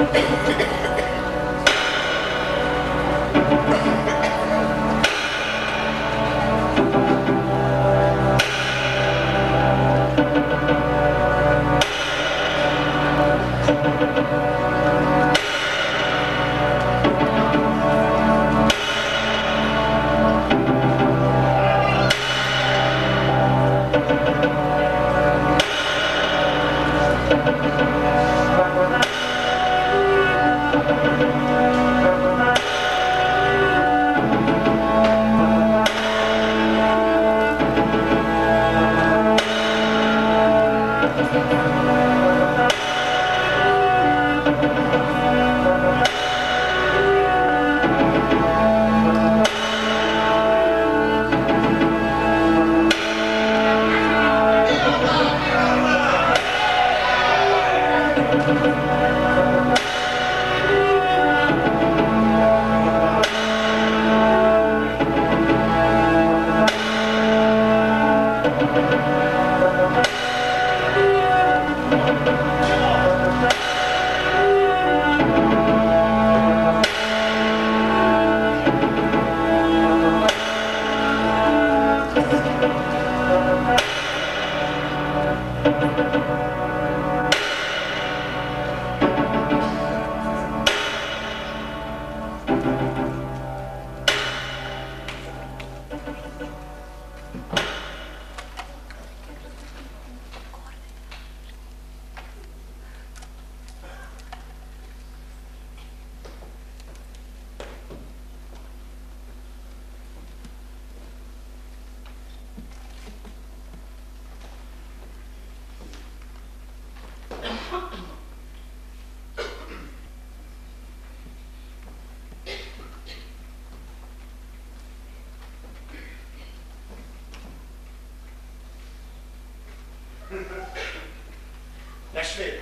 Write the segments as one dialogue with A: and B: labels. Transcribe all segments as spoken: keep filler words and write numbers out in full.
A: Testvér,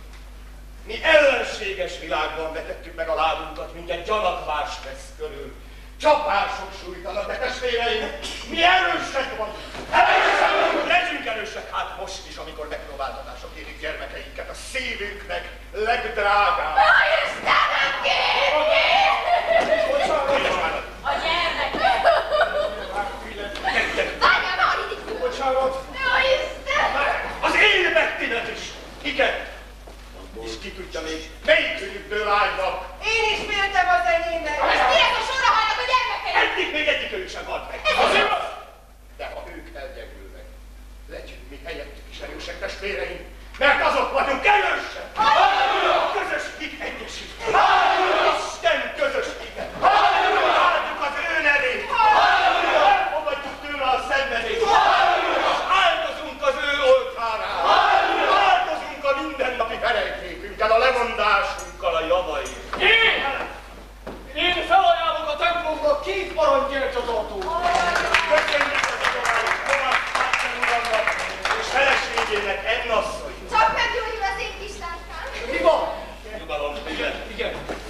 A: mi ellenséges világban vetettük meg a lábunkat, mint egy gyanakvás vesz körül. Csapások sújtanak, de testvéreim, mi erősek vagyunk. Erősek vagyunk, legyünk erősek, hát most is, amikor megpróbáltatások érik gyermekeinket, a szívünknek legdrágább.
B: Na Istenem, kérjük!
A: Bocsánat!
B: A gyermeket! Várjál már, Ridikul!
A: Bocsánat!
B: Jó Isten!
A: Az én Bettinet is! Igen! És ki tudja még, melyikőjükből állnak?
C: Én is féltem az enyémnek!
B: És mi ez a sorra hallnak a gyermekeink?
A: Eddig még egyikőjük sem halt meg. De ha ők elgyengülnek, legyünk mi helyettük is erősek, testvéreim, mert azok vagyunk erősek! A közös hit egyesít! Isten közös hitet! Áldjuk az ő nevét! Elfogadjuk tőle a szenvedést! Áldozunk az ő oltárán! Áldozunk a mindennapi felejtékünkkel, a lemondásunkkal, a javaink!
D: Én! Én felajánlok a templomnak két aranygyertyazatút!
A: Köszönjük az adományt Thomas Patten uramnak és feleségének Ennasszony!
B: Csak meggyógyul az én kislánkám!
D: Mi van?
A: Nyugalom, igen.
D: Igen.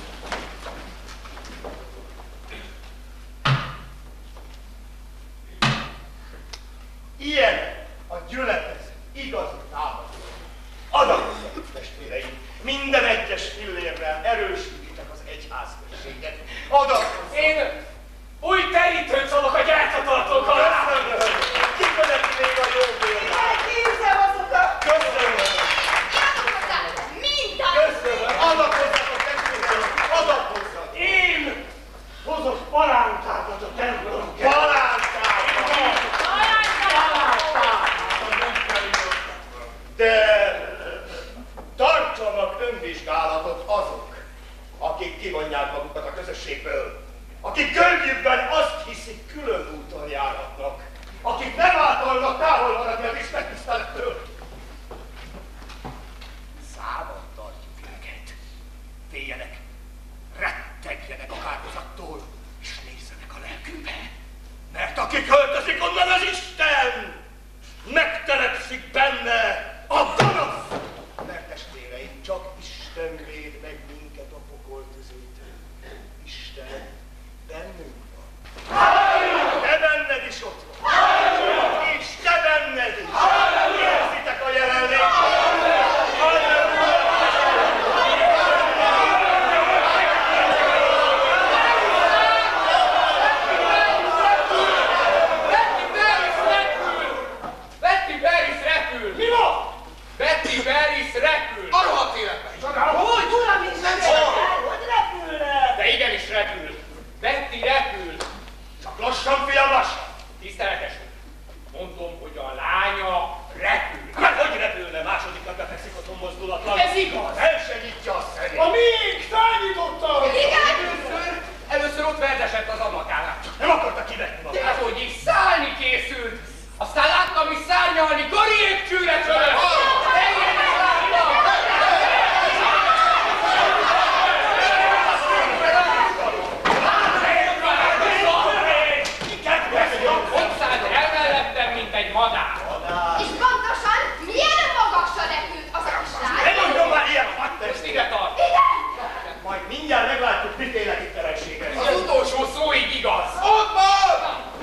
A: Ilyen a gyülekezet igazi támadó. Adakozzatok, testvéreim! Minden egyes fillérrel erősítitek az egyházközséget. Adakozzatok!
D: Én új terítőt szavak a gyártyatartók alá!
A: Köszönöm! Kifedeti még a jó bélát!
C: Elképzel azokat!
A: Köszönöm!
B: Adakozzatok! Minden!
A: Köszönöm! Adakozzatok, testvéreim! Adakozzatok!
D: Én hozok palántákat a templom kell.
A: Palántákat! De tartsanak önvizsgálatot azok, akik kivonják magukat a közösségből, akik göngyükben azt hiszik, külön úton járhatnak, akik nem átalnak távol maradni az Isten tisztelettől. Számon tartjuk őket. Féljenek, rettegjenek a kárhozattól, és nézzenek a lelkükbe. Mert aki költözik onnan az Isten, megtelepszik benne a gonosz! Mert testvéreim, csak Isten véd meg minket a pokol tüzétől. Isten bennünk van. Te benned is ott van. És te benned is.
E: igaz!
A: Elsegítse a szerint.
D: A miénk felnyitotta!
B: Igen?
E: Először, először ott verdesett az ablakánál.
A: Nem akarta kivetni magát.
E: Dehogy is, szállni készült. Aztán láttam is szárnyalni, kariékcsőre fölött. Teljes láttam. Ott szállt el mellettem, mint egy madár.
B: És pontosan milyen magasra repült az a kislány?
A: Nem mondjon már ilyen
E: Most
A: hattest.
E: ide tart.
B: Igen?
A: Majd mindjárt meglátjuk, mit élek itt telenséget.
E: Az utolsó szóig igaz.
A: Ott van!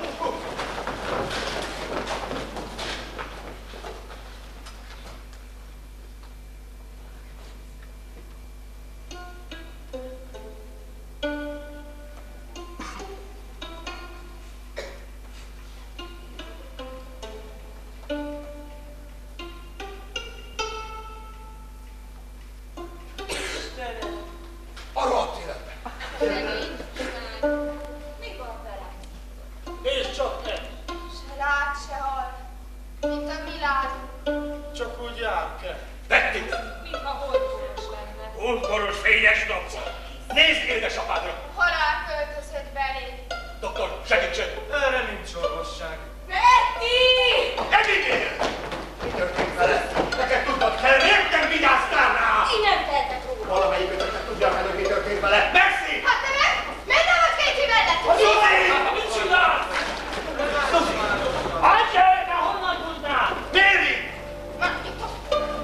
A: A rohadt életben.
B: Szegény kislány. Mi van vele?
D: Nézd csak te!
B: Se lát, se hall. Mint a világ.
D: Csak úgy jár kell.
A: Vették!
B: Mintha holdkoros lenne.
A: Útkoros fényes napban. Nézd édesapádra!
B: Ha ráköltözött belé.
A: Doktor, segítsen!
D: Erre nincs orvosság.
B: Betty!
A: Eddig! Mi történt vele? Neked tudnod kell, miért nem vigyáztál rá?
B: Én nem tehetek róla.
A: Valamelyikőtöknek tudja meg, hogy mi történt vele. Merci!
B: Hát te meg? Miért nem vagy Katie mellett?
A: Suzi!
D: Mit csinálsz?
A: Suzi!
D: Hagyj el, de honnan tudnál?
A: Mary!
B: Már itt a...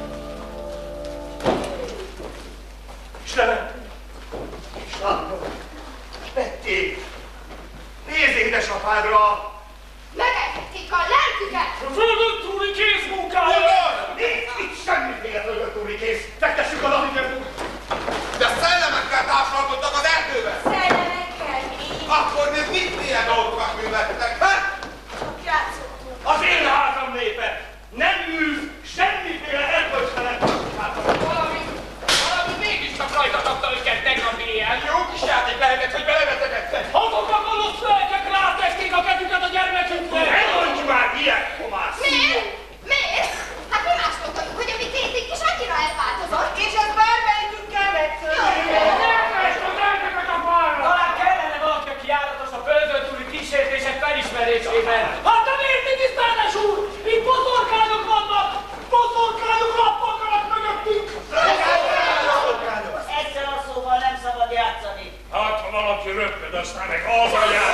A: Istenem! Istenem! Betty! Nézd édesapádra!
B: Megejtették a lelküket!
D: A földön túli kézmunkája!
A: Nincs itt semmiféle földön túli kész! Fektessük a lapidőt!
F: De szellemekkel társalkodtak az erdőben!
B: Szellemekkel mi?
F: Akkor még mit milyen dolgokat műveltek, hát?
B: Csak játszottunk.
A: Az én házam népe! Nem űz semmiféle erkölcstelen praktikától!
E: Valami, valami mégiscsak rajta kapta őket tegnap éjjel.
F: Jó kis játék lehetett, hogy belevetegettek!
D: Azok a gonosz lelkek rátesték a kezüket a gyermekünkre!
A: Ne mondj már ilyen homász!
B: Miért? Miért? Hát mi más mondtuk, hogy a mi Katie is annyira elváltozott.
C: És ez bármelyikünkkel megszörnyű.
D: Ezt a lelkeket a falra!
G: Talán kellene valaki, aki járatos a földön túli kísértések felismerésében.
D: Hát nem érti, tisztelmes úr! Itt boszorkányok vannak! Boszorkányok lappanganak mögöttünk!
C: Egyszer a szóval nem szabad játszani.
D: Hát, ha valaki röpköd, aztán meg haza jár!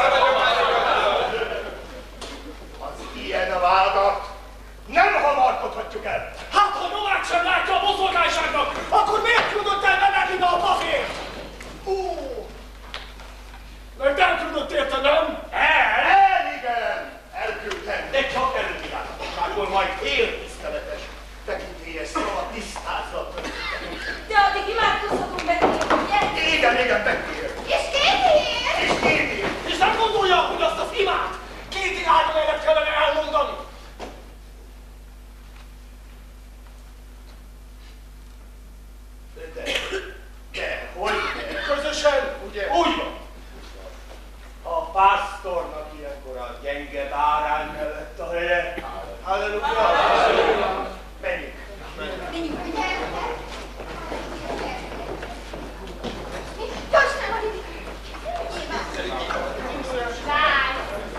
A: Az ilyen vádat nem hamarkodhatjuk el!
D: Hát, ha nyomát sem látja a boszorkányságnak, akkor miért küldött el benned ide a papírt? Ó! Meg nem küldött érte, nem?
A: El, el, igen! Elküldtem, de csak elővigyázatosságból, majd féltiszteletes tekintélyes szava tisztázza a történetet.
B: De addig imádkozhatunk Betty, ugye?
A: Igen, igen, Betty!
B: És Katie!
A: És Katie!
D: És nem gondolja, hogy azt az imát két irányban élet kellene elmondani?
A: De, de, hogy ne?
D: Közösen,
A: Ugye?
D: úgy van.
A: A pásztornak ilyenkor a gyenge bárány mellett a helye. Halleluja! Menjünk!
B: Menjünk, ugye? Gyorsan, Olivia! Várj!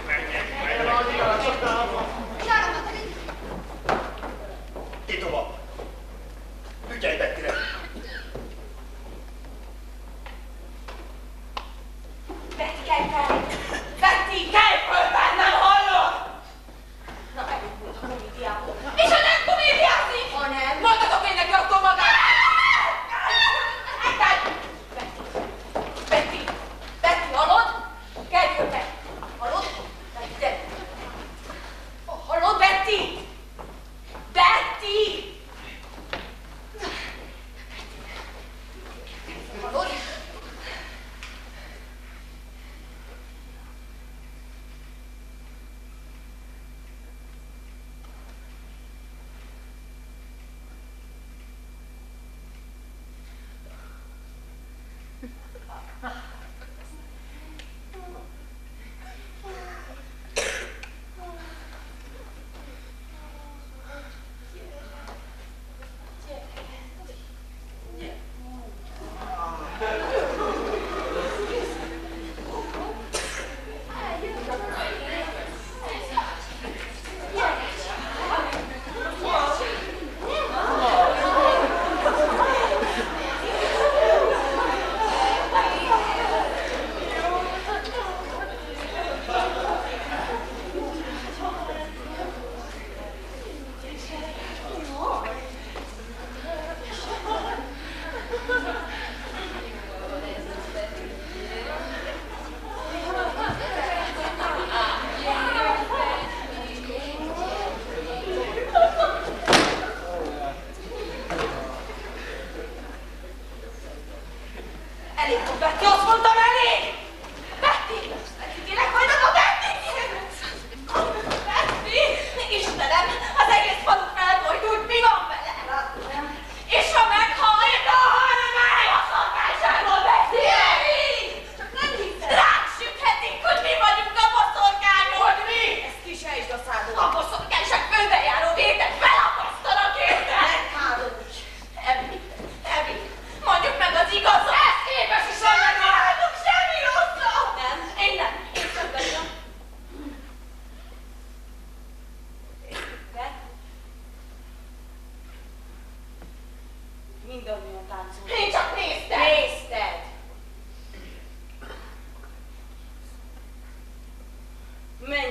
B: Sárom, Natalie!
A: Ki tovább? Ügyelj Bettyre!
B: Betty, kelj fel! Betty, kelj föl, nem hallod? Na, elindult a Oliviából. És a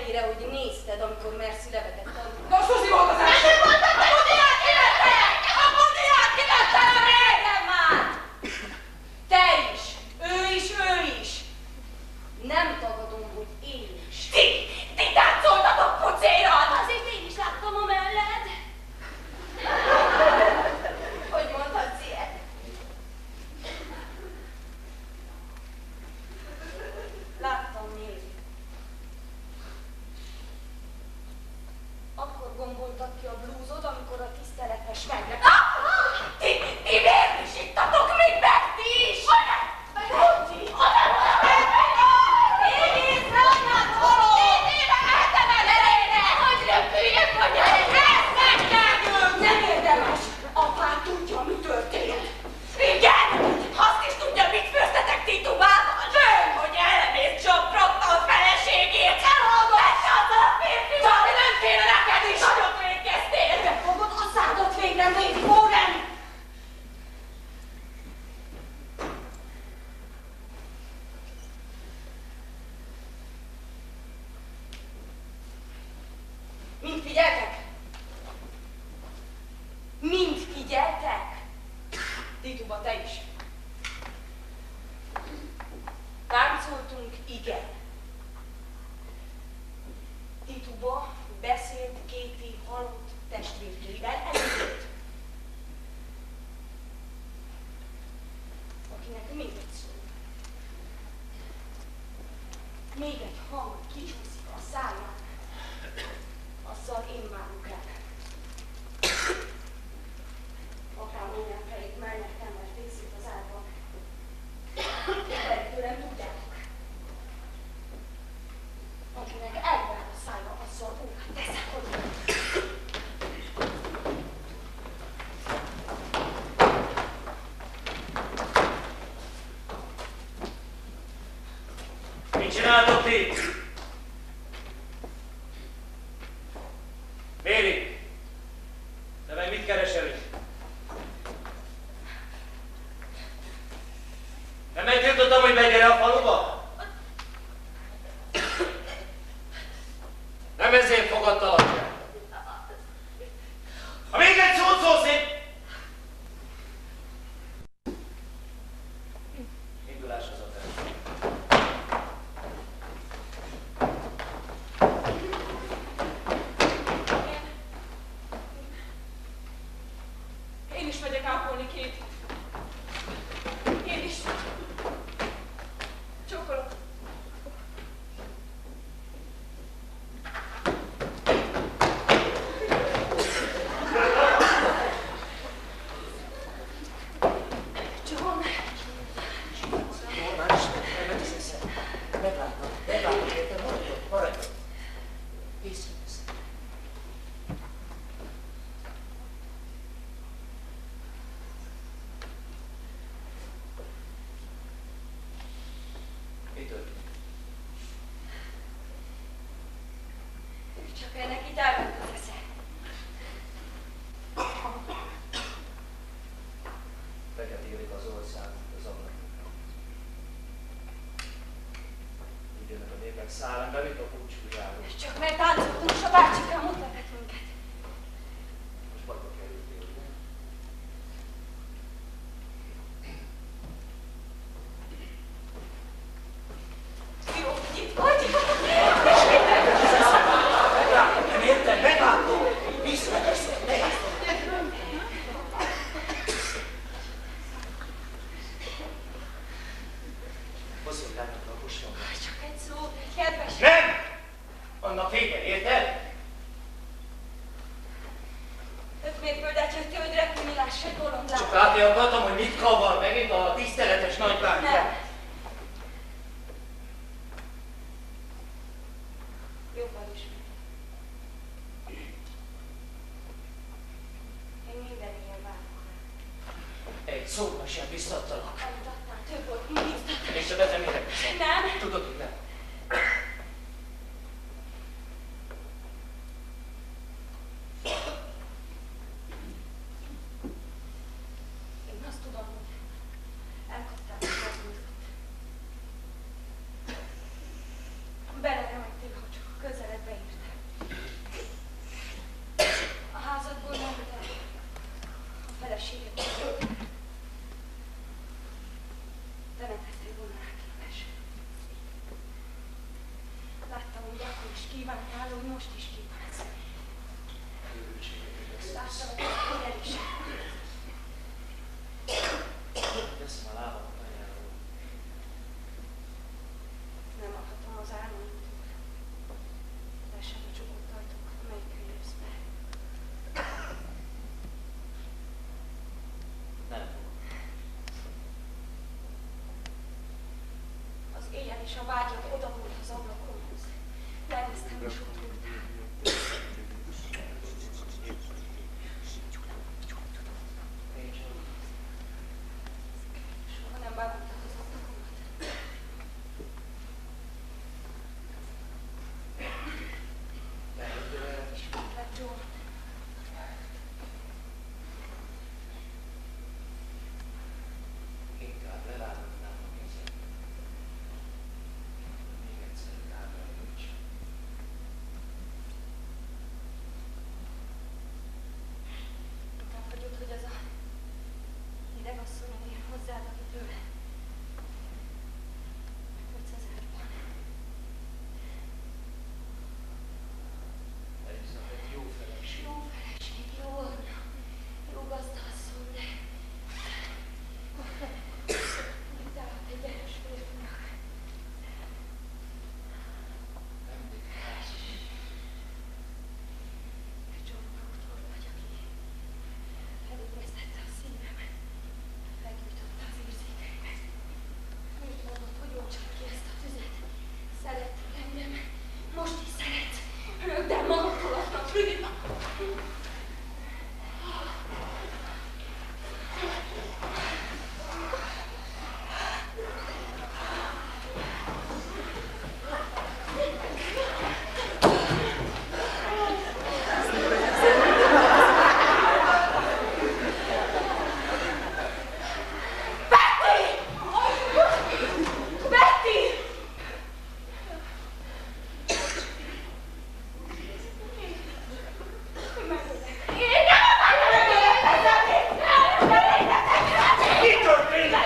H: ellenére, hogy nézted, amikor Merci levetett tanulni.
E: Na, Suzi volt az első!
H: Nem voltam a budiát kivettem! A budiát kivettem a régen már! Te is, ő is, ő is. Nem tagadom, hogy én is. Ti, ti táncoltatok pucéran! Azért én is láttam a melled. Hogy mondhatsz ilyet? Láttam, Néli. Akkor gomboltak ki a blúzod, amikor a tiszteletes megre... Ti, ti miért is ittatok még meg, ti is? Hogy? Nézd, annak való! Nézd, eltemed elejére! Hogy röpüljek, hogy ezt megtágul! Nem érdemes! Apád tudja, mi történt. Igen! Azt is tudja, mit főztetek Titubával! Nem! Hogy elmész csoprogta a feleségét! Elhallgass az a férfi! Csak nem fél neked is! Nagyot végeztél! Befogod a szádat végre, Lady Warren! Mind figyeltek? Mind figyeltek? Tituba, te is. Táncoltunk, igen. Tituba beszélt Katie halott testvérkével előtt. Akinek még egy szó. Még egy hang kicsúszik a száján. Azzal én várok el. Apám minden fejét mellett emelt részét az árban. Pedig tőlem tudjátok. Akinek elvár a szája, azzal óvát teszek, hogy...
G: Mit csináltok ti? Méri, te meg mit keresel itt? Nem megtiltottam, hogy begyere a faluba? Nem ezért fogadtalak el. Ha még egy szót szólsz itt! Indulás az a terv.
H: Én is megyek ápolni Katie-t. Én is. Csókolok. John.
E: Normális, nem ez eszem. Meglátnak, meglátnak, érted? Maradj ott, maradj ott. Észrevesz. Mi történt?
H: Csak ennek itt elment az esze.
G: Fekete érik az ország, az ablakokra. Úgy jönnek a népek szállán, bevitt a kulcsújjáról.
H: Csak mert táncoltunk, és a bácsikám ott lepett minket.
G: Most bajba kerültél, ugye?
H: Jó, hogy itt vagy.
E: Nem érted? Meglátom! Visszavesz! Nézd! Hozzunk rá a kussamra.
H: Csak egy szó, kedves.
G: Nem! Annak vége, érted?
H: Öt mérföldet jöttél, hogy repülni láss egy bolondlát.
G: Csak átjaggatom, hogy mit kavar megint a tiszteletes nagybátyja.
H: Nem. Jobban ismerem. Én minden ilyen várok rá.
G: Egy szóban sem biztattalak.
H: Amit adtál, több volt, mint biztatás.
G: És a bezem érek viszont.
H: Nem.
G: Tudod, hogy nem.
H: Én azt tudom, hogy elkaptál a kezünket. Beleremettél, hogy csak a közeledbe hogy most is kívánsz. Lássalak, hogy el is.
G: Teszem a lábam a tajáról.
H: Nem adhatom az álmaimtól. Lesen a csukott ajtókat, amelyikkel jössz be.
G: Nem fogom.
H: Az éjjel és a vágyat oda volt az ablakomhoz. Lenéztem és ott ültem. Soha nem bámultak az ablakomat. Lett John.
G: Inkább levágottam a kezem. Még egyszer kábel nincs.
H: Inkább hagyod, hogy az a hideg asszony eljön hozzád, aki tőle. Megvetsz az árban.
G: Elizabeth jó feleség.
H: Jó feleség, jó anya, jó gazdasszony, de... Mit állt egy erős férfinak?
G: Nem diktálsz.
H: John Proctor vagy, aki felébresztette a szívemet, megnyújtotta az érzékeimet. Úgy mondott, hogy oltsam ki ezt a tüzet. Szerettél engem, most is szeretsz. Rögd el magadtól azt a tűt. Betty! Én nem akarok megölni!
A: Mi történik?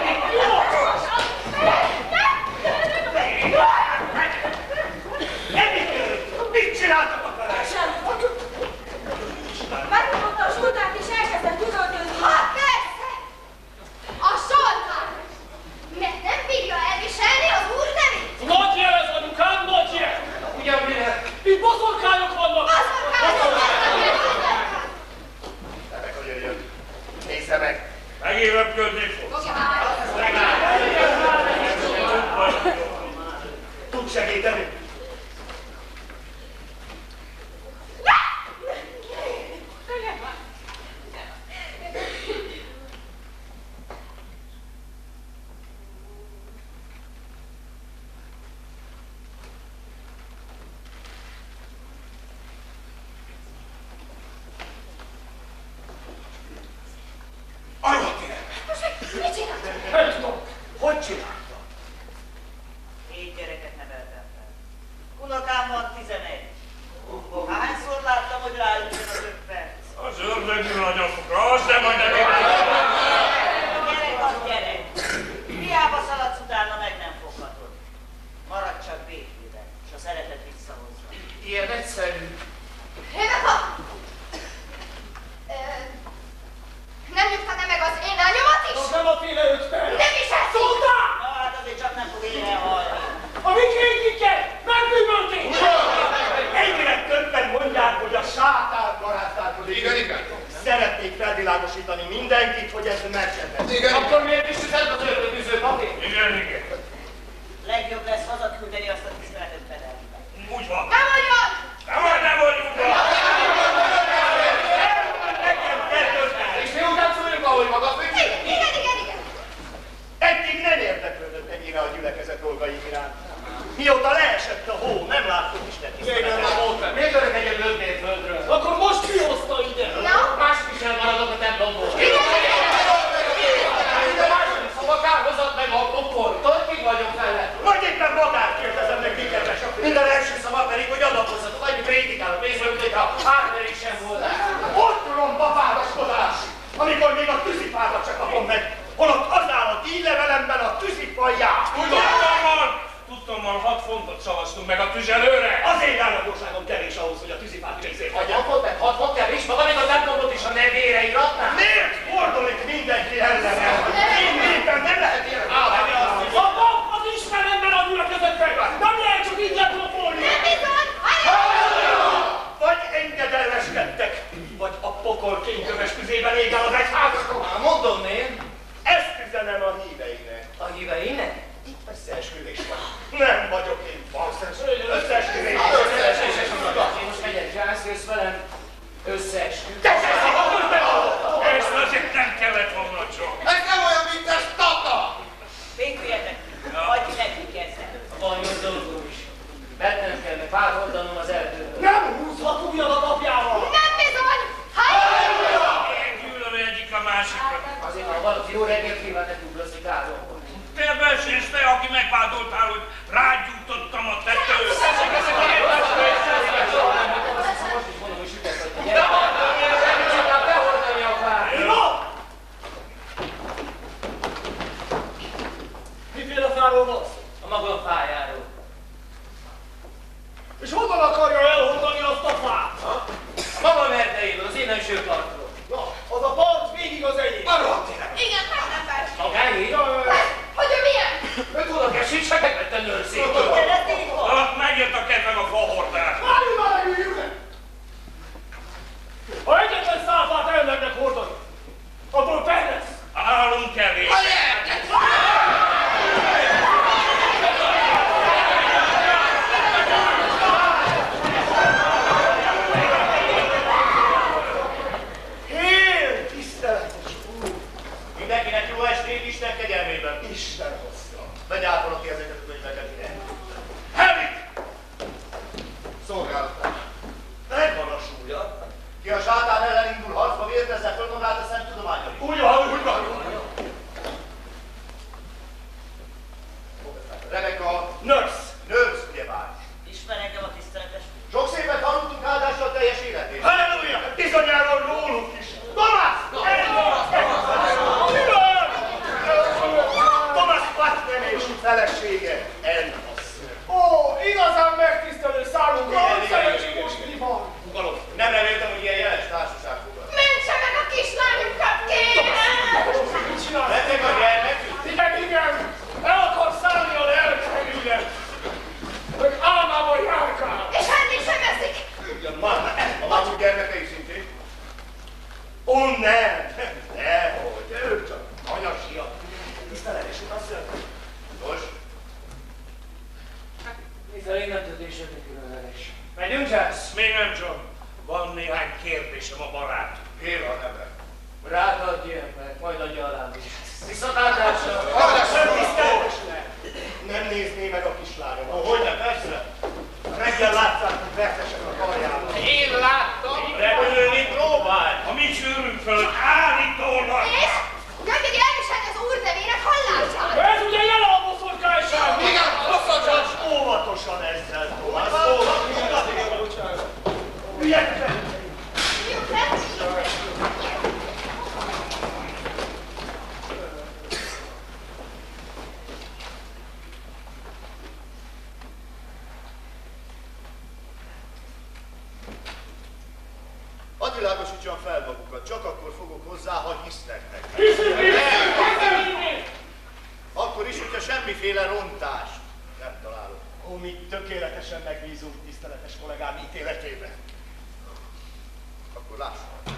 A: Emikő! Mit csináltatok vele?
H: Megmondta a sultánt és elkezdett üvöltözni.
B: Hát persze! A sultán! Mert nem bírja elviselni az úr nevét!
D: Nagy jel ez, anyukám, nagy jel!
E: Ugyan mire?
D: Itt boszorkányok vannak!
A: Remek, hogy jöjjön. Nézze meg!
F: Megint röpködni fog.
A: Tud segíteni?
F: Arra kérem!
B: Mit csináltad?
D: Nem tudom.
A: Hogy csinálta?
C: Négy gyereket neveltem fel. Unokám van tizenegy. Hányszor láttam, hogy rájön az öt perc?
F: Az ördögű nagyapukra, az nem majd neki.
C: Gyerek az gyerek. Hiába szaladsz utána, meg nem foghatod. Maradj csak békében, és a szeretet visszahozza.
E: Ilyen egyszerű.
B: Rebeka! Ö, nem nyugtatna meg az én lányomat is?
D: Az nem a féle öt perc!
B: Nem is ezt!
D: Szultán!
C: Na hát azért csak nem fog élre halni.
D: A mi kékiket megbűvölték!
A: Egyre többen mondják, hogy a sátán barátálkodik.
F: Igen, igen.
A: Szeretnék felvilágosítani mindenkit, hogy ez megsebben.
F: Igen,
E: Akkor miért is tüzed az ördögűző papír?
F: igen, igen.
C: Legjobb lesz hazaküldeni azt a tiszteletet Bedelbe.
F: Úgy van.
B: Nem mondjon!
F: Nem vagy, nem vagyunk rá.
A: Nekem eltöltál.
E: És miután szóljuk, ahogy maga főcső?
B: Igen, igen, igen!
A: Eddig nem érdeklődött ennyire a gyülekezet dolgaim iránt. Mióta leesett a hó, nem láttuk Isten tiszteletet.
E: Miért örök egyedül ötnél földről?
D: Akkor most ki hozta ide?
B: Na?
E: Mások is elmaradok a templomból.
B: Igen, igen!
E: De második szóval kárhozott meg a pokol. Tudod, ki vagyok vele?
A: Vagy éppen magát kérdezem meg, mi kedves. Minden első szava pedig, hogy adakozzatok, annyi kritikálok, nézve, mint hogyha árverés sem volna. Ott romb a fádaskodás, amikor még a tűzifádat csak kapom meg, holott az áll a díjlevelemben a tűzifalját.
F: Tudtam van! Tudtam van, hat fontot szavaztunk meg a tüzelőre.
A: Az én állandóságom kevés ahhoz, tűzifát készít.
E: A nyakot meg hatva kell is, maga még a templomot is a nevére iratnál?
A: Miért fordulít mindenki ellene? Én népen nem lehet ilyen állani azt.
D: A pap az Istenemben a gyülekezetben! Nem lehet csak így leprofolni!
B: Nem bizony!
A: Vagy engedelmeskedtek, vagy a pokol kényköves tüzében ég el az egyházakon.
E: Hát mondom én.
A: Ezt üzenem a híveinek.
E: A híveinek?
A: Itt összeesküvés van. Nem vagyok én falszes. Összeesküvés.
E: Összeesküvés. Most megyek, Zsász, jössz velem. Összeesküvés.
A: Ezt azért nem kellett volna csak.
F: Ez nem olyan, mint ez tata!
C: Béküljetek, hagyj neki kezdeni.
E: Van jó dolgom is. Bennem kell meg pár hordanom az erdőből.
D: Nem húzhat ujjad a napjával!
B: Nem bizony! Halleluja!
I: Én gyűlöm egyik a másikra.
E: Azért, ha valaki jó reggelt kíván, ne duglaszik állomban.
I: Te beszélsz te, aki megvádoltál, hogy rád gyújtottam a tetőt.
E: Most is mondom, hogy süket vagy. Gyere, csak behordani a pár.
D: Miféle fáról van szó?
E: A magam fájáról.
D: És honnan akarja elhordani azt a fát?
E: A magam erdejéből, az énenső partról.
D: Na, az a part végig az enyém.
F: Arról tényleg!
B: Igen, meg nem persze.
E: Magáé?
B: Hogy ő milyen?
E: Öt oda kell sítsák, megvettem nőrszéktől.
C: Gyere, Tibor!
I: Alatt megjött a kedvem a fahordás.
D: Várj már, üljünk! Ha egyetlen száfát elmennek hordani, abból per lesz.
I: Állunk kevés.
A: Él, tiszteletes úr!
J: Mindenkinek jó estét, Isten kegyelmében.
A: Isten hozta.
J: Megy átolok ezeket a könyveket ide.
A: Henrik!
J: Szolgálatán.
A: Megvan a súlya.
J: Ki a sátán ellen indul harcba, vértezze föl magát a szent tudományal is.
A: Úgy van, úgy van.
J: Rebecca,
A: Nurse!
J: nősz, ugyebár.
C: Ismer engem a tiszteletes?
J: Sok szépet hallottunk áldással teljes életét.
A: Halleluja! Bizonyára róluk is. Tomás! Tomás Putnam és felesége, Ann asszony.
D: Ó, igazán megtisztelő számunkra, hogy szerencsém most mi van.
J: Ugalom, nem reméltem, hogy ilyen jeles társaság fogad.
B: Mentse meg a kislányunkat, kérem!
D: Mit csinálsz?
J: Vették a gyermekük?
D: Igen, igen! El akar szállni a lelkeműre! Meg álmában járkál!
B: És enni sem eszik!
J: Ugyan már, a maguk gyermekei szintén.
A: Ó, nem! Dehogy, ők csak anyasiak. Tiszteletes asszony.
J: Nos,
E: Nézzel, én nem tudnék semmi különleges. Megyünk, Zsász?
I: Még nem csak. Van néhány kérdésem a barát.
J: él a neve.
E: Rád adj ilyen meg, majd adja a láb is. Viszontlátásra!
A: Nem tiszteletes! Nem nézné meg a kislányomat.
J: Ó, hogyne, persze.
A: Reggel látták, hogy vertesek a karjában.
E: Én láttam!
J: Repülni próbálj!
I: A mi csőrünk fölött állítólag.
B: És nem még elviselni az úr nevének hallását!
D: Ez ugye jele a boszorkányság!
F: Igen, bosszantás!
A: Óvatosan ezzel, Tomás, óvatosan. Üljek fel!
B: Jó, nem?
J: Hadd világosítson fel magukat, csak akkor fogok hozzá, ha hisznek nekem.
D: Hiszünk, hiszünk!
J: Akkor is, hogyha semmiféle rontást nem találok.
A: Ó, mi tökéletesen megbízunk tiszteletes kollégám ítéletében.
J: Akkor lássuk.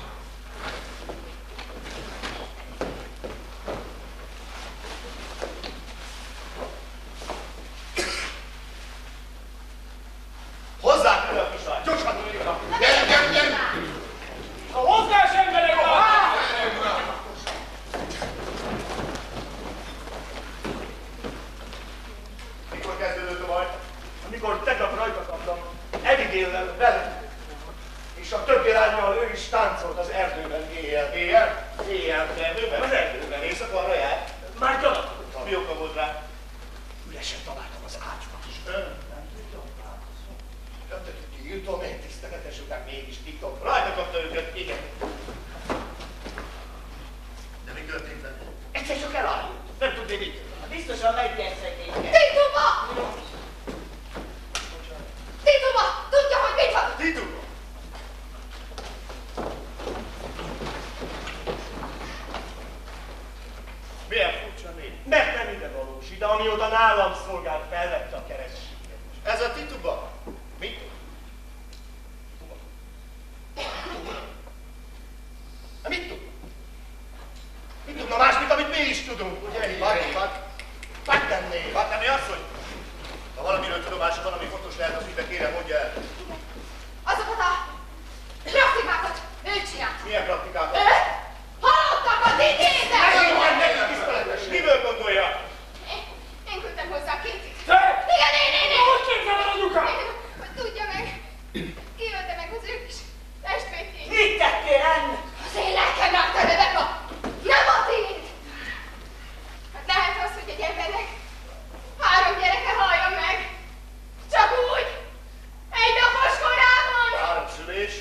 J: Hozzák ide a kislányt!
A: Gyorsan üljük a...
F: Gyerünk, gyerünk, gyerünk!
D: A mozgás emberek van!
J: Mikor kezdődött a baj?
A: Amikor tegnap rajta kaptam, Abigail-lel vele, és a többi lányjal ő is táncolt az erdőben éjjel.
J: Éjjel? Éjjel, az erdőben?
A: Az erdőben.
J: Éjszaka arra járt?
A: Már gyanakottam.
J: Mi oka volt rá?
A: Üresen találtam az ágyukat is. Ön nem tudja, hogy változom. Jöttek, kiírtom én tiszteletes után mégis titok.
J: Rajta kapta őket, igen. De mi történt vele?
A: Egyszer csak elállult. Nem tudné mit.
C: Biztosan meggyert szegényket.
B: Tituba! Tituba! Tudja, hogy mit van?
J: Ti tudom. amióta nálam szolgált, felvette a kerességet.
A: Ez a tituba? Mi? Mit tud? Mit tudna más, mint amit mi is tudunk, ugye? Pattenné. Pattenné asszony? Ha valamiről tudomása van, ami fontos lehet, az ügybe kérem, mondja el.
B: Azokat a praktikákat ő csinált.
A: Milyen praktikákat?
B: Ő? Halottakat idézem!
A: Ne hívjam neki tiszteletes! Miből gondolja?
B: Én, én küldtem hozzá Kittit.
D: Te?
B: Igen, én, én, én!
D: Hogy képzeled anyukám?
B: Én, tudja meg, kiölte meg az ő kis testvérét.
C: Mit tettél ennek?
B: Az én lelkem látta, Rebeka! Nem a tiéd! Hát lehet az, hogy egy embernek három gyereke halljon meg. Csak úgy, egy napos korában.
A: Három szülés,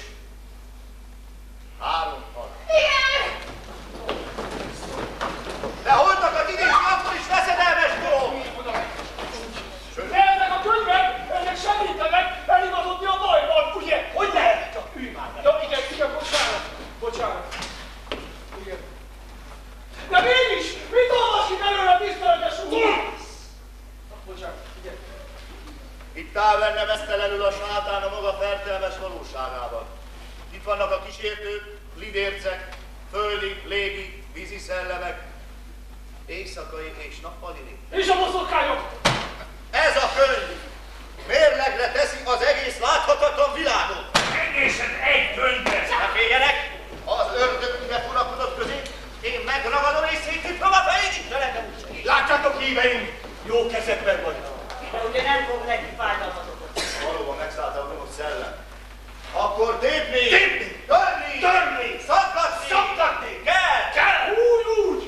A: három hal.
B: Igen!
A: De holtakat idézni, akkor is veszedelmes dolog!
D: De ezek a könyvek, ezek segítenek eligazodni a bajban, ugye?
J: Hogy lehet? Csak ülj már meg.
D: Ja, igen, igen, bocsánat, bocsánat. Igen. De mégis, mit olvasik előre, tiszteletes úr? Bocsánat, igen.
A: Itt áll benne vesztelenül a sátán a maga fertelmes valóságában. Itt vannak a kísértők, lidércek, földi, légi, vízi szellemek, éjszakai és nappali lény.
D: És a boszorkányok?
A: Ez a könyv mérlegre teszi az egész láthatatlan világot.
I: Egészen egy könyvben.
A: Ne féljenek! Az ördög ide furakodott közé, én megragadom és szétütöm a fejét, Isten engem úgy segít. Látjátok, híveim, jó kezekben vagyok.
C: De ugye nem fog neki fájdalmat okozni.
A: Valóban megszállta a gonosz szellem. Akkor tépni!
I: Tépni!
A: Törni!
I: Törni!
A: Szakadni!
I: Szakadni!
A: Kell!
I: Kell!
A: Úgy, úgy!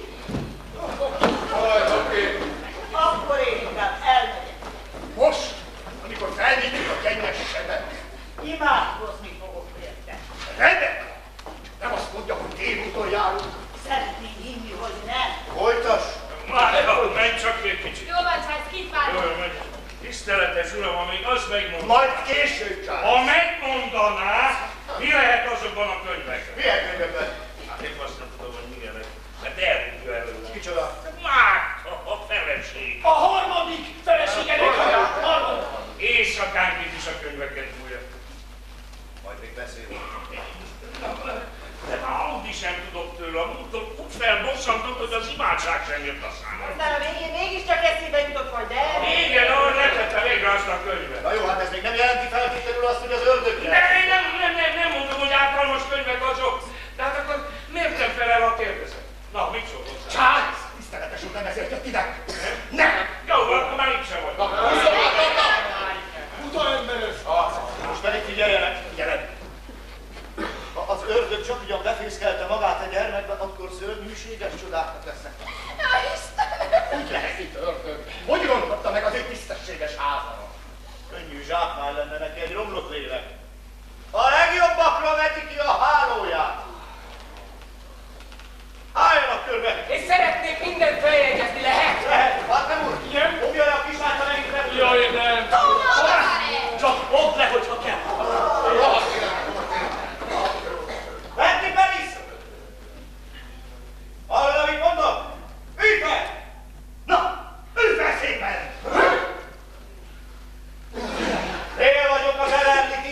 C: Akkor én inkább elmegyek.
A: Most, amikor felnyitjuk a kegyes sebet.
C: Imádkozni fogok érte.
A: Rebeka! Nem azt mondja, hogy délúton járunk.
C: Szeretném hinni, hogy nem.
A: Folytass!
I: Márka, menj csak egy kicsit.
B: Jó van, Charles, kit
I: Jó,
B: várunk?
I: menj. Tiszteletes uram, amíg azt megmondom.
A: Majd később, Charles.
I: Ha megmondaná, mi lehet azokban a könyvekben?
A: Milyen könyvekben?
I: Hát én azt nem tudom, hogy milyenek. Mert elrúgja előle.
A: Kicsoda?
I: Márka, a feleség.
D: A harmadik feleségenek a harmadik.
I: Éjszakánként is a könyveket fújja.
A: Majd még beszélünk.
I: De már aludni sem tudok tőle, a múlton úgy felbosszantott, hogy az imádság sem jött a számomra.
C: Aztán a végén mégiscsak eszébe jutott majd, de...
I: Igen, ahogy letette végre azt a könyvet.
A: Na jó, hát ez még nem jelenti feltétlenül azt, hogy az ördög
I: De én nem, nem, nem, nem mondom, hogy általános könyvek azok. De hát akkor miért nem felel, ha kérdezem? Na, mit szól hozzá?
A: Charles! Tiszteletes úr, nem ezért jött ide! Nem!
I: Jó, akkor már itt sem vagy.
D: Utaemberes.
A: Most pedig figyeljenek! Figyeljenek! Ha az ördög csak ugyan befészkelte magát a gyermekbe, akkor szörnyűséges csodákat lesznek.
B: Ja, Istenem!
A: Úgy lehet itt ördög. Hogy rontotta meg az ő tisztességes házamat? Könnyű zsákmány lenne neki egy romlott lélek. A legjobbakra veti ki a hálóját. Álljanak körbe!
E: És szeretnék mindent feljegyezni, lehet?
A: Lehet, Vártem úr!
D: Igen?
A: Fogja le a kislányt, ha megint repül.
D: Jaj, nem.
B: Tóma, várj!
J: Csak mondd le, hogyha kell.
A: Venni Peris! Hallod, amit mondok? Ülj fel! Na, ülj fel szépen! Én vagyok az eredeti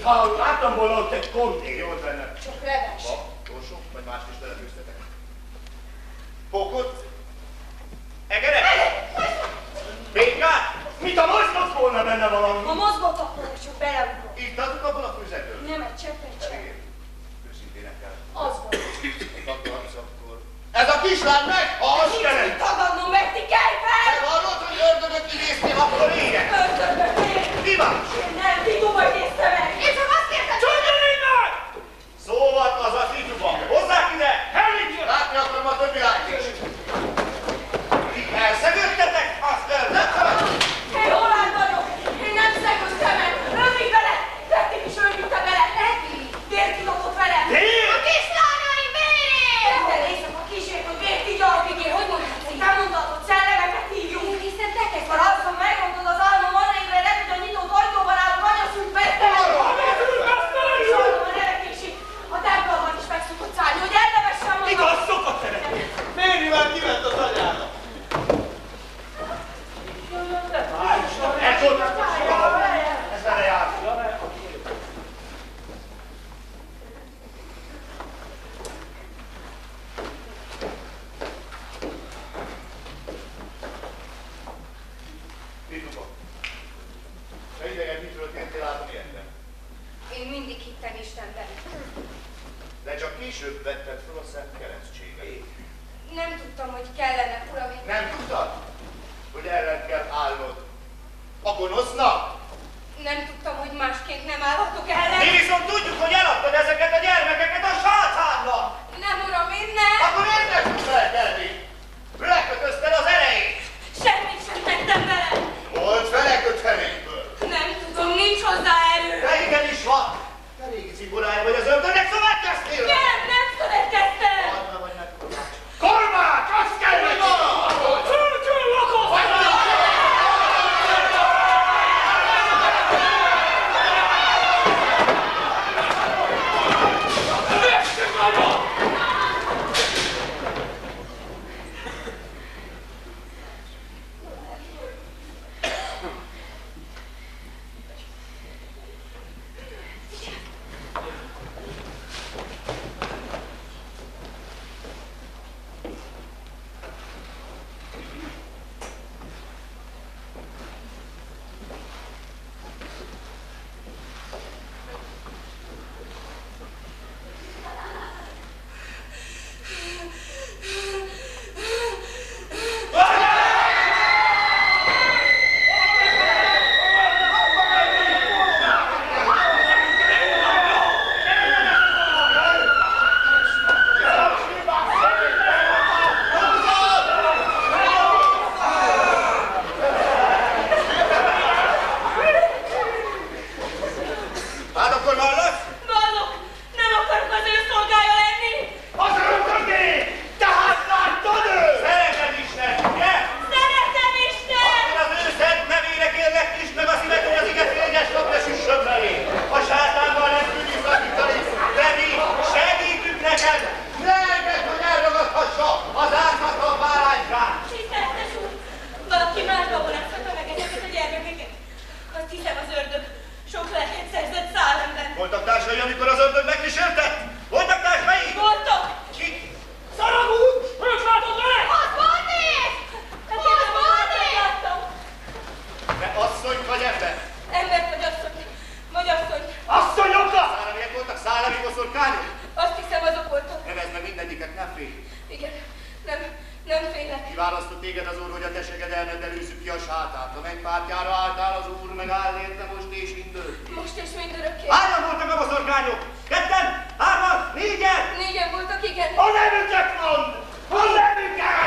A: mintha láttam volna ott egy kontér, jó benne.
B: Csak leves.
J: Ma, torsó, vagy mást is telepőztetek. Pókot? Egerek? Békát?
A: Mint a mozgott volna benne valami.
H: Ha mozgott, akkor csak beleugrott.
J: Itt adtuk abból a füzetből?
H: Nem egy cseppet sem.
J: Igen. Őszintének kell.
H: Az volt.
J: Akarsz akkor. Ez a kislány meghal!
H: Nincs tagadnom, meg ti kelj fel!
J: Te hallod, hogy ördögöt kinéztél, akkor éget?
H: Ördögöt én!
J: Mi van?
H: Én nem, Tituba nézte meg!
B: Én csak azt kértem,
J: Csodjanék meg! Szóval az a Tituba. Hozzák ide!
A: Hellik!
J: Látni akarom a többi lányt is. Elszegődtetek? Azt el, nem fel!
H: Én Holland vagyok! Én nem szegődtem el! Önni vele! Tették is önnyújta vele! Eti! Vértudatot vele!
B: a kislányaim vérét!
H: Minden éjszaka kísért, hogy vért így alapigél, hogy mondhatod? Nem mondhatod, szellemeket hívjunk! Hiszen neked van azon megmondod az álmom arra évre rep, hogy a nyitott ajtóban álló anyaszült vesztelen! Sajnálom a nevekésig! A templomban is meg szokott szállni, hogy elnevessem mondom!
A: Igaz, szokott szeretni.
J: Méri már kiment az anyának.
A: Ez ott, ez vele jár.
J: Tituba. Te idegen mitől kezdtél látom ilyentem?
B: Én mindig hittem Istenben.
J: De csak később vetted fel a szent keresztséget.
B: Nem tudtam, hogy kellene, uram.
J: Nem tudtad, hogy ellen kell állnod a gonosznak?
B: Nem tudtam, hogy másként nem állhatok ellen.
J: Mi viszont tudjuk, hogy eladtad ezeket a gyermekeket a sátánnak!
B: Nem, uram, én nem.
J: Akkor miért nem tudsz felkelni? Lekötözted az erejét!
H: Semmit sem tettem vele!
J: Volt felekötvenéből!
H: Nem tudom, nincs hozzá erő!
J: De igenis van! Te régi cimborája vagy az ördögnek, szövetkeztél!
H: Nem, nem szövetkeztem!
J: Adna vagy meg tudom.
A: Kormács, azt kell neki!
D: Csörcsön lakott!
J: Kiválasztott téged az Úr, hogy a te segedelmed előzzük ki a sátát. A mennypártjára álltál, az Úr megáll érte most és mindörökké.
B: Most és mindörökké.
J: Hányan voltak a boszorkányok? Ketten? Hárman? Négyen?
B: Négyen voltak, igen.
A: A nevüket mond! A nevüket!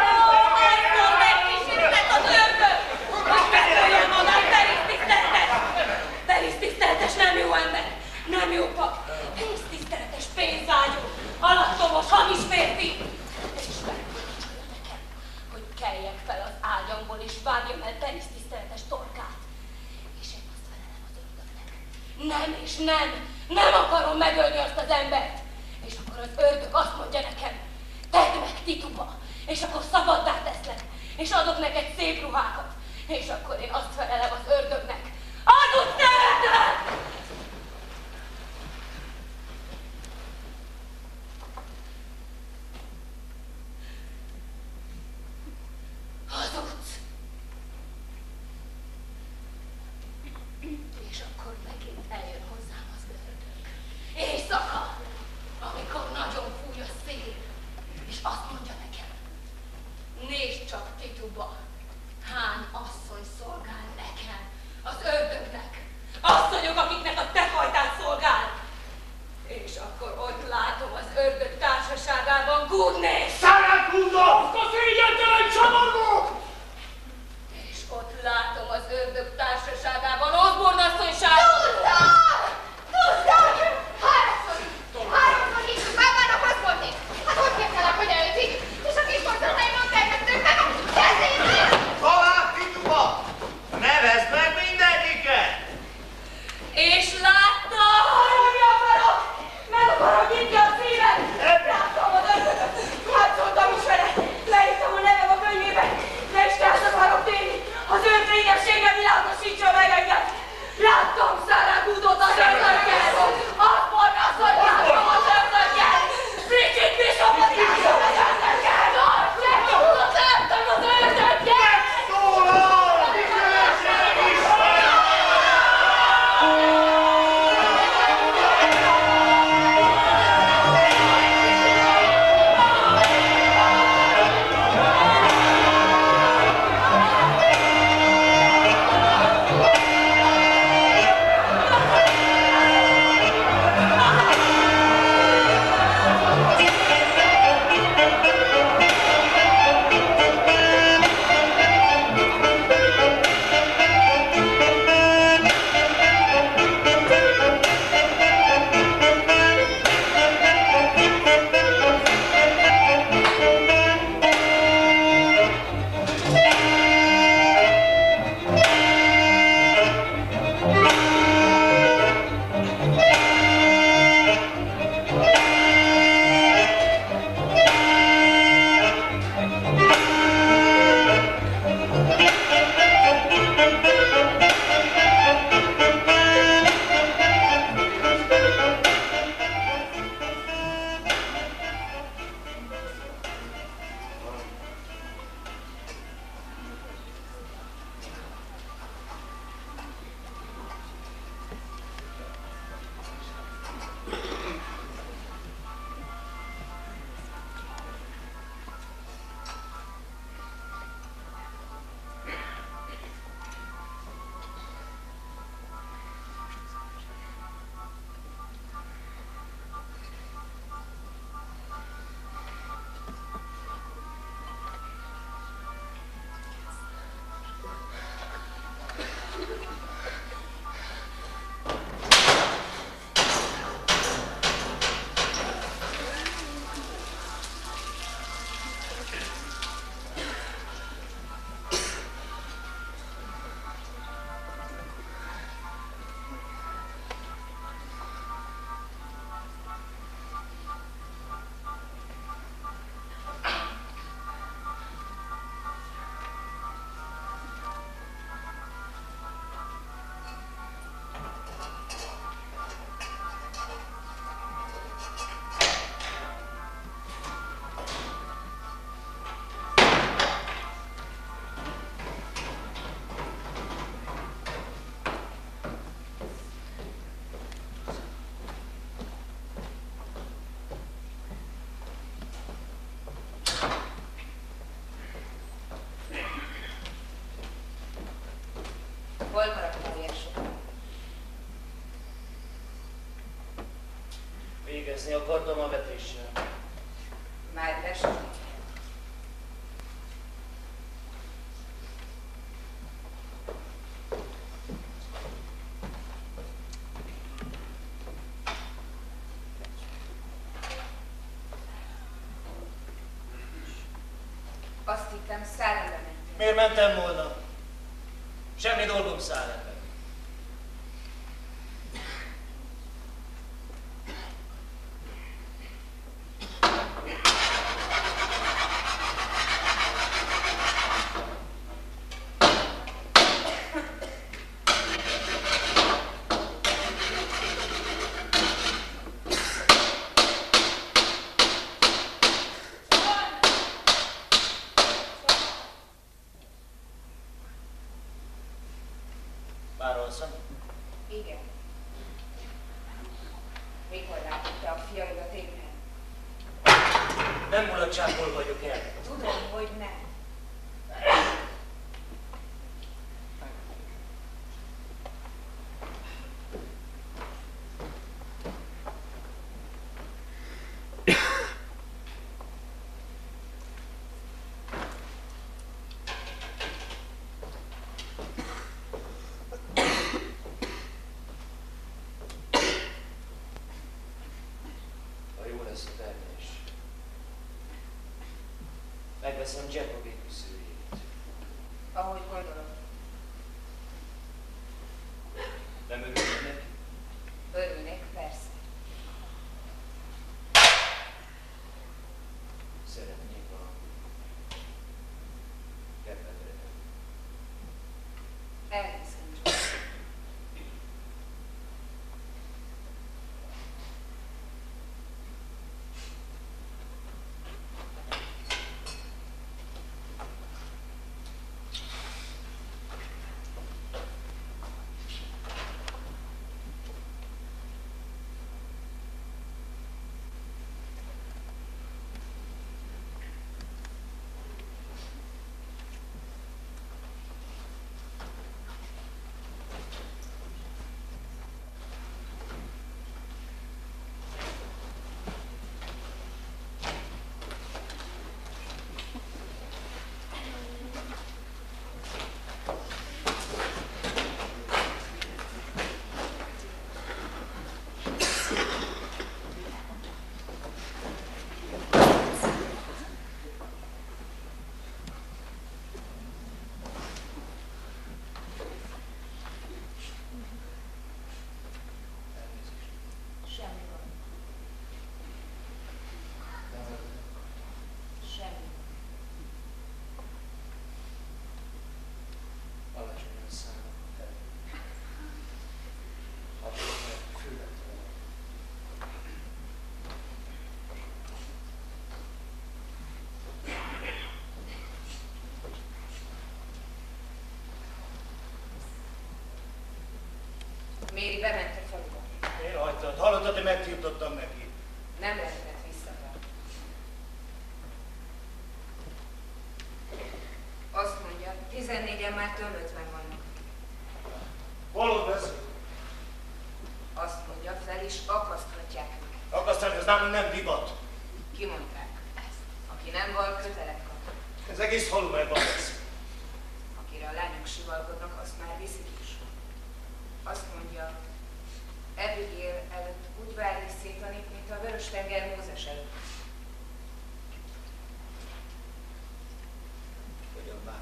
H: Hányszor megkísértett az ördög! Most beszéljen magán, Belisztiszteltes! Belisztiszteltes nem jó ember, nem jó pap. Belisztiszteltes pénzágyú, alattomos, hamis férfi. És megmondja nekem, hogy keljek fel az ágyamból és vágjam el Belisztiszteltes torkát. És én azt felelem az ördögnek. Nem és nem, nem akarom megölni azt az embert. És akkor az ördög azt mondja nekem, tedd meg Tituba, és akkor szabaddá teszlek, és adok neked szép ruhákat. És akkor én azt felelem az ördögnek, adott te ördög! ördög társaságában, Gudnész!
A: Száránkúzó! Azt a szégyentelen csavargók!
H: És ott látom az ördög társaságában Osborne asszony sárgót!
B: Tudtam! Tudtam! Háromszor! Háromszor hívtuk, már vannak Osborne! Hát hogy képzelek, hogy elütik? És a kis mozdulatai mondták nektek meg a kezében!
J: Tovább, fituba! Nevezd meg mindegyiket!
H: És láttam! Hallani akarok! Meg akarok nyitni a szívem! Láttam az ördögöt! Hát szóltam is vele! Leírtam a nevem a könyvébe! De is át akarok térni! Az ő fényessége világosítsa meg engem! Láttam Szárágúdot az ördöggel! Osborne asszony láttam az ördöggel! Bridget Bishopot láttam az ördöggel! Archibaldot láttam az ördöggel!
A: Szólal! Isteneség Isten!
H: Hol maradtál ilyen sokan?
J: Végezni akartam a vetéssel.
H: Már esett? Azt hittem, Szálembe mentél.
J: Miért mentem volna? Semmi dolgom Szálembe.
H: Igen. Mikor látod te a fiaidat éppen?
J: Nem mulatságból vagyok el.
H: Tudom, hogy nem.
K: lesz a termés. Megveszem Jacobi küszőjét.
H: Ahogy gondolom.
K: Nem örülnek neki?
H: Örülnék, persze.
K: Szeretnék a kedvedre.
H: Elhiszem csak. Méri bement a faluba.
J: Én hagytad. Hallottad, hogy megtiltottam neki.
H: Nem lehetett visszatartani. Azt mondja, tizennégyen már tömlötven vannak.
J: Valót beszél.
H: Azt mondja, fel is akaszthatják őket.
J: Akasztani, az nálunk nem divat.
H: Kimondták. Aki nem val, kötelek kap.
J: Ez egész falu megvan lesz.
H: Akire a lányok sivalkodnak, azt már viszik is. Azt mondja, Abigail előtt úgy válik szétanít, mint a Vörös-tenger Mózes előtt.
J: Hogyan már?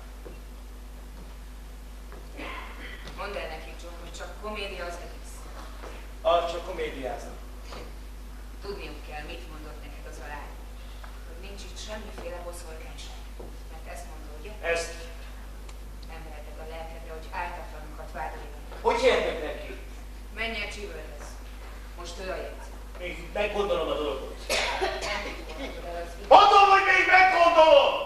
H: Mondd el nekik, John, hogy csak komédia az egész.
J: Ah, csak komédiáznak.
H: Tudniuk kell, mit mondott neked az a lány. Hogy nincs itt semmiféle boszorkányság. Mert ezt mondta, ugye?
J: Ezt.
H: Nem veheted a lelkedre, hogy ártatlanokat vádoljanak.
J: Hogy értek neki?
H: Menj el Csivölhez. Most ő a jegyző.
J: Még meggondolom a dolgot.
H: Nem gondolod el az
J: Mondom, hogy még meggondolom!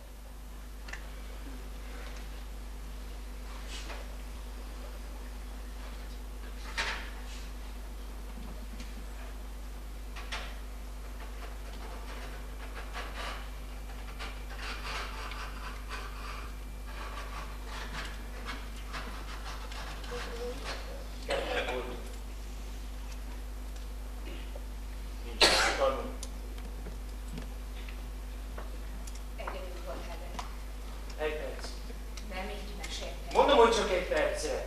H: Egyedül volt Heather.
J: Egy perc.
H: Nem így meséltem.
J: Mondom, hogy csak egy percre.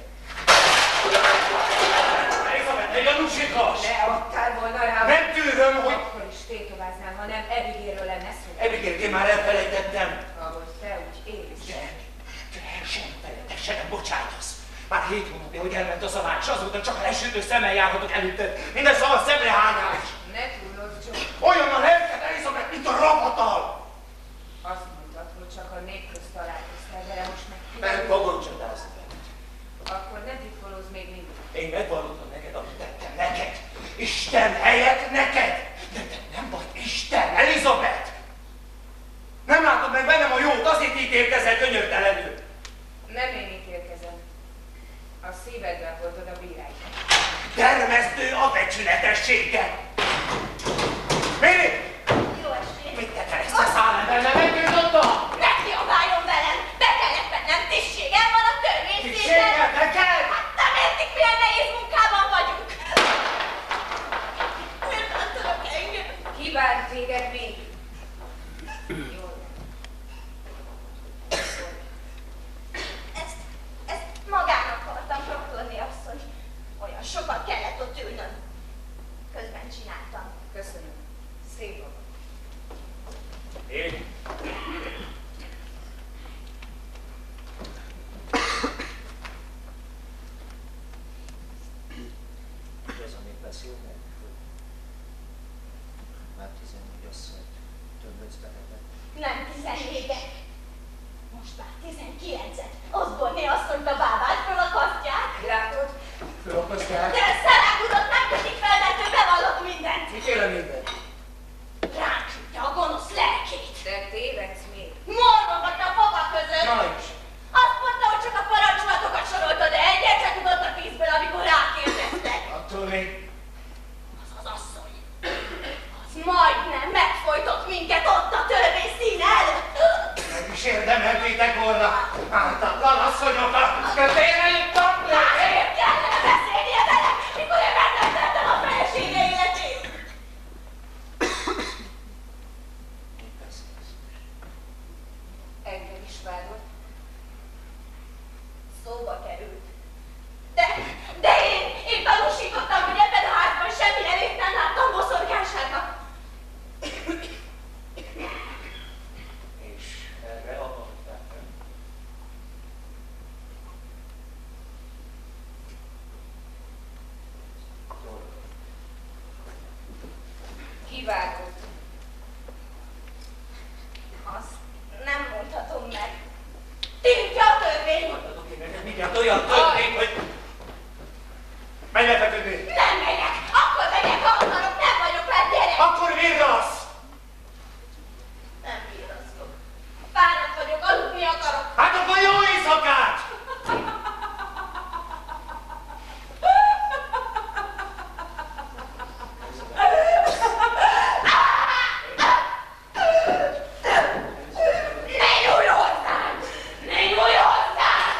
J: Elizabeth, ne gyanúsíthass!
H: Ne adtál volna rá.
J: Nem tűröm, hogy...
H: Akkor is tétováznál, ha nem Abigailről lenne szó.
J: Abigail, én már elfelejtettem.
H: Ahogy te úgy élsz.
J: De, de sem felejtek, se nem bocsájtasz. Már hét hónapja, hogy elment az a lány, s azóta csak a lesütő szemmel járhatok előtted. Minden szabad szemrehányás.
H: Ne túlozz, John.
J: Olyan a lelked, Elizabeth, mint a ravatal.
H: Azt mondtad, hogy csak a nép közt találkoztál vele, most meg
J: Nem
H: kiderül.
J: fogod csodázni veled.
H: Akkor ne titkolózz még mindig.
J: Én megvallottam neked, amit tettem neked. Isten helyett neked. De te nem vagy Isten, Elizabeth. Nem látod meg bennem a jót, azért ítélkezel könyörtelenül.
H: Nem én ítélkezem. A szívedben volt oda bírány.
J: Termesztő a becsületességgel. Méri!
H: Jó estét!
J: Mit te ezt a szálemben, nem megtiltottam?
H: Ne kiabáljon velem! Be kellett vennem tisztségem van a törvényszéken!
J: Tisztséggel neked?
H: Hát nem értik, milyen nehéz munkában vagyunk! Miért bántanak engem? Ki bánt téged még? Jól.
B: Ezt, ezt magának akartam, doktorné asszony. Olyan sokat kellett ott ülnöm. Közben csináltam.
H: Köszönöm.
K: asszonyt tömböc bevetett.
H: Nem tizennégyet. Most már tizenkilencet. Osborné asszonyt a bábát fölakasztják.
B: Látod?
J: Fölakasztják?
H: De szarágudott nem kötik fel, mert ő bevallott mindent.
J: Mikére mindent?
H: Ránk sütje a gonosz lelkét.
B: De tévedsz még.
H: Mormogatta a foga között.
J: Na is.
H: Azt mondta, hogy csak a parancsolatokat sorolta, de egyet se tudott a tízből, amikor rákérdeztek.
J: Attól még.
H: Az az asszony. Az majdnem megfojtott minket ott a törvényszín előtt.
J: Meg is érdemeltétek volna. Ártatlan asszonyokat. Közére ittam.
H: Másért kellene beszélnie vele, mikor én megmentettem a felesége életét.
K: Mit beszélsz?
B: Engem is vádol.
H: Szóba került. De, de én, én tanúsítottam, hogy ebben a házban semmi elét nem láttam boszorkánságnak.
K: És erre akarták, nem? Jól.
B: Kivágott.
H: Azt nem mondhatom meg. Tiltja a törvény.
J: Mondhatok én neked mindjárt olyan történt, hogy... Menj lefeküdni!
H: Nem megyek! Akkor megyek, ha akarok, nem vagyok már gyerek!
J: Akkor virrasz!
H: Nem virrasztok. Fáradt vagyok, aludni akarok.
J: Hát akkor jó éjszakát!
H: Ne nyúlj hozzám! Ne nyúlj hozzám!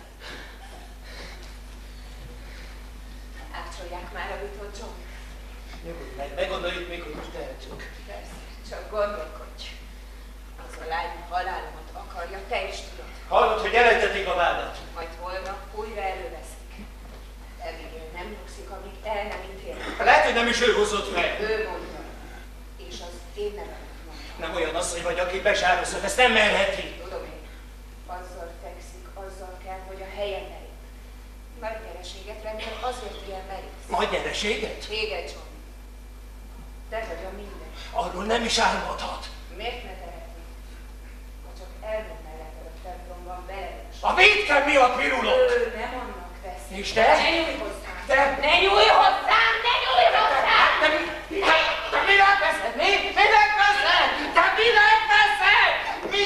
B: Átsolják már a vitot, John.
J: Nyugodj meg, meggondoljuk még, hogy mit tehetünk.
B: Persze, csak gondolkodj. Az a lány halálomat akarja, te is tudod.
J: Hallod, hogy elejtették a vádat?
B: Majd holnap újra előveszik. Abigail nem nyugszik, amíg el nem ítélnek.
J: Lehet, hogy nem is ő hozott meg.
B: Ő mondta. És az én nevemet mondta.
J: Nem olyan asszony vagy, aki besározhat, ezt nem merheti.
B: Tudom én. Azzal fekszik, azzal kell, hogy a helyen merít. Nagy nyereséget rendel, azért ilyen merísz.
J: Nagy nyereséget?
B: Téged, John. Te vagy a minden.
J: Arról nem is álmodhat.
B: Miért ne tehetni? Ha csak elmenne neked a templomban veled is.
J: A védkem mi a pirulok?
B: Ő nem annak veszi.
J: És te?
B: Ne nyújj hozzám!
J: Te?
H: Ne nyúlj hozzám! Ne nyúlj hozzám!
J: Te mi? Te, te minek veszed? Mi? Minek veszed? Te minek veszed? Mi?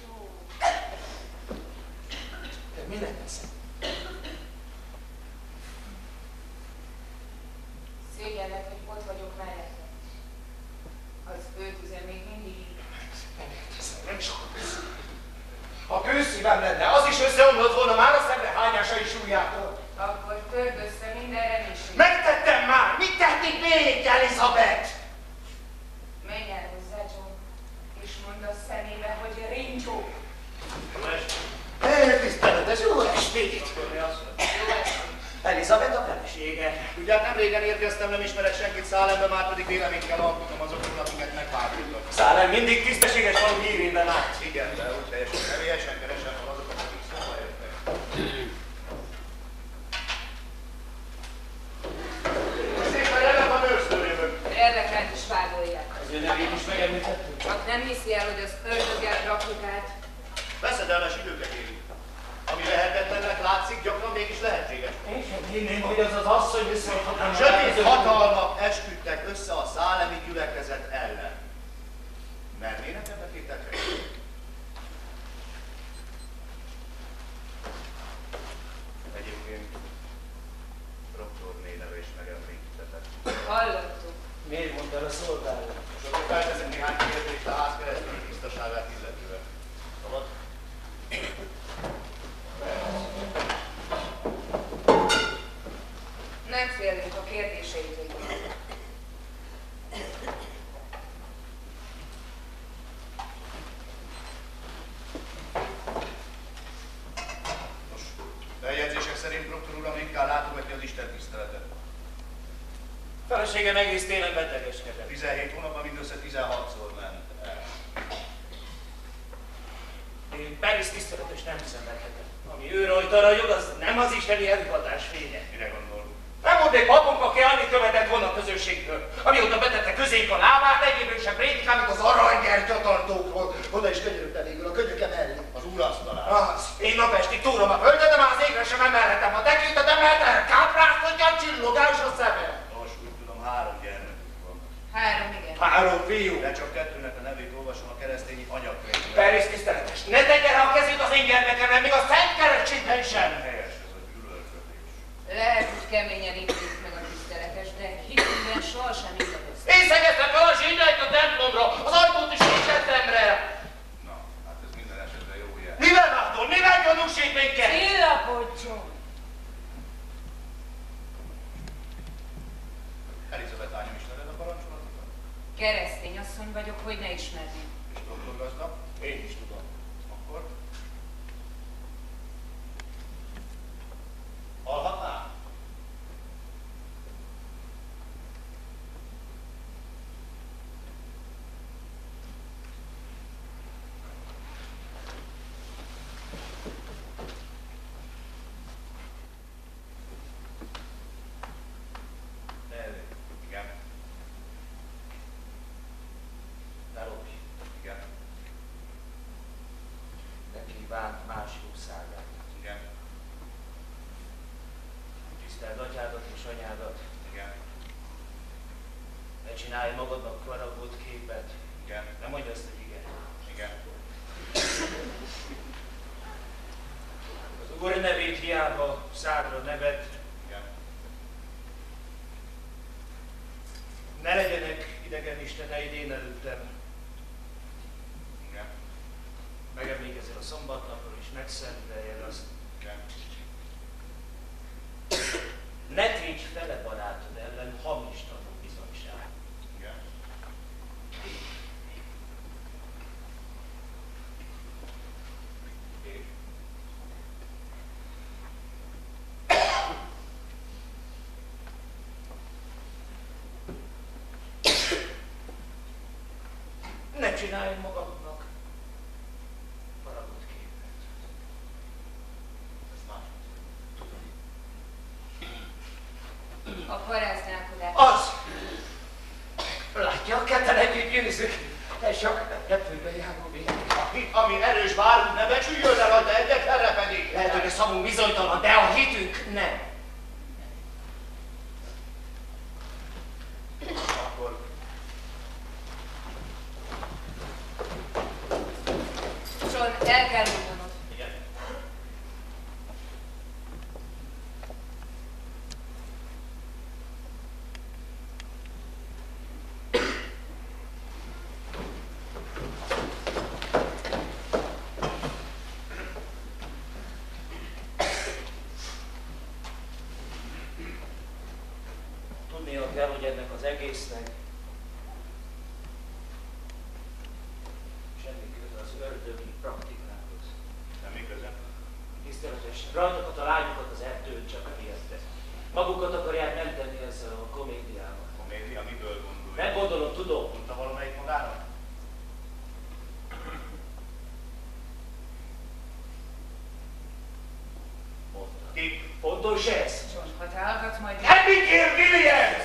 J: Te minek veszed?
B: Szégyellek, hogy ott vagyok mellette. Az ő tüze még mindig így.
J: Nem is akarok. Ha kőszívem lenne, az is összeomlott volna már a szemre hányásai súlyától.
B: Akkor törd össze minden reménység.
J: Megtettem már! Mit tették még, Elizabeth?
B: Menj el hozzá, John, és mondd a szemébe, hogy rincsó.
J: Tiszteletes, jó estét! Elizabeth a felesége.
A: Tudják, nem régen érkeztem, nem ismerek senkit Szálembe, már pedig véleményt kell alkotnom azokról, akiket megváltottak.
J: Szálem mindig tisztességes valami hírében át.
A: Igen, de úgy helyesen, nevélyesen keresem fel azokat, akik szóba jöttek. Szépen jelen van őrsztől jövök.
B: Érdekelt is vágolják.
J: Az ő nevét is megemlítettük.
B: Csak nem hiszi el, hogy az ördöggel rakjuk át.
A: Veszedelmes időket élünk. Ami lehetetlennek látszik, gyakran mégis lehetséges.
J: Én sem hinném, hogy az az asszony visszaadhatná.
A: Sötét hatalmak esküdtek össze a szálemi gyülekezet ellen. Mernének ebbe tételkedni? Egyébként doktorné neve is megemlítettek.
B: Hallottuk.
J: Miért mondd el a szolgáló?
A: És akkor felteszek néhány kérdést a ház keresztül tisztaságát illetően. Szabad?
B: Nem félünk a kérdéseitől.
A: Nos, bejegyzések szerint Proktor uram ritkán látogatja az Isten tiszteletet.
J: Feleségem egész télen betegeskedett.
A: tizenhét hónapban mindössze tizenhatszor ment el.
J: Én Paris tiszteletes nem szenvedhetem. Ami ő rajta ragyog, az nem az isteni elhivatás fénye.
A: Mire gondol?
J: Nem mondd egy papom, papok, aki annyit követett volna a közösségtől. Amióta betette közénk a lábát, egyébként sem prédikál, mint az aranygyertyatartókról.
A: Oda is könyörögte végül a könyöke mellé. Az úrasztalán.
J: Az, én napestig túrom a földre, de már az égre sem emelhetem a tekintetem, mert elkápráztatja a csillogás a szemem.
A: Nos, úgy tudom, három gyermekük van.
B: Három, igen.
J: Három fiú.
A: De csak kettőnek a nevét olvasom a keresztényi anyagkönyvben.
J: Perész tiszteletes, ne tegye rá a kezét az én gyermekemre, még a szent kerecségben sem.
A: Helyes ez a gyűlölködés.
B: Lehet, hogy keményen ítélik meg a tiszteletes, de hitünkben sohasem igazolsz.
J: Én szegeztem fel a zsindait a templomra, az ajtót is kisettemre.
A: Na, hát ez minden esetre jó jel.
J: Mivel vádol, mivel gyanúsít minket?
B: Csillapodjon!
A: Elizabeth lányom, ismered a parancsolatokat?
B: Keresztény asszony vagyok, hogy ne ismerném.
A: És doktor gazda?
J: Én is tudom.
A: Akkor? Hallhatnál? Igen.
J: Ne lopj.
A: Igen.
J: Ne kívánt más jószágát.
A: Igen.
J: Tiszteld atyádat és anyádat.
A: Igen.
J: Ne csinálj magadnak faragott képet.
A: Igen.
J: Ne mondj azt, hogy igen.
A: Igen.
J: Az Úr nevét hiába szádra nevet.
A: Igen.
J: Ne legyenek idegen isteneid én előttem.
A: Igen.
J: Megemlékezzel a szombatnapról és megszenteljed azt.
A: Igen.
J: Ne tégy fele barátod ellen hamis tanú bizonyság.
A: Igen. És?
J: Ne csinálj magadnak faragott képet.
A: Ez más.
B: A paráználkodás.
J: Az! Látja, ketten együtt győzünk. Ez csak repülbe járó végig.
A: A hit, ami erős bárunk, ne becsüljön le rajta, egyetlenre pedig.
J: Lehet, hogy a szavunk bizonytalan, de a hitünk nem.
A: Akkor
B: John, el kell mondanod.
A: igen.
J: Tudnia kell, hogy ennek az egésznek semmi köze az ördögi praktikához.
A: Semmi köze.
J: Tiszteletes, rajtakat a lányokat az erdőn csak emiatt. Magukat akarják mentenni ezzel a komédiával.
A: Komédia, miből gondolja?
J: Nem gondolom, tudom.
A: Mondta valamelyik magának?
J: Mondta.
A: Ki?
J: Fontos ez?
B: John, ha te hallgatsz majd...
J: Abigail Williams!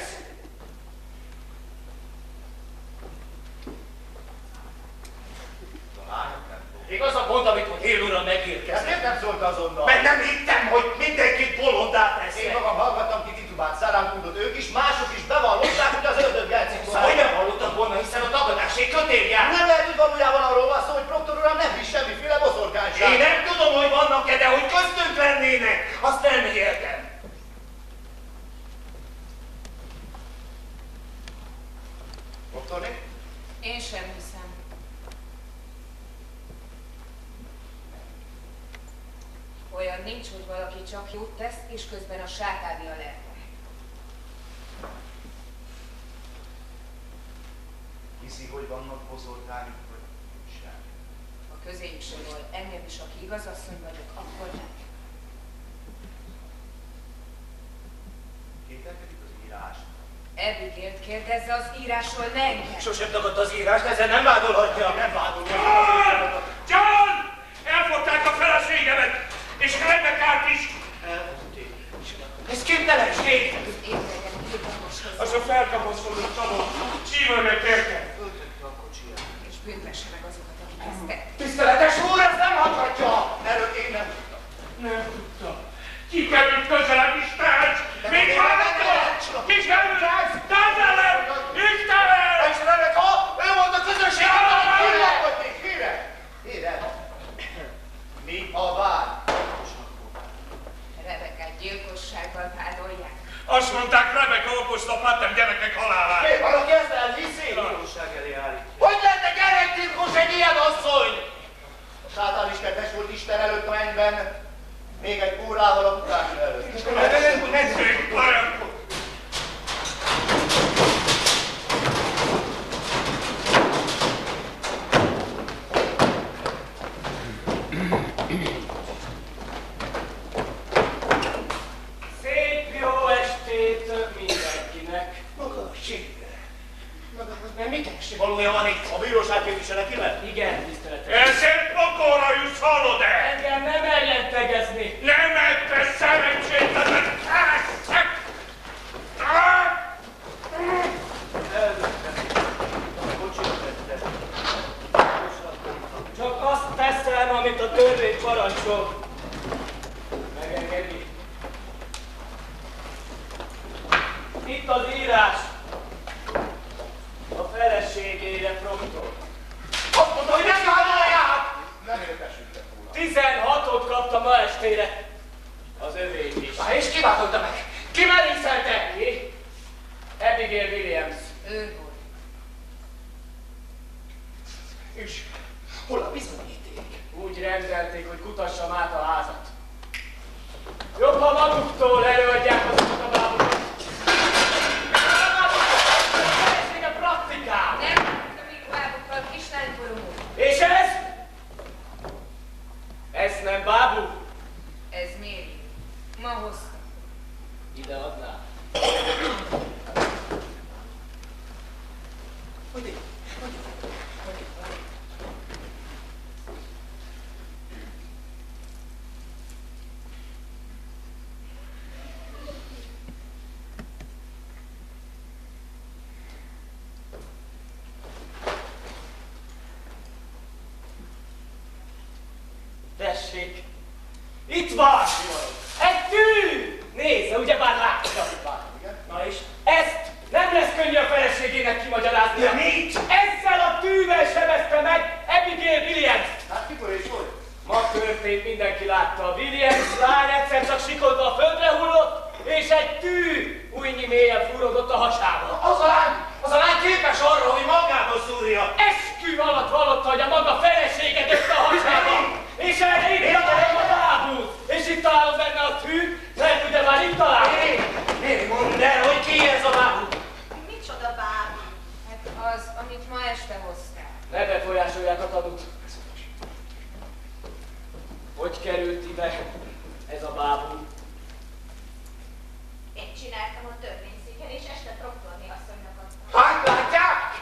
A: A lányok nem fog.
J: Igaz a pont, amikor Hill uram
A: Ez
J: megérkezett.
A: miért nem szólt azonnal?
J: Mert nem hittem, hogy mindenkit bolondá
A: Én
J: tesznek.
A: magam hallgattam ki titubát, Száránkundot, ők is, mások is bevallották, hogy az ördög játszik
J: Szóval hogy nem hallottak volna, hiszen a tagadáség kötél jár.
A: Nem lehet, hogy valójában arról van szó, hogy Proktor uram nem hisz semmiféle boszorkányság.
J: Én nem tudom, hogy vannak-e, de hogy köztünk lennének, azt nem értem.
A: Proktorné?
B: Én sem hiszem. Olyan nincs, hogy valaki csak jót tesz, és közben a sátádi a lelke.
A: Hiszi, hogy vannak boszorkányok, vagy sem.
B: A közéjük sorol, engem is, aki igazasszony vagyok, akkor nem.
A: Kételkedik az írás.
B: Abigail-t kérdezze az írásról, ne engem.
J: Sosem tagadt az írást, ezzel nem vádolhatja.
A: Nem vádolja.
I: John! John! Elfogták a feleségemet, és Rebekát is!
J: Ez képtelenség!
B: Ébredjen,
I: Az a felkapaszkodott csavó, csímon meg érte.
K: Föltötte a kocsiját.
H: És büntesse meg azokat, akik ezt tették.
J: Tiszteletes úr, ezt nem hagyhatja! Erről én nem tudtam.
I: Nem tudtam. Ki került közelebb, Isten! Mit vártok? Ki került? Közelebb! Istenem!
J: És Rebeka, ő volt a közösség! Hírre volték, hírre! Hírre! Mi a vád?
H: Rebekát gyilkossággal vádolják.
I: Azt mondták, Rebeka okozta Patem gyerekek halálát.
J: Miért valaki ezt elhiszi?
K: Bíróság elé állít.
J: Hogy lenne gyerektilkos egy ilyen asszony? A sátán is kedves volt Isten előtt a mennyben, még egy órával a mutása előtt.
G: Szép jó estét mindenkinek.
J: Maga aségre. Maga, mert mi keresi valója van itt? A bíróság képviseletével?
G: Igen, tiszteletem.
I: Ezért pokolra jussz, hallod-e?
G: Engem nem merjen tegezni.
I: Nem ebbe szerencsétlenek keresztek!
K: A kocsiját tette.
G: Csak azt teszem, amit a törvény parancsol. Megengedi. Itt az írás. A feleségére promptol.
J: Azt mondta, hogy nem hallják! Nem értesültek róla.
G: tizenhatot kapta ma estére. Az övét is.
J: Na, és ki váltotta meg? Ki merészelte?
G: Ki? Abigail Williams.
H: Ő volt.
J: És hol a bizonyíték?
G: Úgy rendelték, hogy kutassam át a házat. Jobb, ha maguktól előadják azokat a bábokat. A felesége praktikál.
H: Nem tudtam még bábukkal, kislánykorom úr.
G: És ez? Ez nem bábú?
H: Ez Méri. Ma hoztam.
G: Ide adná.
J: Hogy én? Hogy én? Hogy én?
G: Tessék! Itt van! Egy tű! Nézze, ugyebár látja. Na és ezt nem lesz könnyű a feleségének kimagyarázni.
J: De mit?
G: Ezzel a tűvel sebezte meg Abigail Williams.
J: Hát mikor és hogy?
G: Ma történt, mindenki látta. A Williams lány egyszer csak sikolva a földre hullott, és egy tű újnyi mélyen fúródott a hasába.
J: Az a lány, az a lány képes arra, hogy magába szúrja.
G: Eskü alatt vallotta, hogy a maga felesége dögte a hasába. És erre itt találom a bábút. És itt találom benne a tű, mert ugye már itt találom.
J: Méri, Méri, mondd el, hogy ki ez a bábú?
H: Micsoda bábú? Hát az, amit ma este hoztál.
G: Ne befolyásolják a tanút. Hogy került ide ez a bábú?
B: Én csináltam a törvényszéken, és este proktorné asszonynak adtam.
J: Hát látják?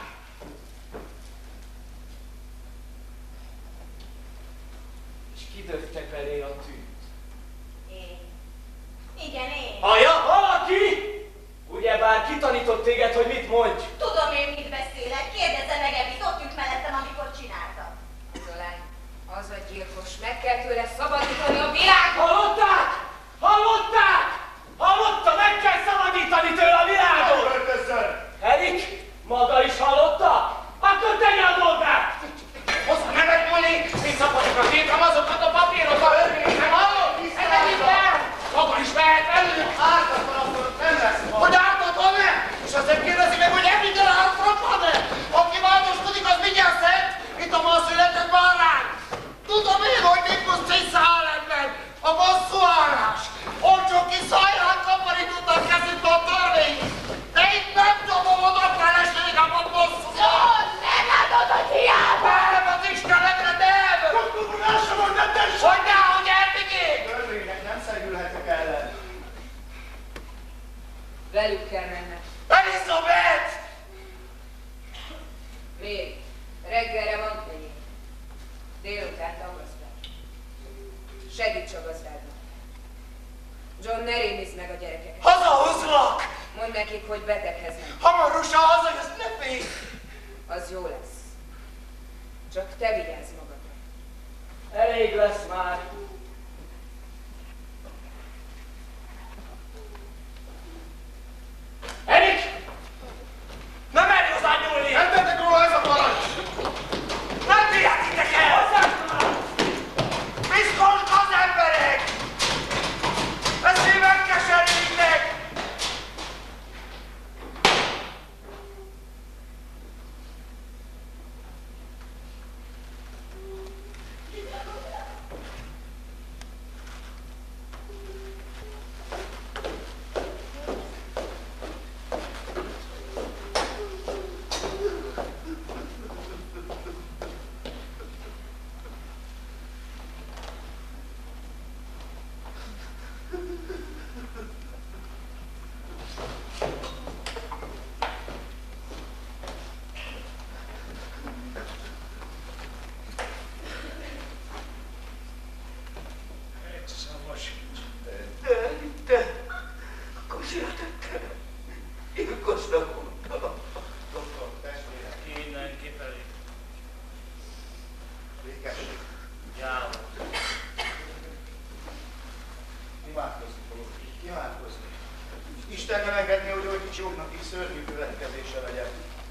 G: És kidöfte belé a tűt.
B: Én. Igen, én.
G: Hallja? Valaki? Ugyebár kitanított téged, hogy mit mondj?
B: Tudom én, mit beszélek. Kérdezze meg Ebit, ott ült mellettem, amikor csináltam.
H: Az a lány, az a gyilkos, meg kell tőle szabadítani a világot!
G: Hallották? Hallották? Hallotta, meg kell szabadítani tőle a világot!
J: Öltözzön!
G: Erik, maga is hallotta? Akkor tegye a dolgát!
J: Hozzá nem egy múlni, visszapotokra tiltam azokat a papírokat! Nem hallod? Engedjük el! Maga is mehet velünk! Ártatlan akkor nem lesz ma. Hogy ártatlan-e? És azt nem kérdezi meg, hogy említől ártatlan-e? Aki változkodik, az mindjárt szent, mint a ma született bárány! Tudom én, hogy mit most visszaáll ebben! A bosszúállás! Olcsó kis szajrán kaparított kezükbe a törvény! De itt nem dobom oda feleségem a bosszúval!
B: John, nem látod, hogy hiába!
J: Nem, az Istenekre nem! El sem mondtad, te is! Hogy nehogy elvigék! Törvénynek nem szegülhetek ellen.
H: Velük kell mennem.
J: Elizabeth!
H: Még. Reggelre van kenyér. Délután tavasztál. Segíts a gazdádnak. John, ne rémizd meg a gyerekeket.
J: Hazahozlak!
H: Mondd nekik, hogy beteghez jó lesz. Csak te vigyázz magadra.
G: Elég lesz már. Erik! Nem merj hozzá nyúlni!
J: Nem tettek róla ez a parancs!
G: Nem vihetitek el!
J: Piszkosd az emberek! Ezt én megkeserítnek! Isten nem engedni, hogy olyan kicsi oknak így szörnyű következése legyen.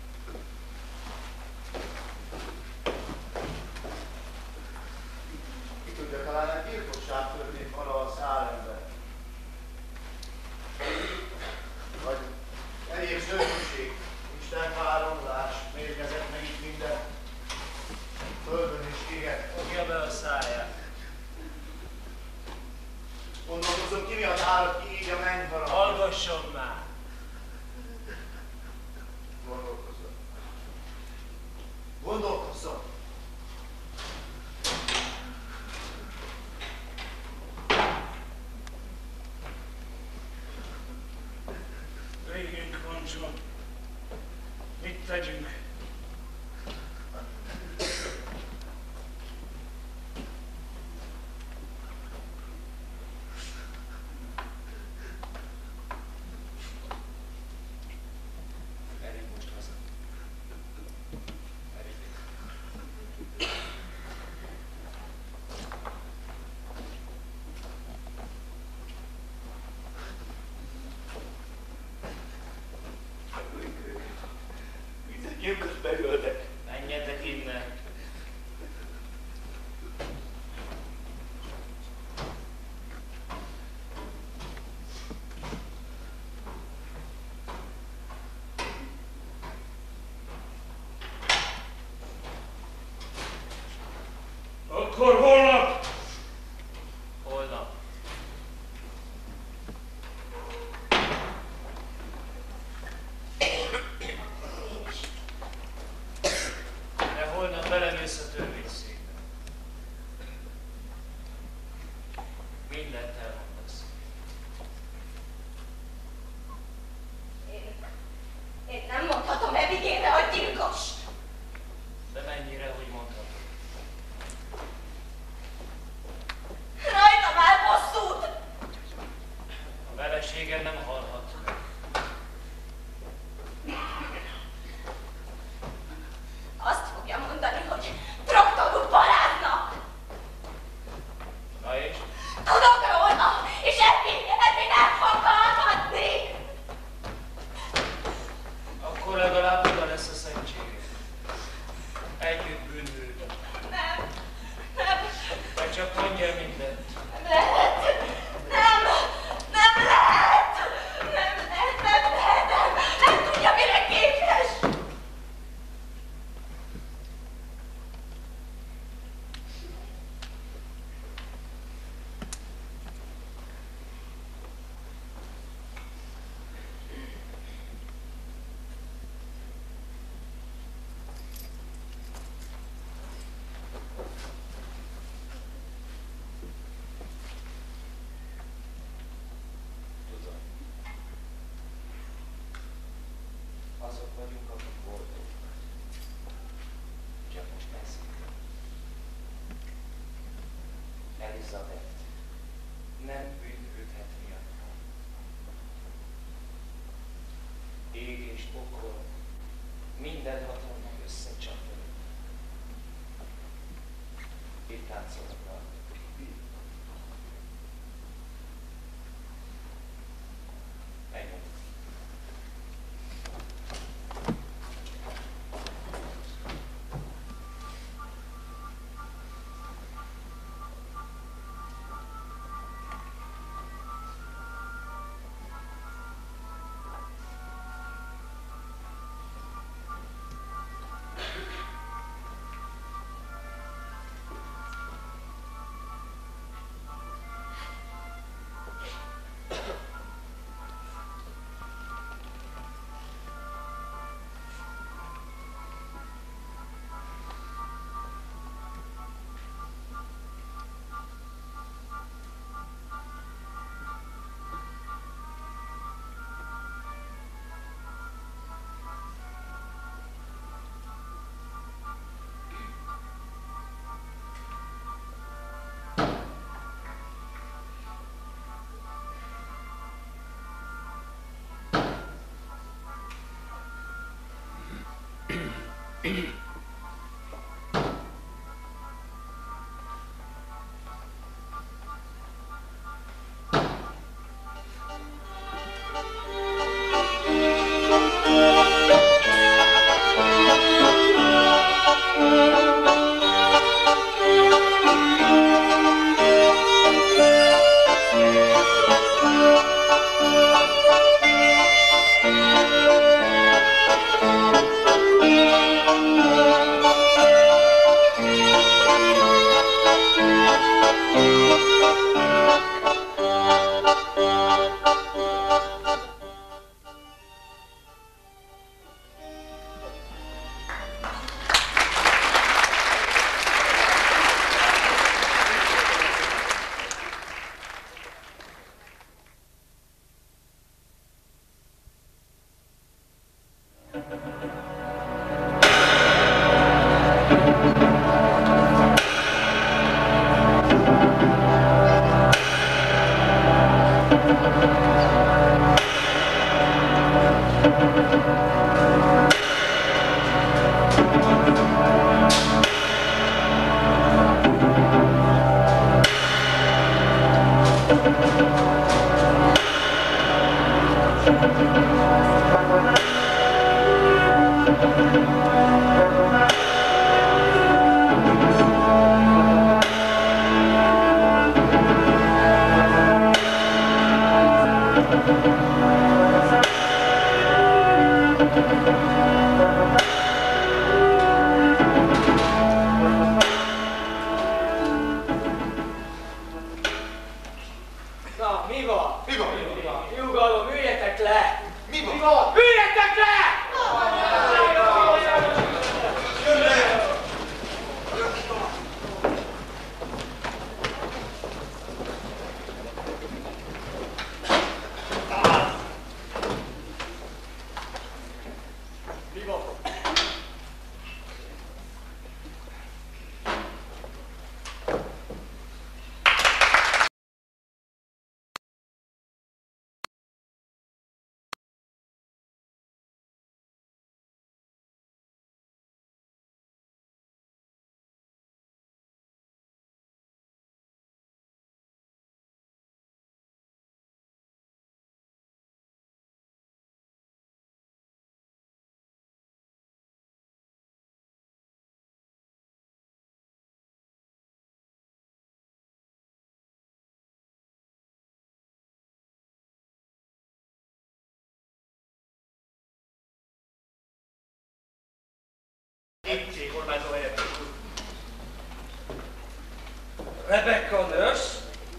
J: Ki tudja, talán egy gyilkosság történt vala a szálemben. Vagy egyéb szörnyűség, Isten káromlás, mérgezett meg itt minden. Földön is éget.
K: Fogja be a száját.
J: Gondolkozom, ki miatt állok ki így a mennyharat.
K: Hallgasson már!
J: Gondolkozzon. Gondolkozzon.
I: Végünk van, John. Mit tegyünk?
J: Gyilkos megöltek.
K: Menjetek innen!
I: Akkor holnap!
K: Holnap. De holnap belemész a törvényszékbe. Mindent elmondasz.
H: Én, én nem mondhatom Abigailre, hogy gyilkos.
K: De mennyire, hogy mondhatod?
G: Rebecca nurse.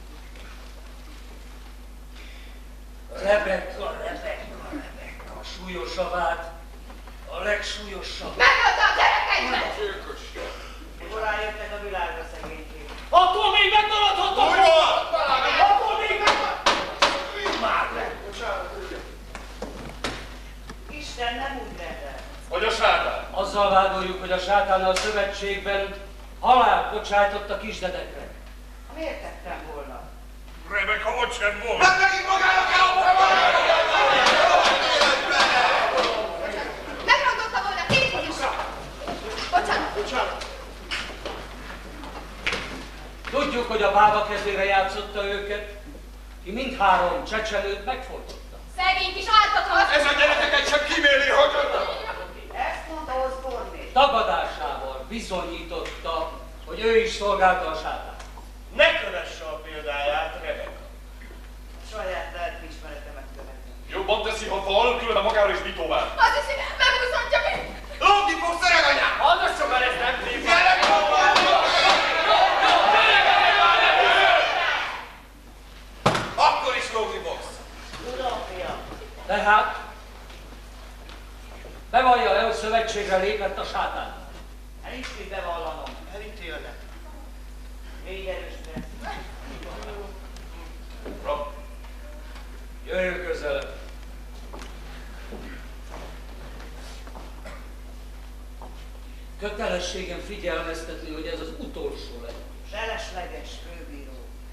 G: Rebecca, Rebecca, Rebecca. Súlyosabb át. A legsúlyosabb.
B: Megadta a gyerekeimet!
C: Korán jöttek a világra szegénység.
G: Attól még megmaradhatok!
F: Úgy van!
G: Attól még megmaradhatok! Már le!
C: Isten nem úgy rendel.
I: Hogy a sátán?
G: Azzal vádoljuk, hogy a sátánnal szövetségben halált bocsájtott a kisdedekre.
C: Miért tettem volna?
I: Rebecca ott sem volt.
F: Mert megint magának kell!
B: Megrontotta volna két is! Bocsánat!
A: Bocsánat!
G: Tudjuk, hogy a bába kezére játszotta őket, ki mindhárom csecsemőt megfordította.
B: Szegény kis ártatlan!
F: Ez a gyerekeket sem kíméli, hogy...
C: Ezt mondta Osborne.
G: Tagadásával bizonyította, hogy ő is szolgálta a sátát.
I: Ne kövesse a példáját, Rebecca.
C: Saját lelkiismeretemet követem.
I: Jobban teszi, ha val, különben magára is mit tovább.
B: Azt hiszi, megúszhatja mi!
F: Lógni fogsz, öreganyám!
E: Hallgasson már, ezt nem tűnik!
F: Gyerek, akkor is lógni fogsz.
C: Tudom, fiam.
G: Tehát bevallja-e, hogy szövetségre lépett a sátán?
C: Nincs mit bevallanom.
I: Elítélnek.
C: Légy erősre.
I: Uram,
G: Jöjjön közelebb. Kötelességem figyelmeztetni, hogy ez az utolsó legyen.
C: Felesleges, főbíró.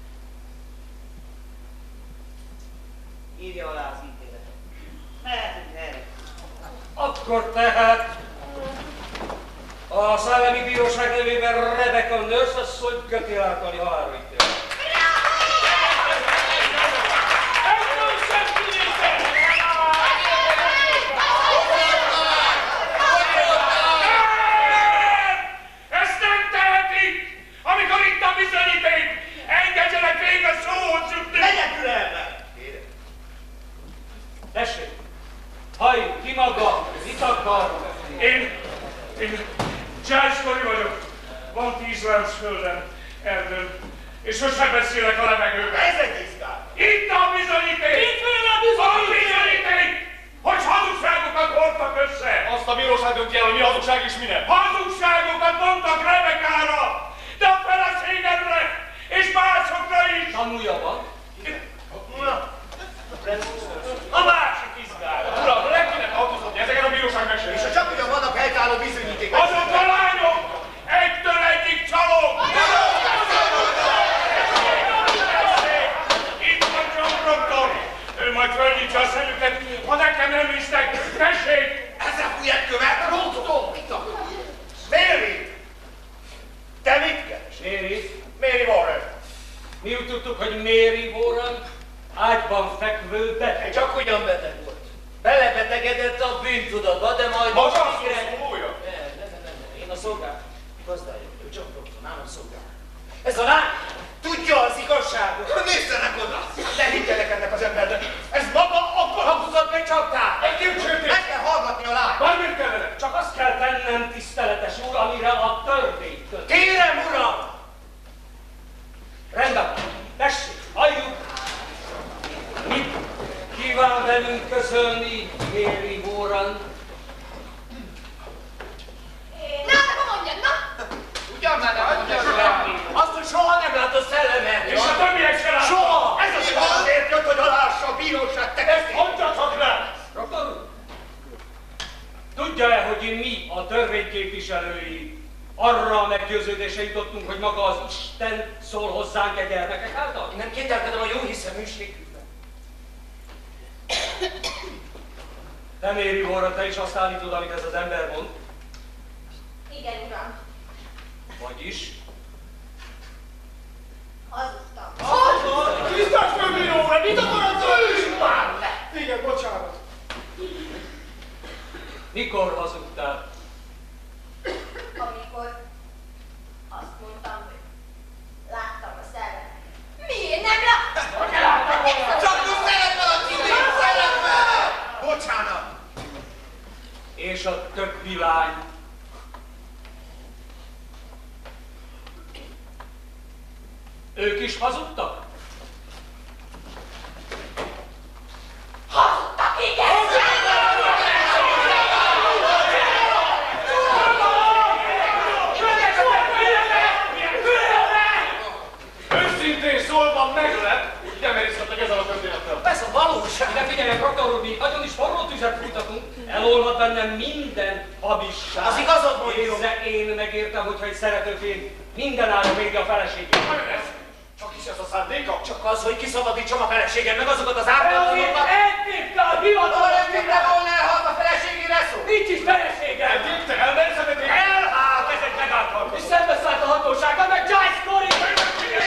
C: Írja alá az ítéletet. Mehetünk erre.
G: Akkor tehát a Szellemi Bíróság nevében Rebecca Nurse asszony kötél általi halálra ítélet.
I: ezt nem tehetik! Amikor itt a bizonyíték, engedjenek végre szót jutni!
A: Legyen türelme!
G: Tessék, halljuk ki maga, mit akar?
I: Én, én Charles Corey vagyok. Van tíz város földem, erdőn, és sosem beszélek a levegőben.
A: Ez egy izgál!
I: Itt a bizonyíték!
G: Miféle
I: A
G: bizonyíték?
I: bizonyíték! Hogy hazugságokat hordtak össze!
F: Azt a bíróság dönti el, hogy mi hazugság és mi nem.
I: Hazugságokat mondtak Rebecca-ra, de a feleségemre, és másokra is!
G: Tanulja van?
I: A másik izgál!
F: Uram, le kéne tartozni ezeket a bíróság
A: És
F: megsérüléseket.
A: ha csak ugyan vannak helytálló bizonyítékok.
I: Azok a lányok egytől egyik csalók! Itt van John Proctor! Ő majd fölnyitja a szemüket, ha nekem nem hisznek, tessék!
A: Ezzel fújják követ! Proctor! Mit a... Mary! Te mit keres?
G: Mary,
A: Mary Warren.
G: mi úgy tudtuk, hogy Mary Warren ágyban fekvő beteg.
A: Csak ugyan beteg volt. Belebetegedett a bűntudatba, de majd...
F: Maga a szólója?
A: Nem, nem, nem, nem. Én a szolgál. Gazdályok, ő John Proctor, nálam szolgál. Ez a lány tudja az igazságot.
F: Nézzenek oda!
A: Ne higgyenek ennek az embernek. Ez maga a kalauzat becsapták.
I: Egy kimcsőtés!
A: Meg kell hallgatni a lányt.
I: Bármit kellene?
G: Csak azt kell tennem, tiszteletes úr, amire a törvény köt.
A: Kérem, uram!
G: Rendben, tessék, halljuk! Mit kíván velünk közölni Mary Warren?
B: Na, akkor mondjad, na!
E: Ugyan már nem mondja semmi.
A: Azt, hogy soha nem látott szellemet.
I: És a többiek se látnak!
A: Soha! Ez az azért jött, hogy alássa a bíróság tekesztét.
I: Mondja csak le!
G: Doktor úr, tudja-e, hogy mi a törvényképviselői arra a meggyőződésre jutottunk, hogy maga az Isten szól hozzánk a gyermekek által?
A: Én nem kételkedem a jó hiszeműségükben.
G: Te, Mary Warren, te is azt állítod, amit ez az ember mond?
B: Igen, uram.
G: Vagyis?
B: Hazudtam.
D: Tisztelt főbíró úr, mit akarod tőlünk?
A: Már le!
D: Igen, bocsánat.
G: Mikor hazudtál?
B: Amikor azt mondtam, hogy láttam a szellemet. Miért nem láttam? Hogy ne láttam volna?
F: Csak most szeretve a címét, szeretve!
A: Bocsánat!
G: És a többi lány? Ők is hazudtak?
B: Hazudtak, igen!
F: Őszintén szólva meglep, hogy nem erészkedtek ezzel a történettel.
A: Ez a valóság!
G: De figyelj, Proctor úr, mi nagyon is forró tüzet fújtatunk, elolvad bennem minden habisság.
A: Az igazad mondja.
G: Észre én megértem, hogyha egy szeretőfény mindenáron védi a feleségét.
F: Csak is ez a szándéka?
A: Csak az, hogy kiszabadítsam a feleségem, meg azokat az
G: De azért
A: ártatlanul.
G: egyébként a
A: Ha nem
G: hivatalos
A: tudta volna elhalni a feleségére szó.
G: nincs is feleségem!
F: Eddig te elmersz, amit én...
G: Elhált, ez egy megáltalkozás! És szembeszállt a hatósággal, meg Giles Corey!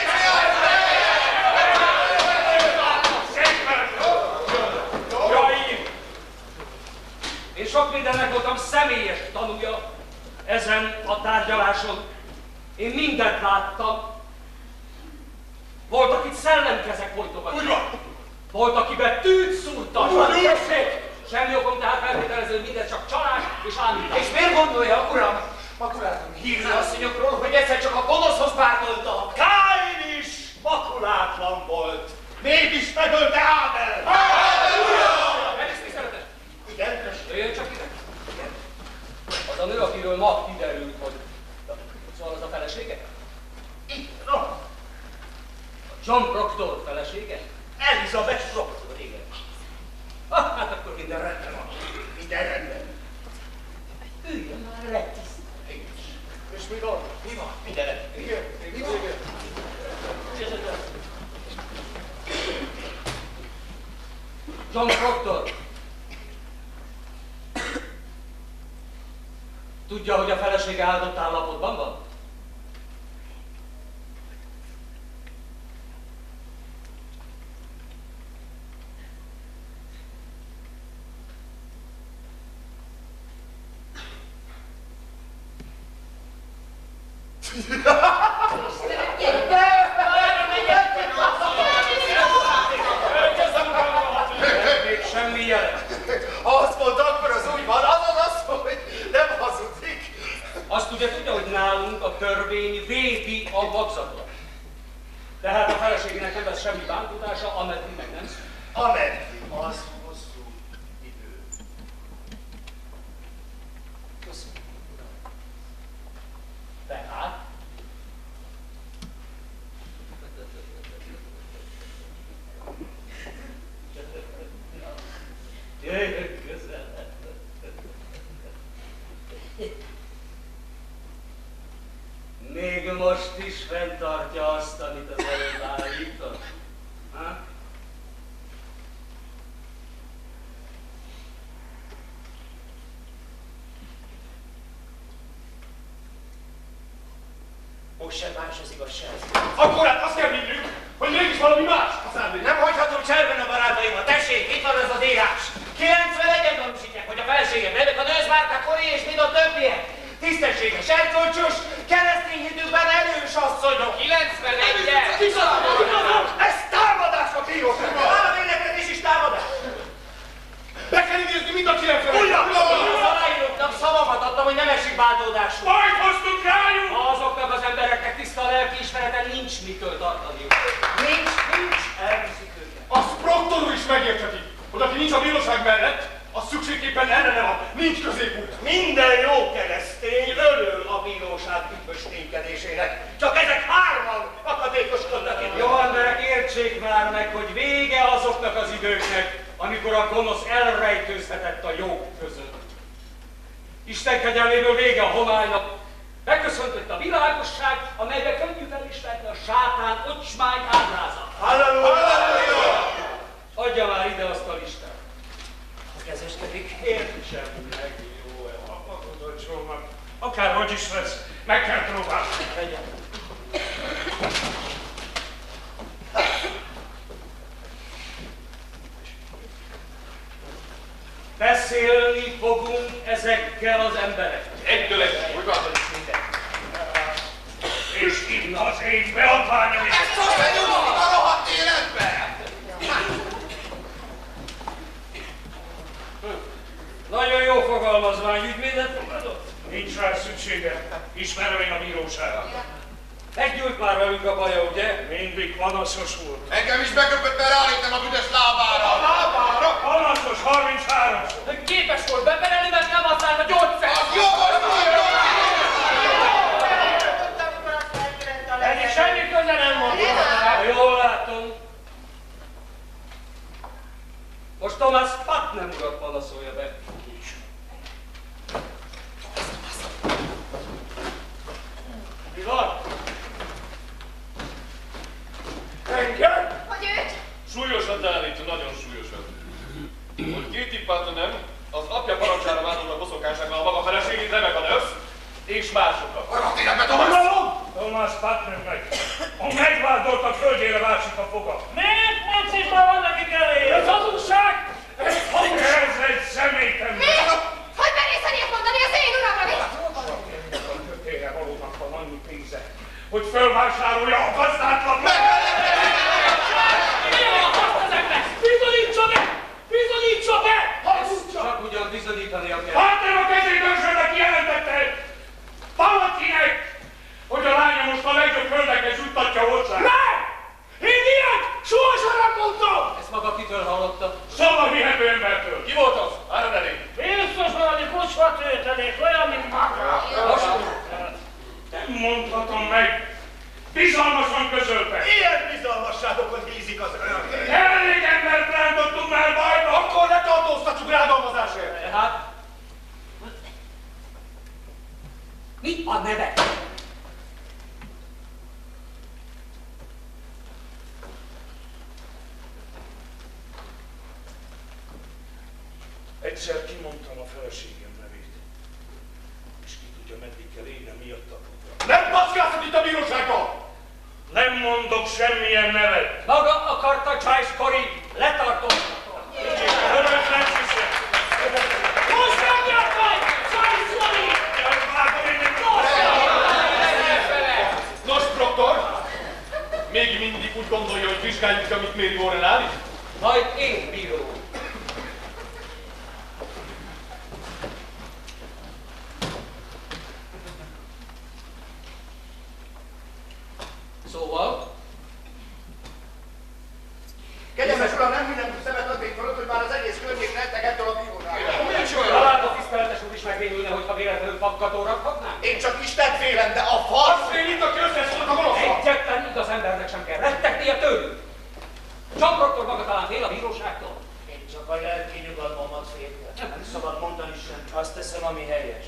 G: ezen a tárgyaláson én mindent láttam. Volt, akit szellemkezek folytogattak.
A: Úgy van!
G: Volt, akiben tűt szúrtak. Tessék! Semmi okom tehát feltételezni, hogy mindez csak csalás és ámítás.
J: És miért gondolja, uram, makulátum hírű asszonyokról, hogy egyszer csak a gonoszhoz pártoltak?
A: Káin is makulátlan volt. Mégis megölte Ábel.
G: Megtiszteletes!
A: Igen,
G: Jöjjön csak ide. Igen. Az a nő, akiről ma kiderült, hogy... Szóval az a felesége?
A: itt, no.
G: John Proctor felesége?
A: Elizabeth Proctor, igen.
G: Ah, hát akkor minden rendben van.
A: Minden rendben.
G: Üljön már le, tiszt.
A: És mi van? Mi van? Minden rendben. Igen. Mi van?
G: John Proctor. Tudja, hogy a felesége áldott állapotban van? Még semmi jelen.
J: Ha azt mondta, akkor az úgy van, azaz az, hogy nem hazudik.
G: Azt ugye tudja, hogy nálunk a törvény védi a magzatot. Tehát a feleségének nem lesz semmi bántutása, ameddig meg nem szűnik.
A: Ameddig az hosszú idő.
G: Köszönöm. Tehát? Jöjjön közel. Még most is fenntartja azt, amit az előbb állított. Ha?
A: Most sem más az igazság.
I: Akkor hát azt kell higgyük, hogy mégis valami más a szándék.
J: Nem hagyhatom cserben a barátaimat. Tessék, itt van ez az írás. kilencvenegyen tanúsítják, hogy a feleségem Rebeka Nőzmárka Kori és mind a többiek. Tisztességes, erkölcsös, keresztény hitükben erős asszonyok.
E: kilencvenegyen!
A: Ez támadás a bíróság!
J: Államérdeklődés is támadás.
I: Be kell idézni mind a kilencvenegyen!
J: Az aláíróknak szavamat adtam, hogy nem esik bántódású.
I: Majd hoztuk rájuk!
G: Azoknak az embereknek tiszta lelkiismereten nincs mitől tartaniuk.
J: Nincs, nincs, elviszik őket.
I: Azt Proctor úr is megértheti, hogy aki nincs a bíróság mellett, az szükségképpen ellene van, nincs középút.
A: Minden jó keresztény örül a bíróság üdvös ténykedésének. Csak ezek hárman akadékoskodnak itt.
G: Jó emberek, értsék már meg, hogy vége azoknak az időknek, amikor a gonosz elrejtőzhetett a jók között. Isten kegyelméből vége a homálynak. Megköszöntött a világosság, amelybe könnyű felismerni a sátán ocsmány ábrázat.
A: Halleluja!
G: Adja már ide azt a listát.
J: Kezeskedik.
I: Értsem meg, jó, a Csónak. Akárhogy is lesz, meg kell próbálni.
J: Legyen.
G: Beszélni fogunk ezekkel az emberekkel.
I: Egytől egy, úgy van. És itt az én beadványom is.
J: Ezt sosem nyugodni a rohadt életbe!
G: Nagyon jó fogalmazvány, ügyvédet fogadott?
I: Nincs rá szüksége. Ismerem én a bíróságot.
G: Meggyűlt már velünk a baja, ugye?
I: Mindig panaszos volt.
J: Engem is beköpött, mert ráállítom a büdös lábára. A lábára?
I: Panaszos harminchárom.
E: Képes volt beperelni, mert nem használna gyógyszert!
J: Az jó, hogy mondja!
I: Ennyi semmi köze nem volt.
G: Jól látom. Most Thomas Putnam urat panaszolja be. Mi van?
I: Engem?
B: Hogy őt?
F: Súlyosan állítja, nagyon súlyosan. Hogy Katie Putnam az apja parancsára vádolt a boszorkánysággal a maga feleségét, Rebeka Nősz, és másokat.
J: Rohadt életbe, Thomas!
I: Thomas Putnam meg. A megvádoltak földjére vásik a foga.
G: Miért mondsz is már van nekik elé?
I: Ez hazugság! Ez egy személytem!
B: Mi? Hogy merész ilyet mondani az én uramra? Mi?
I: pénze, hogy fölvásárolja a gazdátlan meg!
G: Bizonyítsa be! Bizonyítsa be! Csak ugyan bizonyítania kell.
I: Hát nem a kezét ősölve kijelentette valakinek, hogy a lánya most a legjobb földekhez juttatja hozzá.
G: Nem! Én ilyet sohasem nem mondtam! Ezt maga kitől hallotta?
I: Szóval hihető embertől.
F: Ki volt az? Álljon elé!
K: Biztos valami kocsma töltelék, olyan, mint maga.
I: Nem mondhatom meg. Bizalmasan közölte.
A: Ilyen bizalmasságokon hízik az ön.
I: Elég embert rántottunk már bajba.
A: Akkor ne tartóztassuk rágalmazásért.
G: Hát? Mi a neve?
I: Egyszer kimondtam a feleségem nevét. És ki tudja, meddig kell élnem miatta.
A: Nem paszkázhat itt a bírósággal!
I: Nem mondok semmilyen nevet.
G: Maga akarta Csajszkori letartóztató.
I: Önök nem hiszem.
G: Most mondjad meg! Csajszkori!
F: Nos, Proktor, még mindig úgy gondolja, hogy vizsgáljuk, amit Mary Warren állít?
G: Majd én bíró. Szóval?
A: Kegyelmes uram, nem minden szemet adnék fölött, hogy már az egész környék rettek ettől a bíróságtól.
G: Talán a tiszteletes úr is megrémülne, hogyha véletlenül fakgató rakhatnánk?
A: Én csak Istent félem, de a fasz...
F: Azt fél itt, aki összeszólnak a gonoszra!
G: Egyetlen igaz embernek sem kell rettegnie tőlük. John Proctor maga talán fél a bíróságtól?
K: Én csak a lelki nyugalmamat féltem. Nem szabad mondani sem. Azt teszem, ami helyes.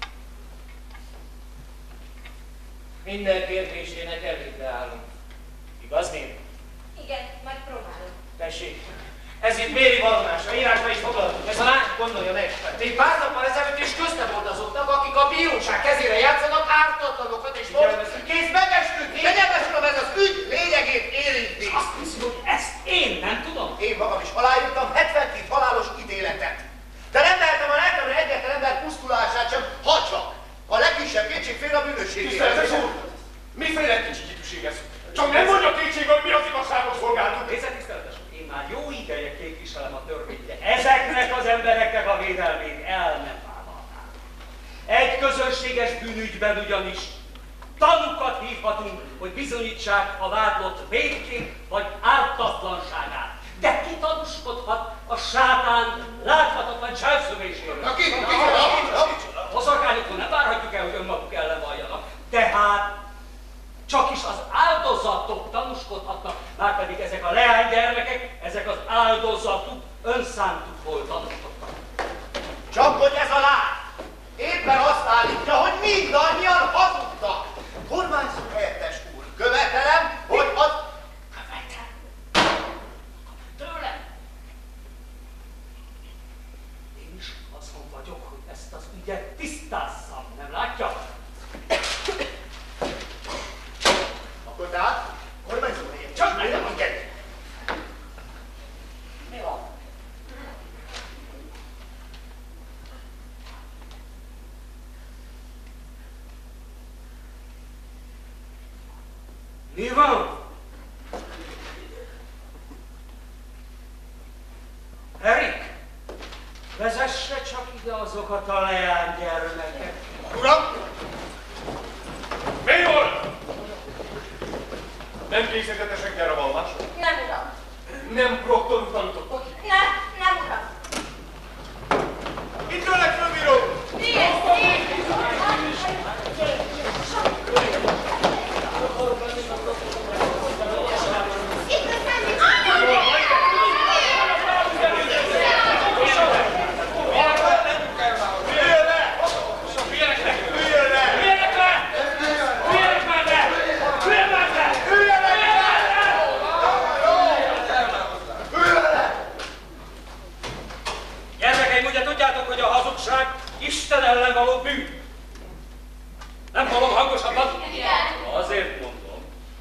K: Minden kérdésének elébe állunk. Igaz, Méri?
H: Igen, megpróbálom.
K: Tessék, ez itt Méri vallomása, írásban is foglaltunk. Ez a lány, gondolja meg.
J: Még pár nappal ezelőtt is közte volt azoknak, akik a bíróság kezére játszanak ártatlanokat, és most kész megesküdni.
A: Kegyelmes uram, ez az ügy lényegét érinti.
G: Azt hiszi, hogy ezt én nem tudom.
A: Én magam is aláírtam hetvenkét halálos ítéletet. De nem tehetem a lelkemre egyetlen ember pusztulását sem, ha csak a legkisebb kétség fél a bűnösségéhez.
F: Tiszteletes úr! Miféle kicsi hitűség ez? Csak nem mondja kétségbe, hogy mi az igazságot szolgáltuk.
G: Nézze, tiszteletes úr, én már jó ideje képviselem a törvényt, de ezeknek az embereknek a védelmét el nem vállalnám. Egy közönséges bűnügyben ugyanis tanukat hívhatunk, hogy bizonyítsák a vádlott vétkét vagy ártatlanságát. De ki tanúskodhat a sátán láthatatlan cselszövéséről?
A: Na ki? Ki?
G: Boszorkányoktól nem várhatjuk el, hogy önmaguk ellen valljanak. Tehát csak is az áldozatok tanúskodhatnak, márpedig ezek a leánygyermekek, ezek az áldozatuk önszántukból tanúskodtak.
A: Csak hogy ez a lány éppen azt állítja, hogy mindannyian hazudtak. Kormányzó helyettes úr, követelem, hogy az...
G: Követel! Tőlem! Én is azon vagyok, hogy ezt az ügyet tisztázzam, nem látja?
A: Akkor tehát, kormányzó helyettes úr, nem mondja.
C: Mi van?
G: Mi van? Erik, vezesse csak ide azokat a leánygyermeket.
A: Uram!
F: Mi volt? Nem készítetesek gyere a vallás?
H: Nem, uram.
F: Nem Proktor utanítottak?
H: Nem, nem, uram.
A: Itt jönnek, főbíró!
H: Nézd, nézd! Itt a szemét!
G: Gyermekeim, ugye tudjátok, hogy a hazugság Isten ellen való bűn. Nem hallom hangosabban?
H: Igen.
G: Azért mondom.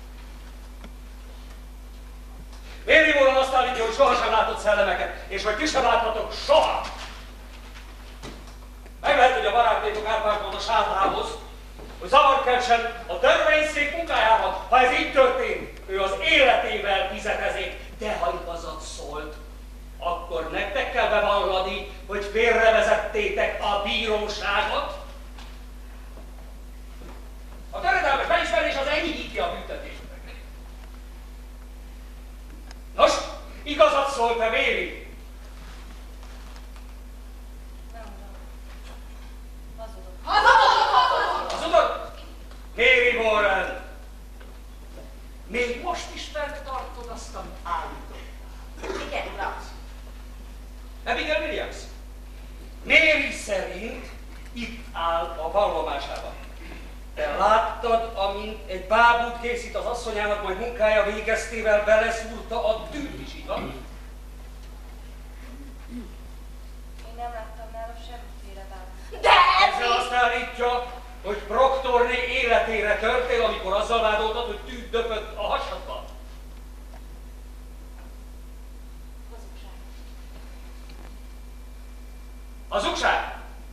G: Mary Warren azt állítja, hogy sohasem látott szellemeket, és hogy ti sem láthatok soha. Meg lehet, hogy a barátnétok átvágott a sátához, hogy zavart keltsen a törvényszék munkájában. Ha ez így történt, ő az életével fizetezik, de ha igazat szólt, akkor nektek kell bevallani, hogy félrevezettétek a bíróságot. A töredelmes beismerés az enyhíti a büntetésnek. Nos, igazat szólt-e Méri? Hazudott? Méri Warren, még most is fenntartod azt, amit állítottál?
C: Igen, uram.
G: Abigail Williams, Méri szerint itt áll a vallomásában. Te láttad, amint egy bábút készít az asszonyának, majd munkája végeztével beleszúrta a tűzvizsiba?
H: Én nem láttam nála semmiféle bábút.
C: De
G: ezzel azt állítja, hogy Proctorné életére törtél, amikor azzal vádoltad, hogy tűt döpött a hasadban.
H: Hazugság.
G: Hazugság?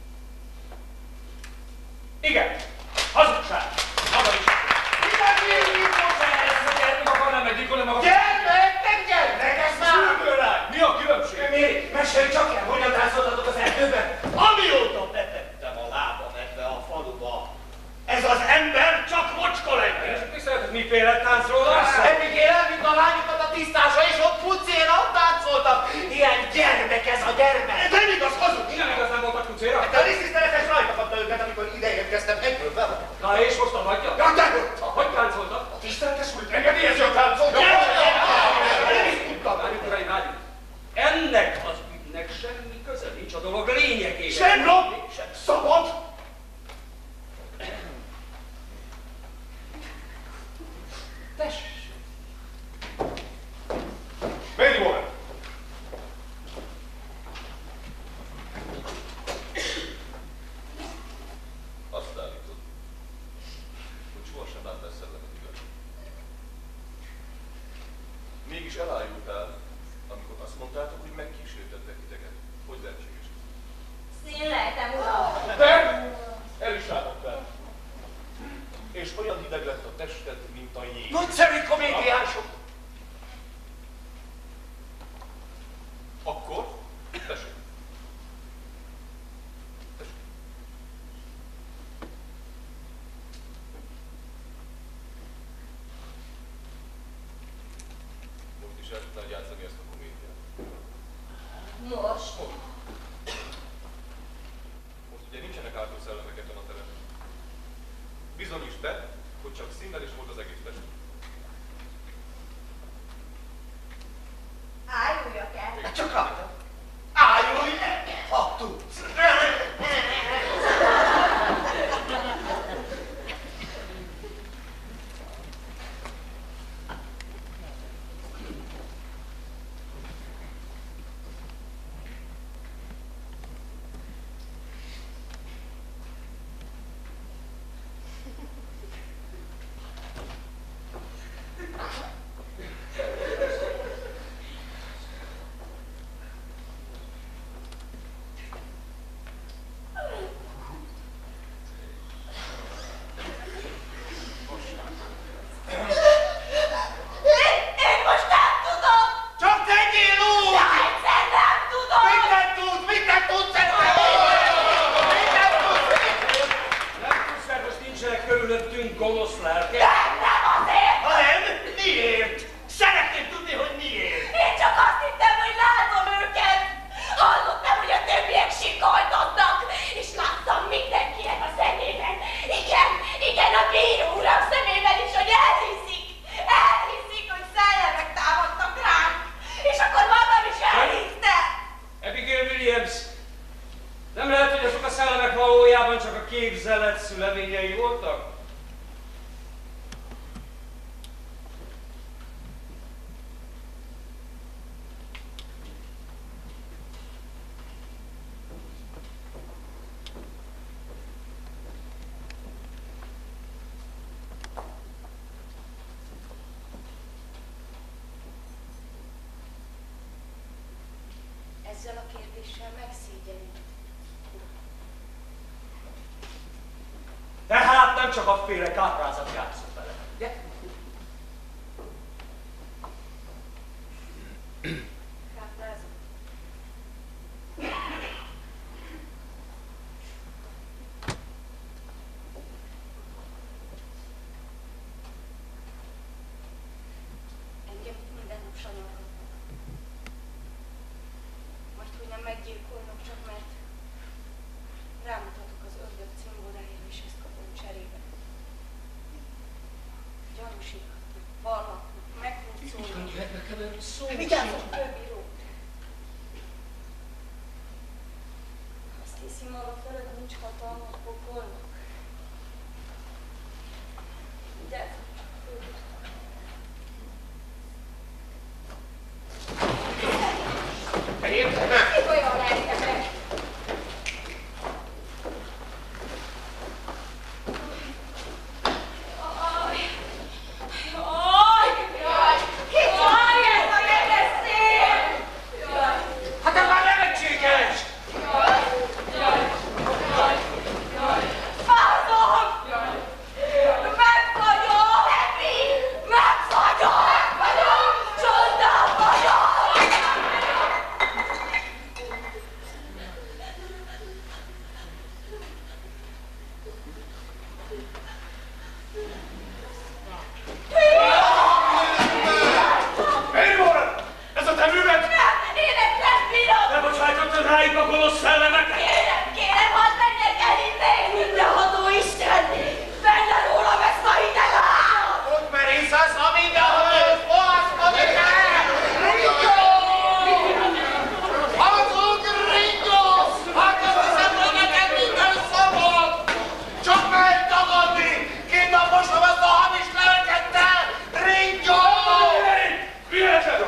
G: Igen, hazugság. Maga is. Mit mondta ezt, hogy gyermek akar nem egyik, hanem maga...
J: Gyermek, nem gyermek, ez már...
G: Szülőlány! Mi a különbség?
J: Méri, mesélj csak el, hogyan táncoltatok az erdőben?
K: Amióta betettem a lábam ebbe a faluba,
J: Ez az ember csak mocska legyen.
G: És tisztelt, miféle táncról van szó?
J: Eddig elvitt a lányokat a tisztásra, és ott pucéra táncoltak. Ilyen gyermek ez a gyermek.
A: Nem igaz, hazug!
G: Nem igaz, nem voltak kucéra?
A: De a résztiszteletes rajta kapta őket, amikor ideérkeztem, egyből be van.
G: Na és most a nagyja?
A: Ja, de ott!
G: Hogy táncoltak?
A: A tiszteletes úr engedélyezi a táncot! Nem is tudtam!
G: Várjuk, uraim, várjuk. Ennek az ügynek semmi köze nincs a dolog lényegéhez.
A: Sem rob, sem szabad!
G: Tessék.
F: Méri Warren! Azt állítod, hogy sohasem láttál szellemet igaz. Mégis elájultál, amikor azt mondtátok, hogy megkísértettek titeket. Hogy lehetséges?
H: Színleltem, uram.
F: De el is álltál. És olyan hideg lett a tested, mint a jég.
J: Nagyszerű komédiások.
F: Akkor, tessék. Tessék. Most is el tudnád játszani ezt a komédiát.
H: Most.
F: Most ugye nincsenek ártó szellemek ezen a teremben. Bizonyítsd be, hogy csak színlelés volt az egész test.
H: Álljulja kell.
J: Csak rajta. Ájulj, ha tudsz.
G: képzelet szüleményei voltak?
H: Ezzel a kérdéssel megszégyenít.
G: Tehát nem csak a féle káprázat játszott vele. Ugye?
B: Káprázat? Engem minden nap sanyargatnak. Majd, hogy nem meggyilkolnak, csak mert rámutatok az ördög cimborájára, és ezt kapom cserébe. Gyanúsíthatnak, valhatnak, meghúzolnak.
K: Hogy jöhetnek elő szó?
B: Vigyázzon, főbíró! Azt hiszi maga fölött nincs hatalma a pokolnak. Vigyázzon, főbíró!
J: Értem?
B: Ki olyan lelkemet? Aj! Aj! Jaj! Jaj, ez a megeszél! Jaj!
J: Hát ez már nevetséges!
B: Jaj! Jaj! Jaj! Jaj! Fázom! Jaj! Megfagyom! Megfagyom! Megfagyom! Csodán vagyok!
F: Ennyi volt! Ez a te műved?
B: Nem! Én ezt nem bírom!
G: Ne bocsájtottad rájuk a gonosz szellemeket?
B: Kérem, kérem, hadd menjek el innen! Mindenható Isten! Vegye rólam ezt a hideg állat!
J: Ott merészelsz, ha mindenhol ősz, fohászkodik el! Ringo! Hazug Ringo! Hát azt hiszem, hogy neked minden szabad! Csak megy tagadni! Két nap mosom ezt a hamis lelket, te! Ringo!
F: Vigyázz!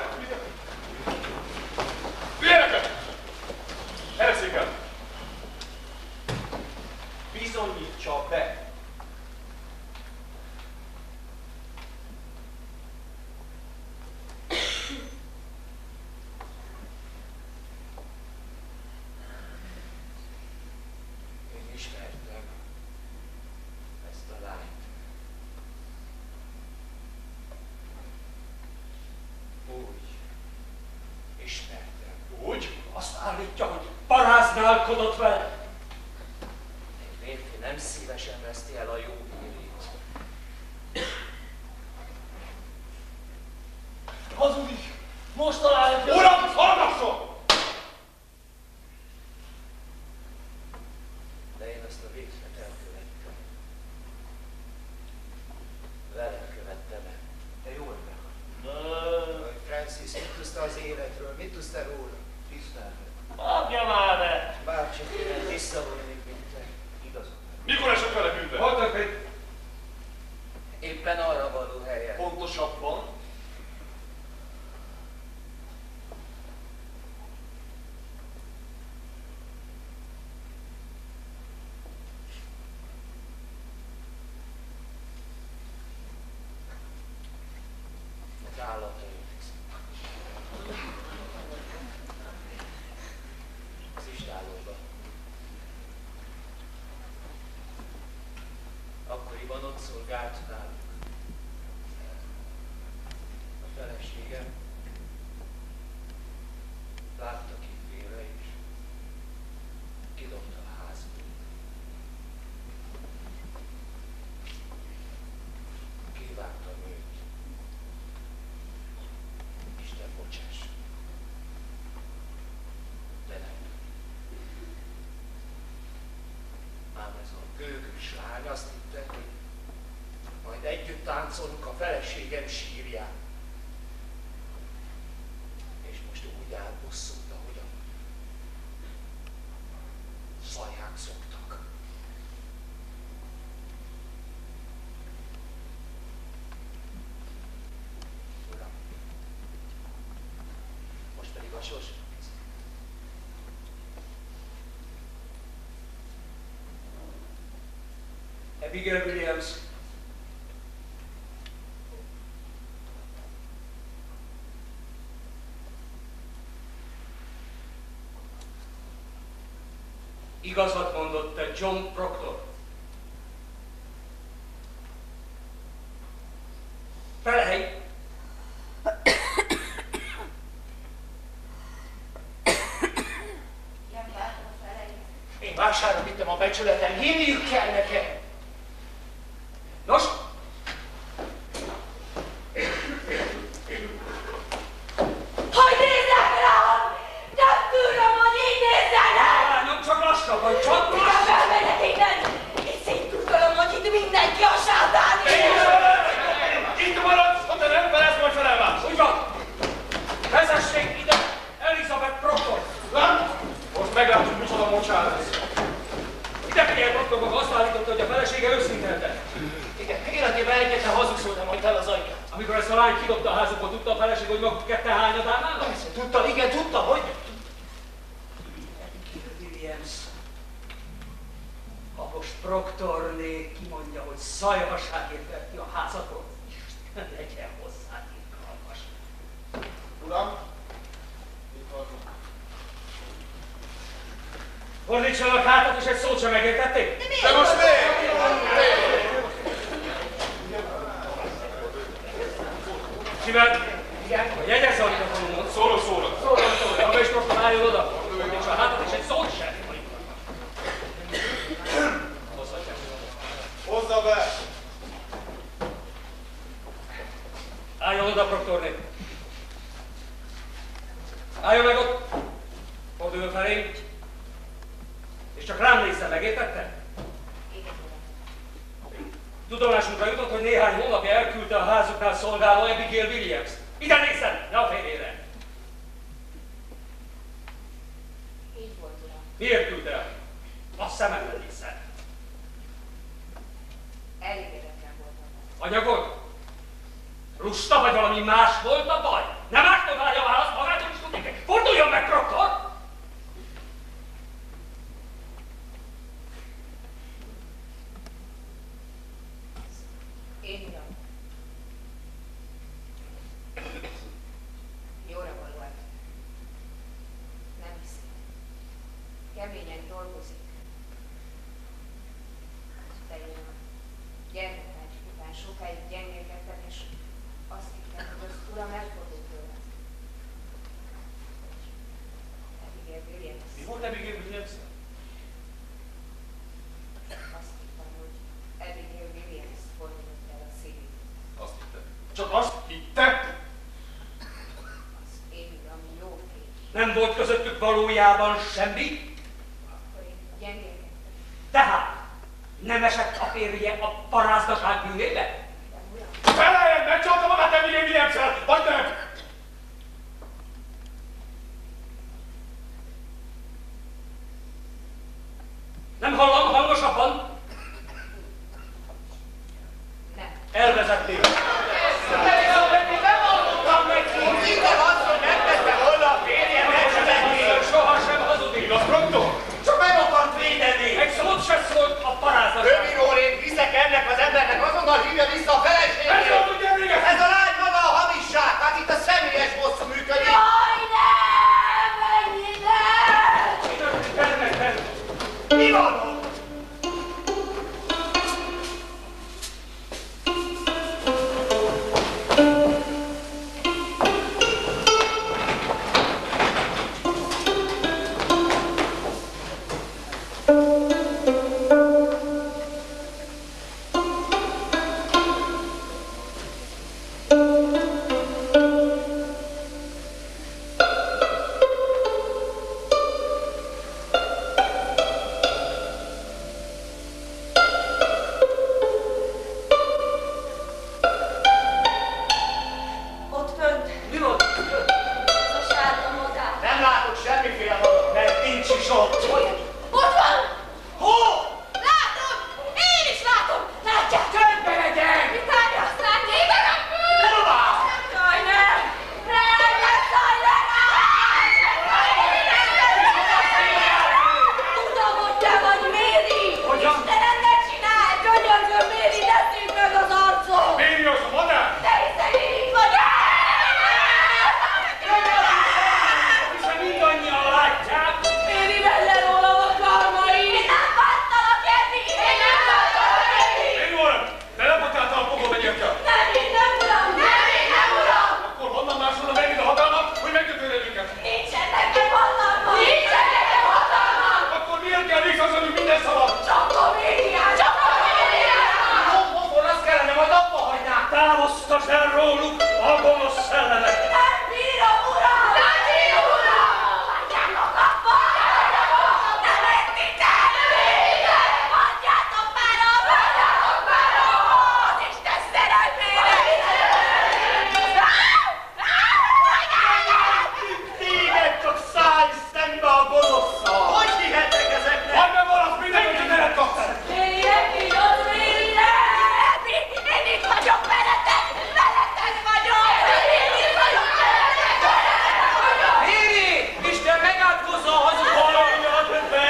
F: Vigyázz! Erre széken!
D: Bizonyítsa be.
J: Én ismertem ezt a lányt. Úgy ismertem.
G: Úgy? Azt állítja, hogy paráználkodott vele.
J: Egy férfi nem szívesen veszti el a jó hírét.
D: Hazudik! Most találja!
F: Uram, hallgasson!
J: De én ezt a végzet elkövettem. Velem követtem el.
K: De jól meg. Francis, mit tudsz te az életről? Mit tudsz te róla? Tisztelhet.
C: Adja már be!
J: Bárcsak én visszavonnék, mint te.
K: Igazad.
F: Mikor esett vele bűnbe?
G: Voltak egy
J: Éppen arra való helyen.
F: Pontosabban.
J: Az állatait. Az istálóba. Akkoriban ott szolgált náluk. A feleségem látta kiféle is. Kidobta a házból. Kívántam őt. Isten bocsáss. De nem. Ám ez a gőgös lány azt hitte, hogy majd együtt táncolunk a feleségem sírján. És most úgy elbosszult, ahogy a szajhák szoktak. Uram, most pedig a sorsra nézd.
G: Abigail Williams. Igazat mondott te, John Proctor. Felej!
K: Én vásárra vittem a becsületem, hinniük kell nekem.
G: Nos?
H: Hogy néznek rám? Nem tudom, hogy így nézzenek!
G: Lányom, csak lassabban, csak
H: Inkább
G: lassabban!
H: elmegyek innen, és szétküldölöm, hogy itt mindenki a sátán
F: Itt maradsz, ha te nem felelsz, majd felelválsz.
G: Úgy van! Vezessék ide Elizabeth Proctor!
F: Nem? Most meglátjuk, micsoda mocsár lesz.
G: Ide figyelj, Proctor maga azt állította, hogy a felesége őszintelde.
K: Igen, életében egyetlen hazugszó nem mondta el az anyja.
G: Amikor ezt a lány kidobta a házukból, tudta a feleség, hogy maguk ketten hányadán állnak?
K: Persze, tudta, igen, tudta, hogy?
G: Williams. Ha most Proctorné kimondja, hogy szajvaságért vett ki a házatot, Isten legyen hozzá irgalmas.
F: Uram, itt vagyunk.
G: Fordítsanak hátat, és egy szót sem megértették?
F: De most miért?
G: Sivel, a jegyez a mikrofonon.
F: Szólok szóra.
G: Szóljon, szóljon, maga is Proctor álljon oda. Fordítsa a hátat, és egy szót sem.
F: Hozza be!
G: Álljon oda, Proctorné. Álljon meg ott. Forduljon felé. És csak rám nézzen, megértette? Tudomásunkra jutott, hogy néhány hónapja elküldte a házuknál szolgáló Abigail Williams. Ide nézzen, ne a férjére!
B: Így volt, uram.
G: Miért küldte el? A szememben nézzen.
B: Elégedetlen voltam.
G: Anyagod? Lusta vagy valami más volt a baj? Nem ártod várja a választ, magától is tudnék. Forduljon meg, Proctor!
B: Én uram. Jóra valóan. Nem hiszem. Keményen dolgozik. De én a gyermekács után sokáig gyengélkedtem, és azt hittem, hogy az uram elfordult tőlem. Abigail Williams.
G: Mi volt Abigail Williams?
B: Azt hittem, hogy Abigail Williams fordított el a szívét.
F: Azt hitte. Csak azt hitte?
B: Az én uram jó fény.
G: Nem volt közöttük valójában semmi?
B: Akkor én gyengélkedtem.
G: Tehát nem esett a férje a parázdaság bűnébe?
B: De uram,
F: Feleljen, megcsalta magát Abigail Williams-el, vagy nem?
G: Nem hallom hangosabban?
B: nem.
G: Elvezették.
K: Minden az, hogy megtette volna a férje becsületét.
G: Sohasem hazudik.
F: Igaz, Proctor?
K: Csak meg akart védeni.
G: Egy szót se szólt a parázdaság.
K: Rövidról én hiszek ennek az embernek, azonnal hívja vissza a
F: Ez
K: feleségét.
F: volt, hogy emlékezz!
K: Ez a lány maga a hamisság, hát itt a személyes bosszú működik.
H: Jaj, nem! Menj ide!
G: Mi történt? Menj, menj,
K: Mi van?
G: Osztasd el róluk a gonosz szellemet!
H: Nem bírom, uram! Nem bírom, uram! Hagyjátok abba! Nem értitek! Hagyjátok már abba! Hagyjátok már abba! Az Isten szerelmére!
A: Téged csak szállj szembe a gonoszszal! Hogy hihetek ezeknek?
G: Hagyd meg valasz mindenki, hogy teret kapsz!
H: Méri, Epi, az Méri, Epi! Én itt vagyok veletek! Veletek vagyok! Én itt vagyok veletek! Veletek vagyok!
E: Méri! Isten megátkozza a hazug
G: Halljad be!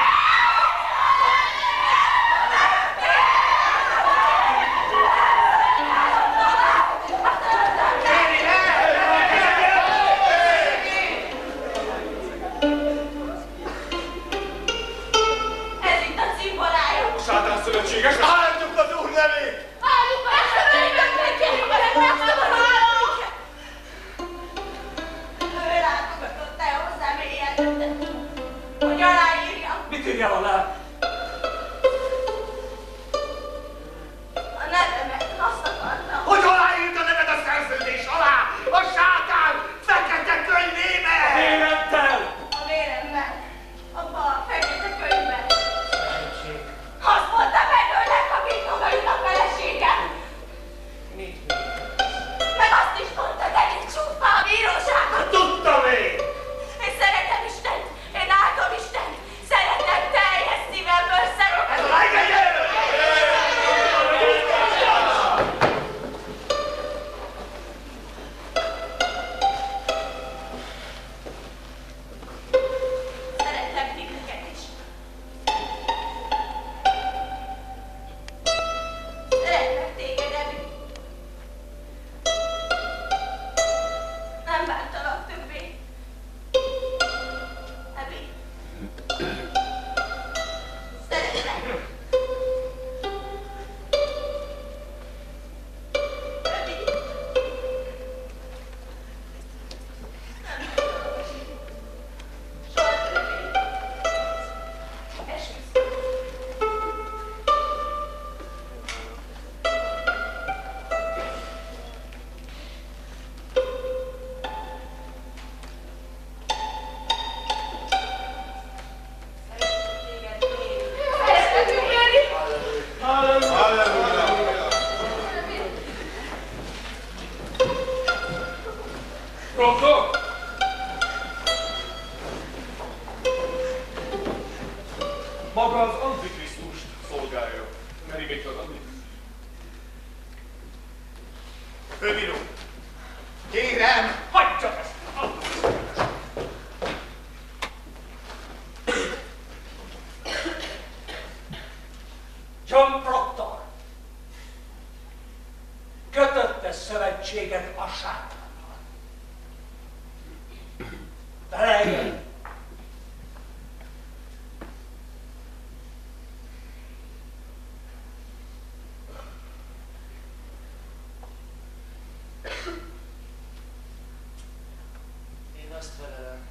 H: Ez itt a cimborája!
F: A sátán szövetséges!
A: Áldjuk az Úr nevét!
H: Álljuk meg, szöveljük neki! Megszabadulunk! Ő látogatott el hozzám éjjelente, hogy aláírjam.
G: Mit írjál alá?
H: A nevemet azt akartam.
A: Hogy aláírt a neved a szerződés alá? A sátán fekete könyvébe!
G: Élettel!
H: A véremmel, abba a fekete könyvben. Azt mondta belőlek, ha mit odaül a feleségem.
A: Mit?
H: Meg azt is mondta, de nincs csúszva a bíróságot.
A: Tudtam én!
H: Én szeretem Istent, én áldom Istent, szeretem teljes szívemből, szeretem.
A: Ez a legegyebb!
H: Szeretlek titeket is. Szeretlek téged, Ebi. Nem bántalak többé. Ebi. Szeretlek. Ebi. Nem bántalak. Soha többé. Esküszöm. Szeretlek, Méri.
F: Prompto! Maga az Antikrisztust szolgálja. Meri még tudod?
A: Főbíró! Kérem!
G: Hagyd csak ezt! John Proctor kötötte szövetséget a sátánnal. Feleljen!
K: Én azt felelem.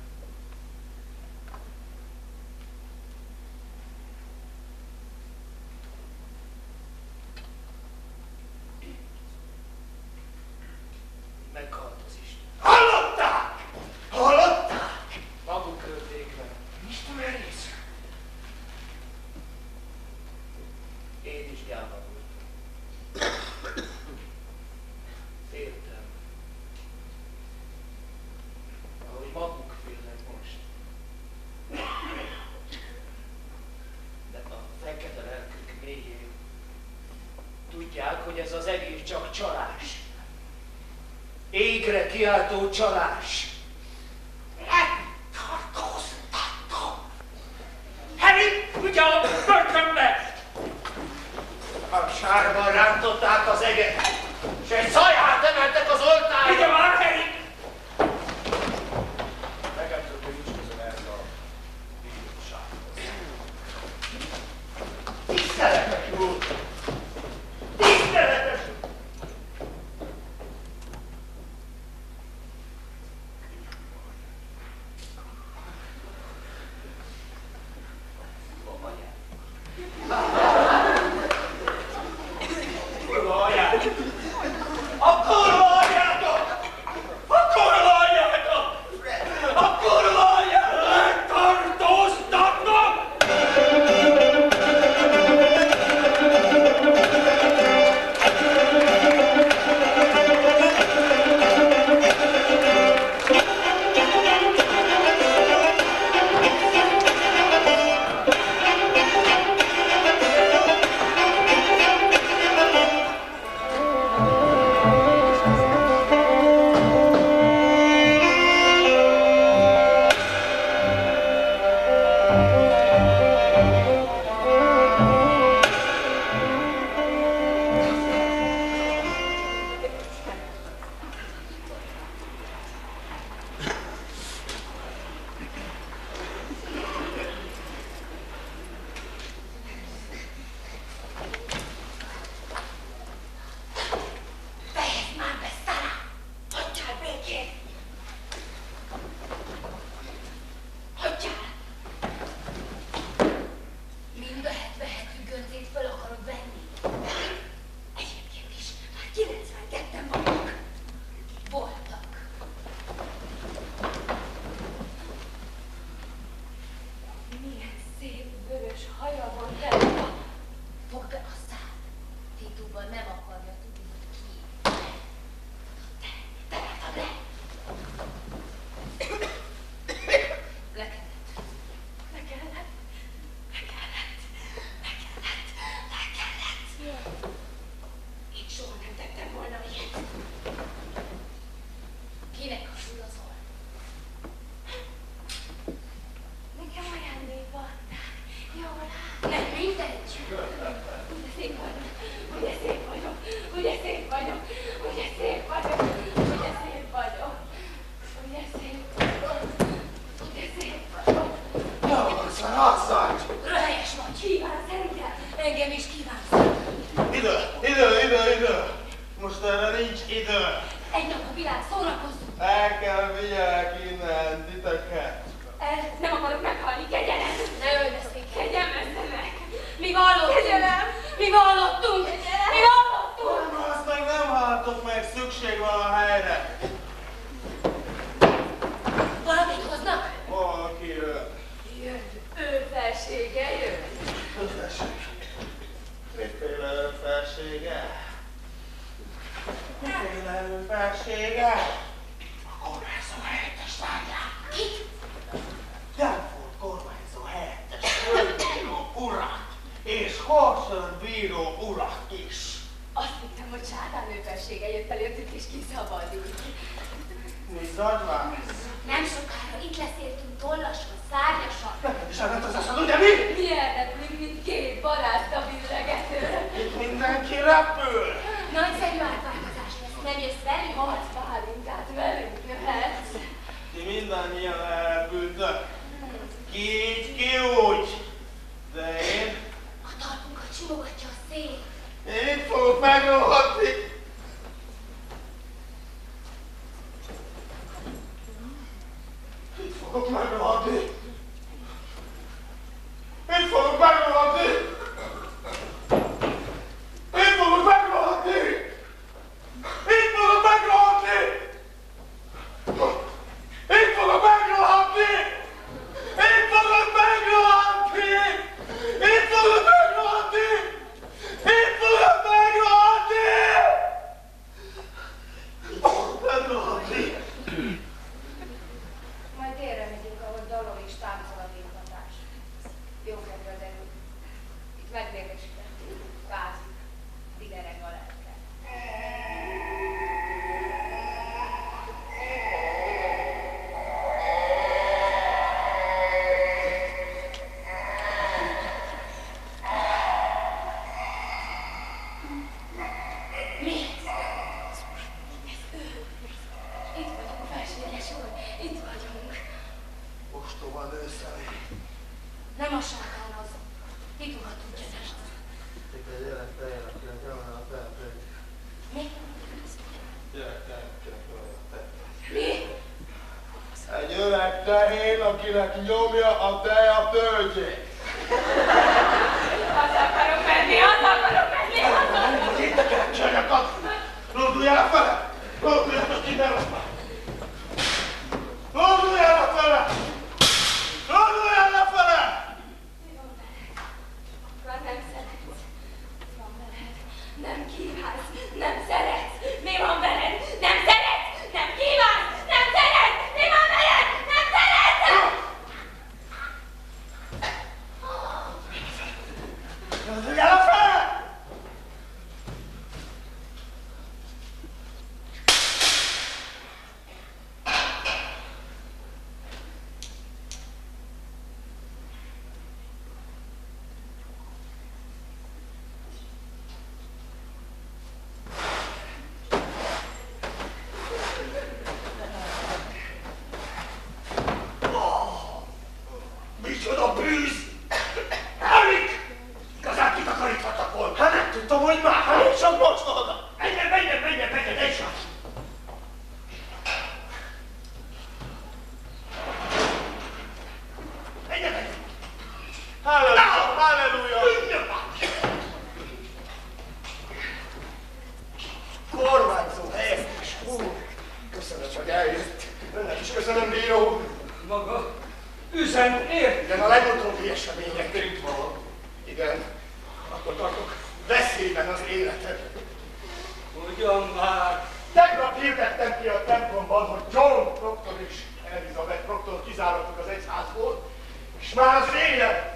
K: Meghalt az Isten.
A: Hallották? Hallották?
K: Maguk ölték meg.
A: Ismerész?
K: Én is gyáva voltam. Féltem. Ahogy maguk félnek most. De a fekete lelkük mélyén tudják, hogy ez az egész csak csalás. Égre kiáltó csalás.
G: Megtartóztattam! Harry, ugye a börtönbe!
A: A sárban rántották az eget, és egy szajhát emeltek az oltárra.
G: Ugye már, Harry!
F: Megemlített, hogy nincs közön ehhez a bírósághoz.
A: Tiszteletes úr! Tiszteletes úr!
G: A
J: Most erre nincs idő.
H: Egy nap a világ, szórakozzunk.
J: El kell vigyelek innen titeket.
H: El, nem akarok meghalni, kegyelem. Ne öldeszték, kegyelmezzenek. Mi vallottunk. Kegyelem. Mi vallottunk. Kegyelem. Mi vallottunk.
J: Na, azt meg nem hallottok meg, szükség van a helyre.
H: Valamit hoznak?
J: Valaki jön.
H: Jön. Ő felsége jön.
J: Felsége. Miféle ő felsége? Miféle ő felsége? A kormányzó helyettes várják.
H: Kit?
J: Danforth kormányzó helyettes főbíró urat, és Corson bíró urat is.
H: Azt hittem, hogy sátán ő felsége jött előttük és kiszabadít.
J: Mi zagyvász?
H: Nem sokára itt lesz értünk tollason, szárnyasan.
J: És hát az aszad, ugye mi?
H: Mi érdeklünk, mint két barázda billegető.
J: Itt mindenki repül.
H: Nagyszerű átváltozás lesz. Nem jössz velünk? Hat pálinkát velünk jöhetsz.
J: Ti mindannyian elrepültök. Ki így, ki úgy. De én...
H: A talpunkat simogatja a szél.
J: Én itt fogok megrohadni. Itt fogok megrohadni. Itt fogok megrohadni. Itt fogok megrohadni. Itt fogok megrohadni. Itt fogok megrohadni. Itt fogok megrohadni. Itt fogok megrohadni. Itt fogok megrohadni. Megrohadni.
H: Majd délre megyünk, ahol dalol és táncol a véghatás. Jó kedve derül. Itt megvérésítettünk, vázik, digereg a lelke. Mi? Itt vagyunk, felséges úr, itt vagyunk.
J: Ostoba nőszem.
H: Nem a sátán az. Titulhat tudja ezt.
J: Te gyerek, te jön, akinek elmen a te, te.
H: Mi?
J: Gyerek, te, akinek elmen a te.
H: Mi?
J: Egy öreg tehén, akinek nyomja a tej a tölgyét.
H: Az akarok menni, az akarok menni, az akarok menni.
J: Itt a kettőnyakat! Lódulj fele! Lóduljatok innen rá! Lóduljanak fele! Lóduljanak fele!
H: Mi van veled? Akkor nem szeretsz. Mi van veled? Nem kívánsz, nem szeretsz. Mi van veled? Nem szeretsz, nem kívánsz, nem szeretsz. Mi van veled? Nem szeretsz!
J: Lóduljanak fele! Micsoda bűz! Erik! Igazán kitakaríthattak volna! Hát nem tudtam, hogy már, hát én csak most oda! Menjen, menjen, menjen, menjen, egy sem! Menjen, menjen! Halleluja, halleluja! Kormányzó helyettes úr! Köszönöm, hogy eljött. Önnek is köszönöm, bíró.
G: Maga üzent ért?
J: Igen, a legutóbbi események tűnt való. Igen, akkor tartok veszélyben az életed.
G: Ugyan már.
J: Tegnap hirdettem ki a templomban, hogy John Proctor és Elizabeth Proctor kizárottak az egyházból, és már az éjjel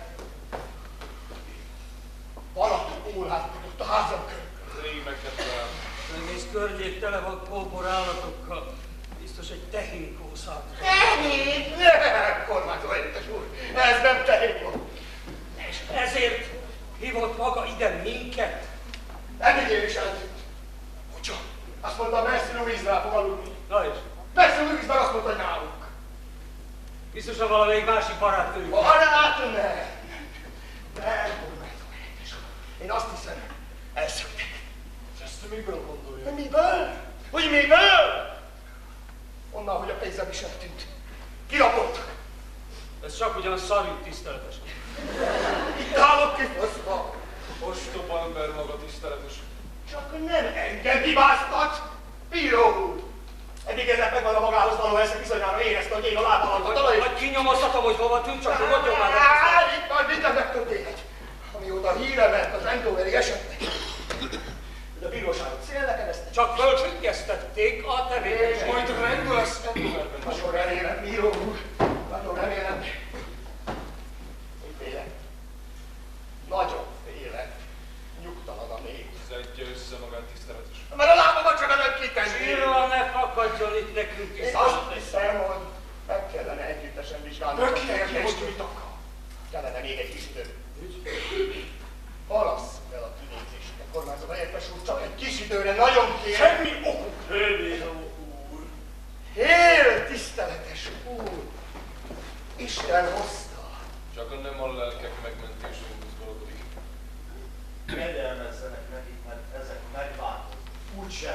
J: valaki ólálkodott a házam körül.
F: Rémeket rám.
G: Egész környék tele van kóbor állatokkal. Biztos egy tehén kószállt.
J: Tehén? Ne, kormányzó helyettes úr, ez nem tehén volt.
G: És ezért hívott maga ide minket?
J: Eddig én is eltűnt. Ugyan, azt mondta, Mercy Louise-nál fog aludni.
G: Na és?
J: Mercy Louise meg azt mondta, hogy nálunk.
G: Biztosan valamelyik másik barátnőjük.
J: Barát, ne! Nem, kormányzó helyettes úr. Én azt hiszem, elszöktek. És ezt
D: miből gondolja?
A: Miből? Hogy miből? Onnan, hogy a pénzem is eltűnt. Kirapoltak.
D: Ez csak ugyan szarít tiszteletes.
A: Itt állok ki foszva.
F: Ostoba ember maga, tiszteletes.
A: Csak nem engem hibáztat, bíró úr. Eddig ennek megvan a magához való esze, bizonyára érezte, hogy én a lábalankat alai.
D: Vagy kinyomoztatom, hogy hova tűnt, csak nyugodjon már.
A: Itt majd minden megtörténhet. Amióta híre ment az Endoveri esetnek. De a bíróságot széllekedeztek.
D: Csak fölfüggesztették a tevékenységet.
F: Majd rendben lesz Endoverben.
A: Nagyon remélem, bíró úr. Nagyon remélem. Úgy félek. Nagyon félek. Nyugtalan a nép.
F: Zedje össze magát, tiszteletes.
A: Mert a lábamat sem előtt kitenni.
D: Sírva ne fakadjon itt nekünk is.
A: Én azt hiszem, hogy meg kellene együttesen vizsgálni.
F: De ki, most mit akar?
A: Kellene még egy kis idő. Halasszuk el a kinézést, a kormányzó helyettes úr, csak egy kis időre, nagyon kérem.
I: Semmi okuk, hölvéró úr.
A: Hél, tiszteletes úr! Isten hozta.
F: Csak nem a lelkek megmentésén buzgolódik.
J: Kegyelmezzenek nekik, mert ezek megváltoznak. Úgy sem.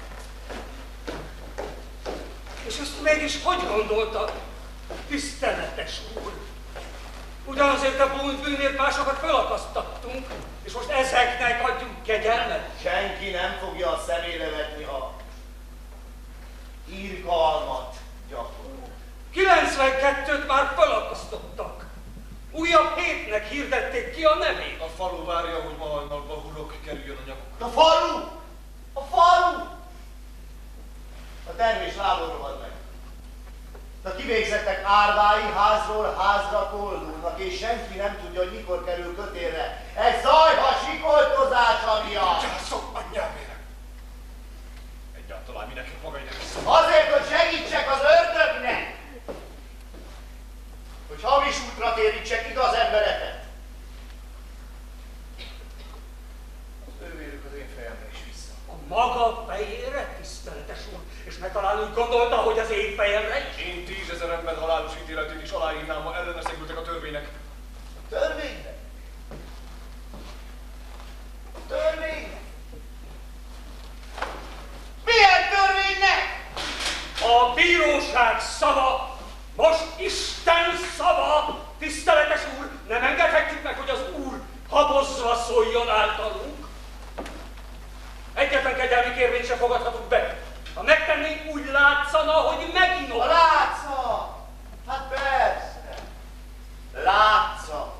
D: És ezt mégis hogy gondolta, tiszteletes úr? Ugyanazért a bűnért másokat felakasztattunk, és most ezeknek adjunk kegyelmet?
J: Senki nem fogja a szemére vetni, ha irgalmat gyakorol.
D: kilencvenkettőt már felakasztottak. Újabb hétnek hirdették ki a nevét.
F: A falu várja, hogy ma hajnalba urok kerüljön a nyakukra.
J: A falu! A falu! A termés lábon rohad meg. A kivégzettek árvái házról házra koldulnak, és senki nem tudja, hogy mikor kerül kötélre. Egy zajha sikoltozása miatt!
A: Gyászok a nyelvére! Egyáltalán mindenki maga ide vissza.
J: Azért, hogy segítsek az ördögnek! Hogy hamis útra térítsek igaz embereket! Az ő vérük az én fejemre is vissza.
D: A maga fejére, tiszteletes úr, és ne talán úgy gondolta, hogy az én fejemre is?
F: Én tízezer ember halálos ítéletét is aláírnám, ha ellene szegültek a törvénynek.
J: A törvénynek? A törvénynek? Milyen törvénynek?
D: A bíróság szava, most Isten szava, tiszteletes úr, nem engedhetjük meg, hogy az úr habozva szóljon általunk. Egyetlen kegyelmi kérvényt sem fogadhatunk be. Ha megtennénk, úgy látszana, hogy meginom.
J: A látsza! Hát persze! Látsza!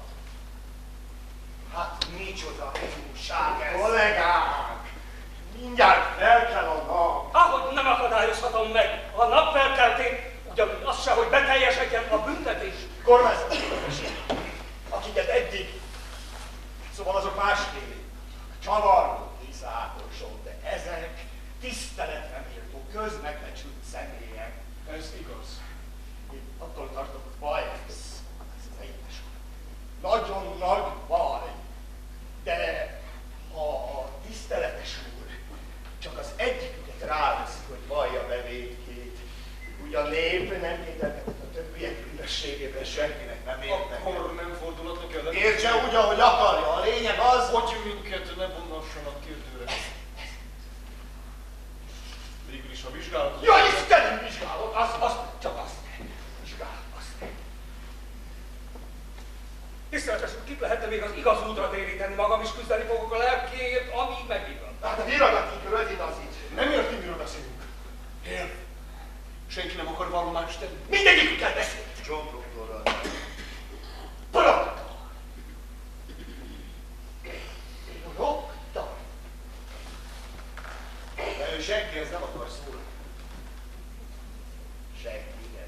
A: Hát micsoda hívúság ez! Kollégák! Mindjárt fel kell a nap!
D: Ahogy nem akadályozhatom meg a nap felkeltét, ugyanúgy az se, hogy beteljesedjen a büntetés.
A: Kormányzat, akiket eddig, szóval azok másképp csavargó tisztákosok, de ezek tiszteletre méltó, közmegbecsült személyek.
F: Ez igaz.
A: Én attól tartok, hogy baj ez. Ez az egyes. Nagyon nagy baj. De ha a tiszteletes úr csak az egyiküket ráveszi, hogy vallja bevétkét, úgy a nép nem kételkedett a többiek ünnepségében senkinek nem értek.
F: Akkor nem fordulhat neki a
J: Értse úgy, ahogy akarja. A lényeg az,
F: hogy minket ne vonassanak kérdőre. Végül is a vizsgálatot...
A: Jaj, Istenem, vizsgálod! Az, az, csak azt ne. Vizsgálod, azt ne.
D: Tiszteletes úr, kit lehetne még az igaz útra téríteni, magam is küzdeni fogok a lelkéért, ami megigaz.
A: Hát a viragatik rövidazít.
F: Nem érti, miről beszélünk. Hél. Senki nem akar vallomást tenni.
A: Mindegyikükkel beszélt.
J: John Proctorral.
A: Proctor! Proctor!
J: De ő senkihez nem akar szólni. Senkinek.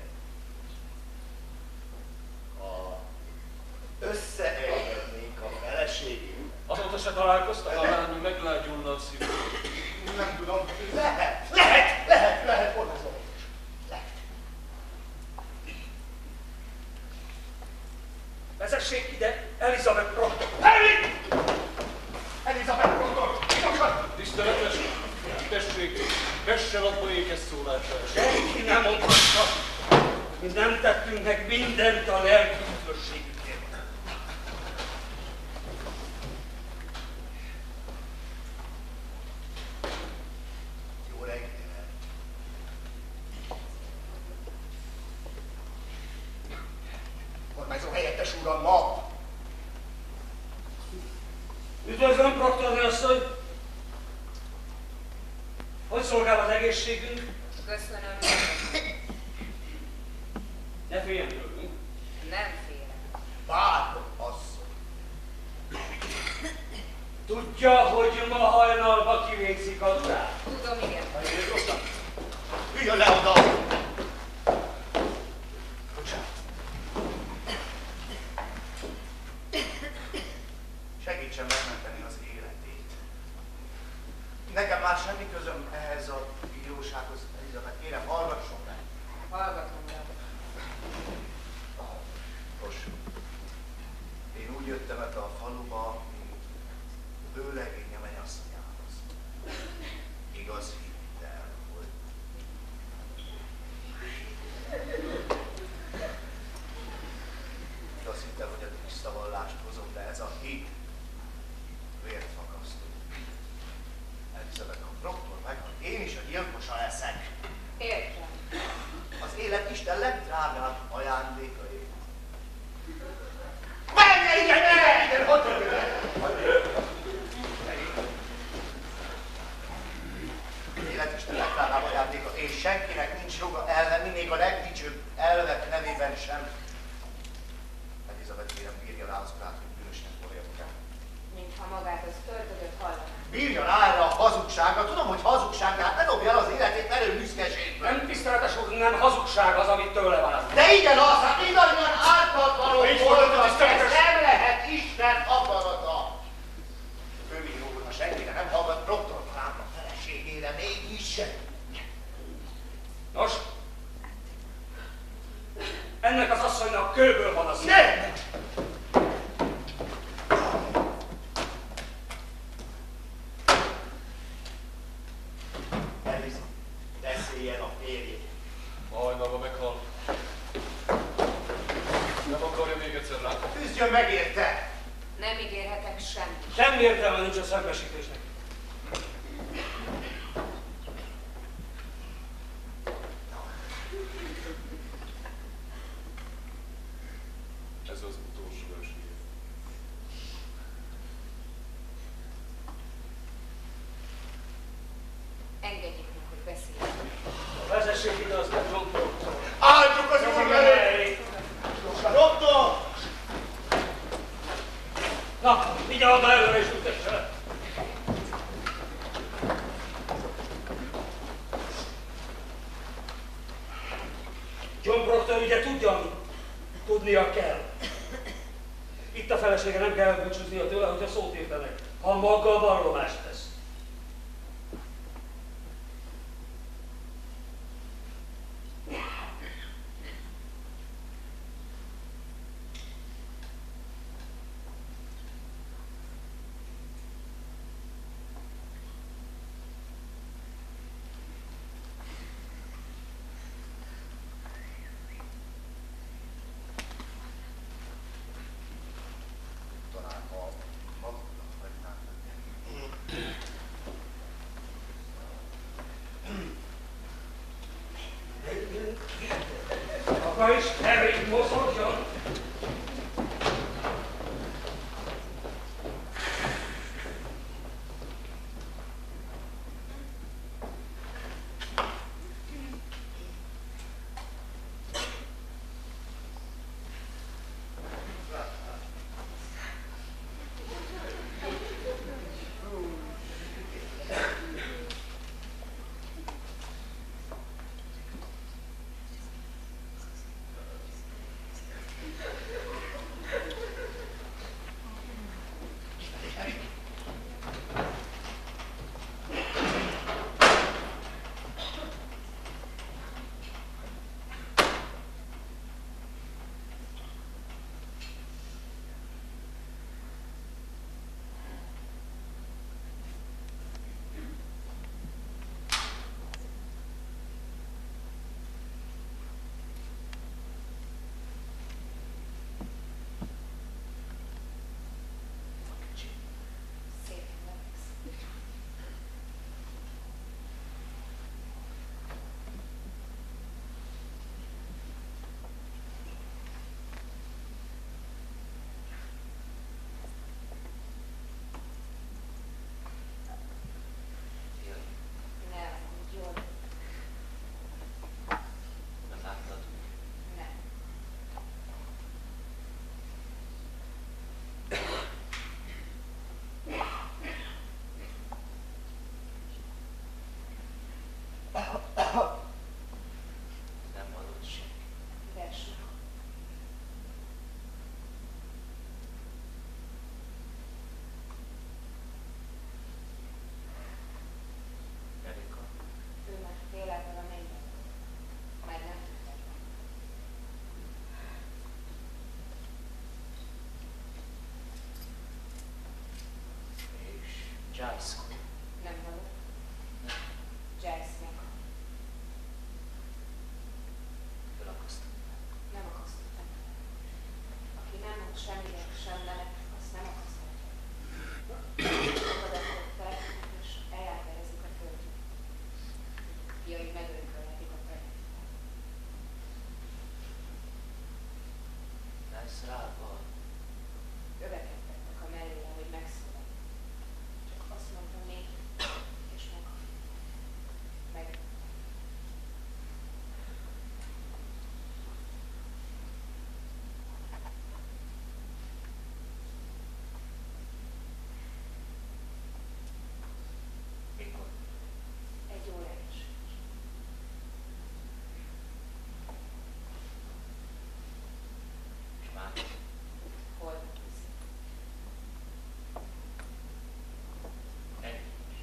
J: Ha összeengednénk a feleségét,
F: Azóta se találkoztak? Talán meglágyulna a szív.
A: Nem tudom, lehet, lehet, lehet, lehet, pont ez a lényeg. Lehet.
D: Vezessék ide Elizabeth Proctor.
A: Harry! Elizabeth Proctor!
F: Tiszteletes, tessék, vessen abba ékes szólását.
D: Senki nem mondhatta, mi nem tettünk meg mindent a lelki üdvösségükért.
A: Fossul a nap.
D: Üdvözlöm, Proktorné asszony! Hogy szolgál az egészségünk?
H: Köszönöm.
D: Ne féljen tőlünk.
H: Nem félek.
A: Bármilyen asszony.
D: Tudja, hogy ma hajnalba kivégzik a Durát?
H: Tudom, igen.
A: Üljön le oda! Bocsánat. Segítsen megmenteni az életét. Nekem már semmi közöm ehhez a jósághoz, Elizabeth, kérem, hallgasson meg.
H: Hallgatom rá.
A: Nos, én úgy jöttem ebbe a faluba, mint bőlegény a mennyasszonyához. Igaz hittel, hogy... Igaz hittel, hogy a tiszta vallást hozom, de ez a hit vért fakasztó. Elizabeth, a Proktor meghal, én is a gyilkosa leszek.
H: Értem.
A: Az élet Isten legdrágább ajándékai. Menj, igen, menj, igen, hogy Az élet Isten legdrágább ajándéka, és senkinek nincs joga elvenni, még a legdicsőbb elvek nevében sem. Elizabeth, kérem, bírja rá az urát, hogy bűnösnek valójában kell.
H: Mintha magát az töltögött hallaná.
A: Bírja rá erre a hazugságra, tudom, hogy hazugság, de hát ne dobja el az életét merő büszkeségből.
D: Nem, tiszteletes úr, nem hazugság az, amit tőle vár.
A: De igen, az, hát mindannyian által való
D: Így fordult, tiszteletes.
A: nem lehet Isten akarata. Főbíró úr, ha senkire nem hallgat, Proktor talán a feleségére mégis.
D: Nos, ennek az asszonynak kőből van a szíve.
A: Nem! Eliza, beszéljen a férjét.
F: Ma hajnalban meghal. Nem akarja még egyszer látni?
A: Küzdjön meg érte!
H: Nem ígérhetek semmit.
D: Semmi értelme nincs a szembesítésnek.
F: Ez az utolsó esélye.
H: Engedjék meg, hogy beszéljünk.
D: Vezessék ide az John Proktor.
A: Áldjuk az úr mellé! Proktor!
D: Na, vigye oda előre és üttesse le. John Proctor ugye tudja, amit tudnia kell. Itt a felesége, nem kell elbúcsúznia tőle, hogyha szót értenek, ha maga vallomást tesz.
A: Talán ha maguknak hagynák meg.
K: Joyce-kor.
B: Nem hallott? Joyce-nek.
K: Fölakasztották.
B: Nem akasztották. Aki nem mond semmire sem nemet, azt nem akasztották. Fogadatod feleknek és eljárverezik a földön. Fiaid megörökölhetik a feleket.
K: Lesz rába.
B: Övekedtek a mellére, hogy megszólal. Csak azt mondta még, és meg. Meg.
K: Mikor?
B: Egy órája is.
K: És már
B: Hol viszi?
K: ennyi.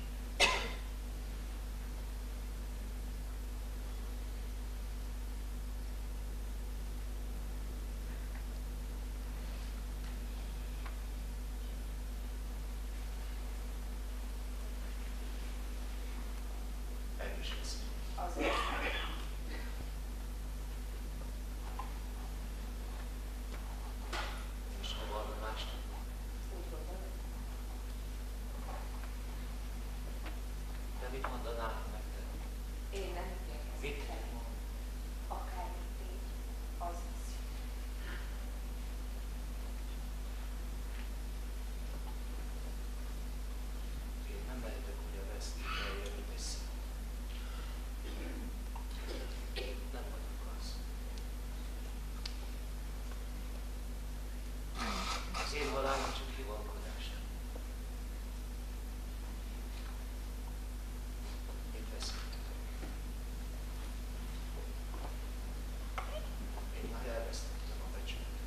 K: Erős lesz.
B: Azért.
K: És ha valami más nem.
B: Úgy gondolod?
K: De mit mondanál nektek?
B: Én nem ítélkezem
K: Mit
B: fel.
K: mond?
B: Akármit tény, az lesz.
K: Én nem lehetek, hogy a vesztélyen jönni vissza. Nem vagyok az. Az én halálom csak hivalkodás. Mit veszítettem? Én már elvesztettem a becsületet.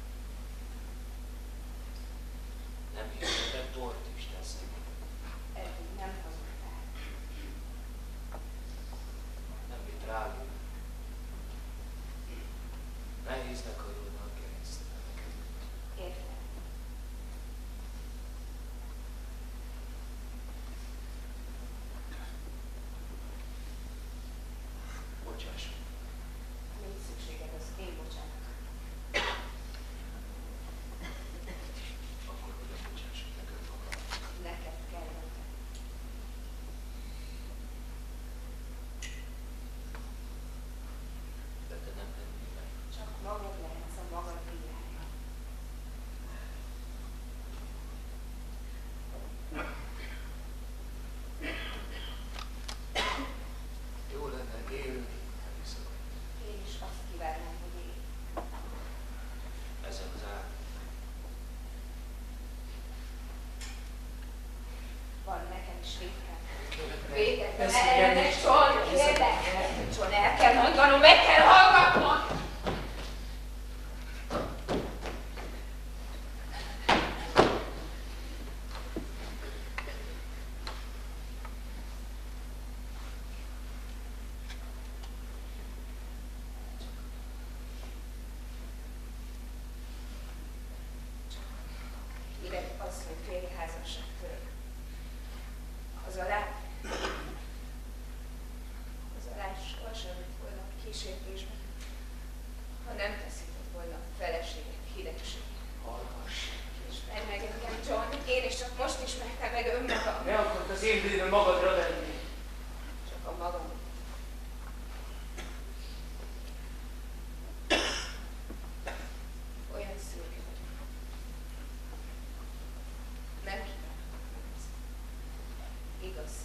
K: Nem hihetem Bort Isten szemében.
B: Eddig nem hazudtál.
K: Nem vitt rájuk. Nehéznek a jónak keresztelnek.
B: Érted?
K: Bocsáss meg.
B: Nincs szükséged, az én bocsánatok.
K: Akkor hogyan bocsássak meg önmagam?
B: Neked kell dönteni.
K: De te nem lennél meg.
B: Csak magad lehetsz a magad világa.
K: Jó lenne élni, Elizabeth.
B: Én is azt kívánom, hogy élj.
K: Ezen az áll.
B: Van nekem is vétkám.
K: Kérlek,
B: Védettem
K: beszélj
B: ellene,
K: együtt.
B: John, kérlek. John, el kell mondanom, meg kell hallgatnom. Mire az, hogy félházasság török. Az alá, az alá sohasem jött volna a kísértésben, ha nem teszített volna a feleségek hidegségét.
K: Hallgass.
B: Ismerj meg engem, John, én is csak most ismertem meg önmagam.
K: Ne akart az én bűnöm magadra lenni.
B: Csak a magam. Olyan szürke vagyok. Nem kívánom megnézni. Igaz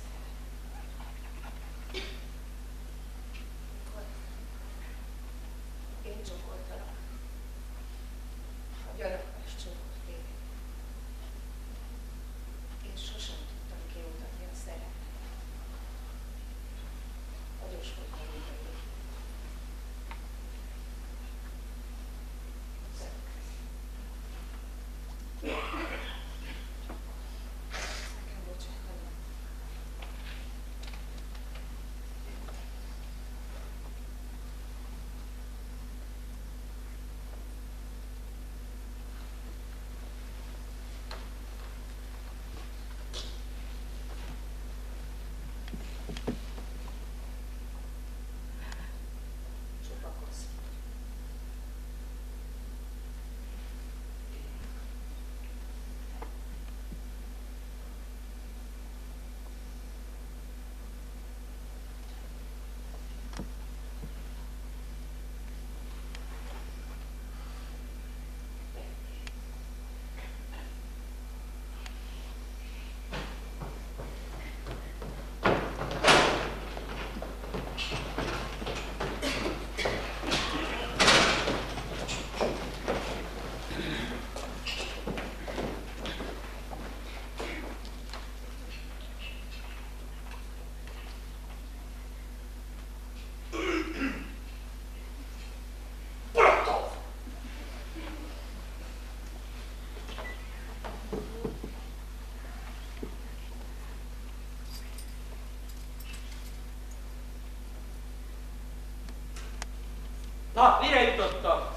D: Na, mire jutottam?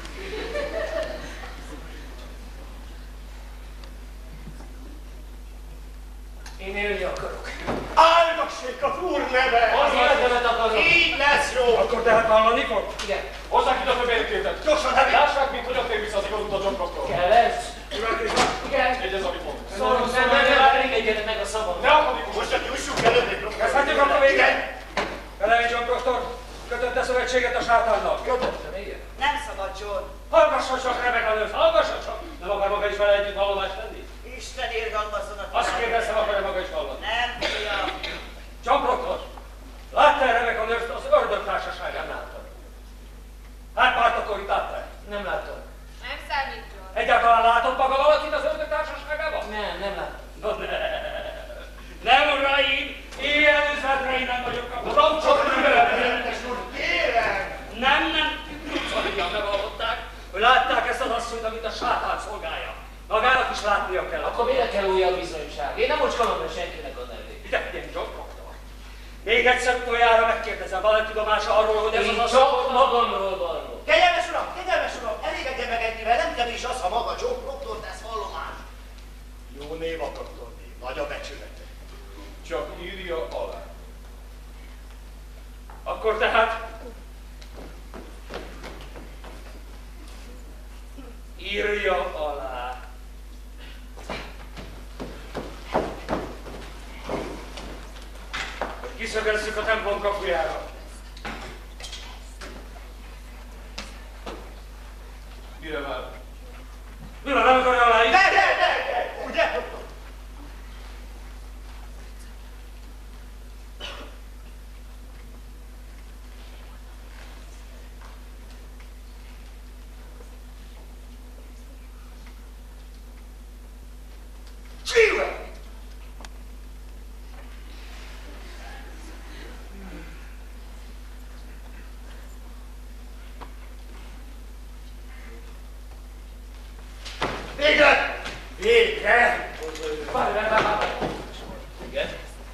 K: Én élni akarok.
A: Áldassék az úr neve!
K: Az életemet akarom.
A: Így lesz jó!
D: Akkor tehát hallani fog?
K: Igen.
F: Hozzák ide a főbérkétet.
A: Gyorsan, Harry!
F: Lássák, mint hogyan tér vissza az igazút a John Proctor.
K: Kell ez? Igen.
F: Egyez, amit mond.
K: Szóval nem, nem, nem, engedjenek meg a szabad.
F: Ne akadikus!
A: Most csak jussunk előbb egy Proctor.
D: Kezdhetjük a véget! Elej John Proctor, kötötte szövetséget a sátánnal.
K: Kötöttem, igen.
C: Nem szabad, John.
D: Hallgasson csak, Rebecca nőt, hallgasson csak! Nem akar maga is vele együtt vallomást tenni?
C: Isten irgalmazzon a
D: Azt kérdeztem, akarja maga is hallani.
C: Nem, fiam.
D: John Proctor, látta-e Rebecca nőt az ördög társaságán?
K: Nem láttam.
D: Hát párt akkor itt látta-e?
K: Nem láttam.
B: Nem számít, John.
D: Egyáltalán látott maga valakit az ördög társaságában?
K: Nem, nem láttam.
D: No, nem. Nem, uraim! Ilyen üzletre én nem vagyok kapva. Uram, csak
A: Tökéletes úr, kérem!
D: Nem, nem, tudszalian bevallották, hogy látták ezt az asszonyt, amit a sátán szolgálja. Magának is látnia kell.
K: Akkor miért kell újabb bizonyság? Én nem ocskolom be senkinek a nevét.
D: Ide, én John Proctor. Még egyszer utoljára megkérdezem, van-e tudomása arról, hogy ez
K: Én
D: az
K: csak
D: asszony...
K: magamról vallok.
J: Kegyelmes uram, kegyelmes uram, elégedje meg ennyivel, nem kevés az, ha maga John Proctor tesz vallomást.
A: Jó név a Proctor név, nagy a becsülete.
F: Csak írja alá.
D: Akkor tehát... Írja alá. Hogy kiszögezzük a templom kapujára.
F: Mire vár?
D: Mi van, nem akarja aláírni?
J: De, de, de, de, ugye?
A: Csíve! Végre! Végre!
K: Várj, várj, várj, várj. Igen?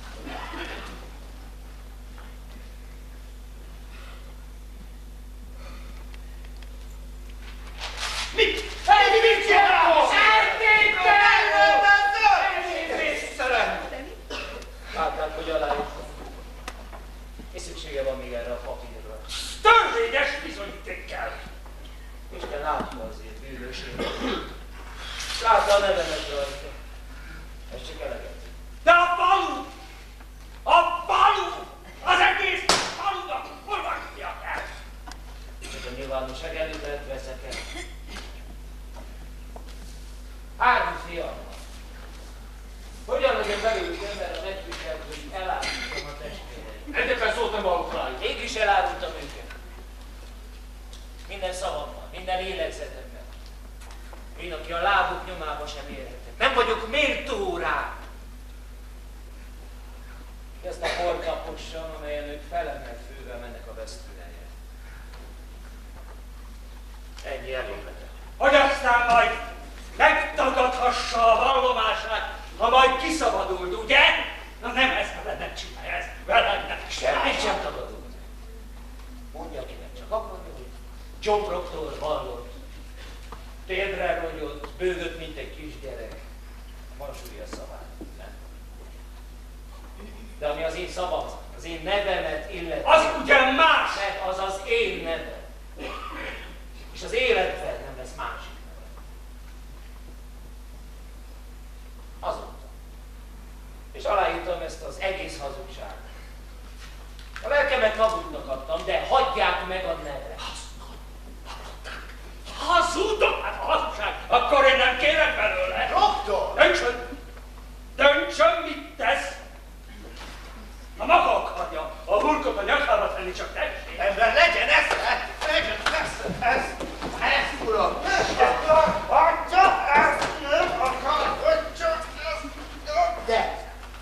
A: Mit? Egy mit csinál?
K: Látták, hogy aláírtam. És szüksége van még erre a papírra.
D: Törvényes bizonyíték kell.
K: Isten látta azért bűnöséget. Látta a nevemet rajta. Ez csak eleget.
D: De a falu! A falu! Az egész falunak olvasnia kell!
K: Csak a nyilvánosság előtt veszek el. Három fiam van. Hogyan legyen belőlük ember a megviselt, hogy elárultam a testvéreim?
F: Egyetlen szót nem hallok rájuk.
K: Mégis elárultam őket. Minden szavammal, minden életzetemben. Én, aki a lábuk nyomába sem érhetek. Nem vagyok méltó rá. Ezt a porkapossam, amelyen ők felemelt fővel mennek a vesztőhelyen. Ennyi elég lett.
D: Hogy aztán majd megtagadhassa a vallomását, ha majd kiszabadult, ugye? Na nem ez veled nem csinálja, ez veled nem
K: Semmit sem tagadunk. Mondja, akinek csak akarja, hogy John Proctor vallott, térdre rongyott, bőgött, mint egy kisgyerek. Mansúrja szavát. Nem. De ami az én szavam, az én nevemet illeti.
D: Az ugyan más!
K: Mert az az én nevem. És az életben nem lesz másik neve. Azóta. És aláírtam ezt az egész hazugságot. A lelkemet maguknak adtam, de hagyják meg a nevet.
D: Hazudok! Hát a hazugság, akkor én nem kérek belőle!
A: Doktor!
D: Döntsön! Döntsön, mit tesz! Ha maga akarja a burkot a nyakába tenni, csak tessék!
A: Ember, legyen ez, legyen ez, ez, ez, uram! Hagyja ezt, nem akar, hagyja ezt! De!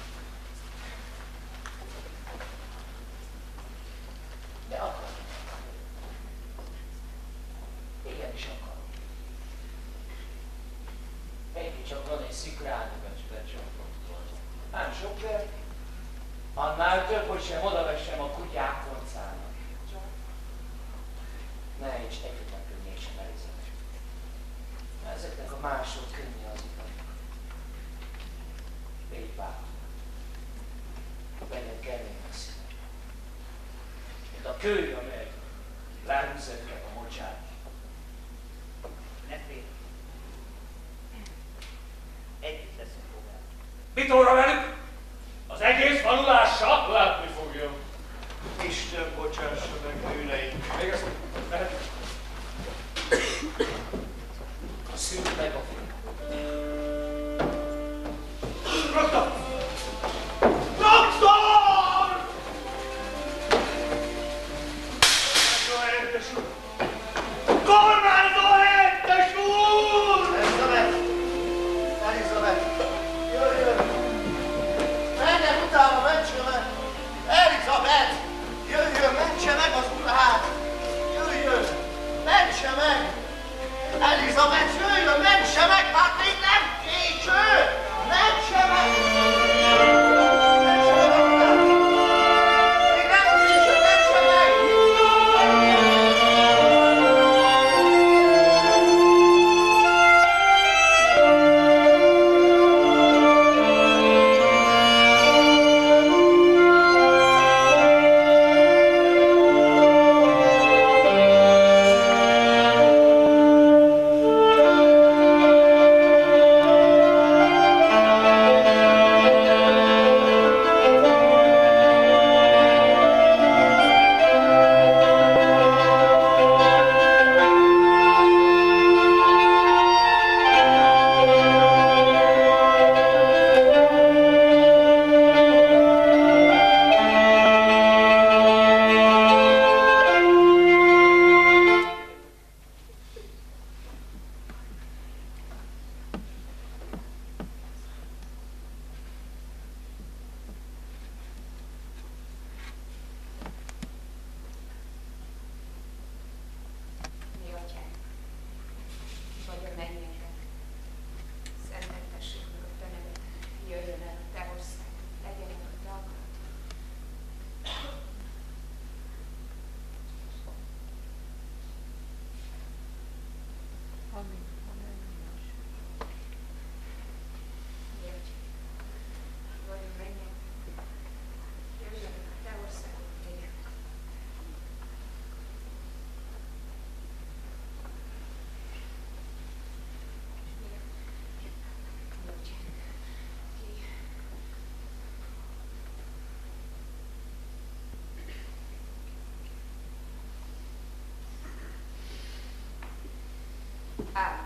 K: De akar. Igenis akar. Megint csak van egy szikrányú becsapotból. Nem sok ver. Annál több, hogy sem odavessem a kutyák koncának. kője meg, lehúzz őket a mocsát.
C: Ne félj. Együtt leszünk tovább.
G: Mit óra velük? Az egész falu lássa?
F: Látni fogja.
A: Isten bocsássa meg bűneim.
F: Még ezt lehet.
K: Szűnt meg a fél.
A: Doktor! Doktor! Kormányzó helyettes úr! Kormányzó helyettes úr!
J: Elizabeth! Elizabeth! Jöjjön! Menjen utána, mentse meg! Elizabeth! Jöjjön, mentse meg az urát! Jöjjön! Mentse meg! Elizabeth, jöjjön, mentse meg! Hát még nem késő! Mentse meg! Mentse meg utána! Még nem késő, mentse meg!
B: Ámen.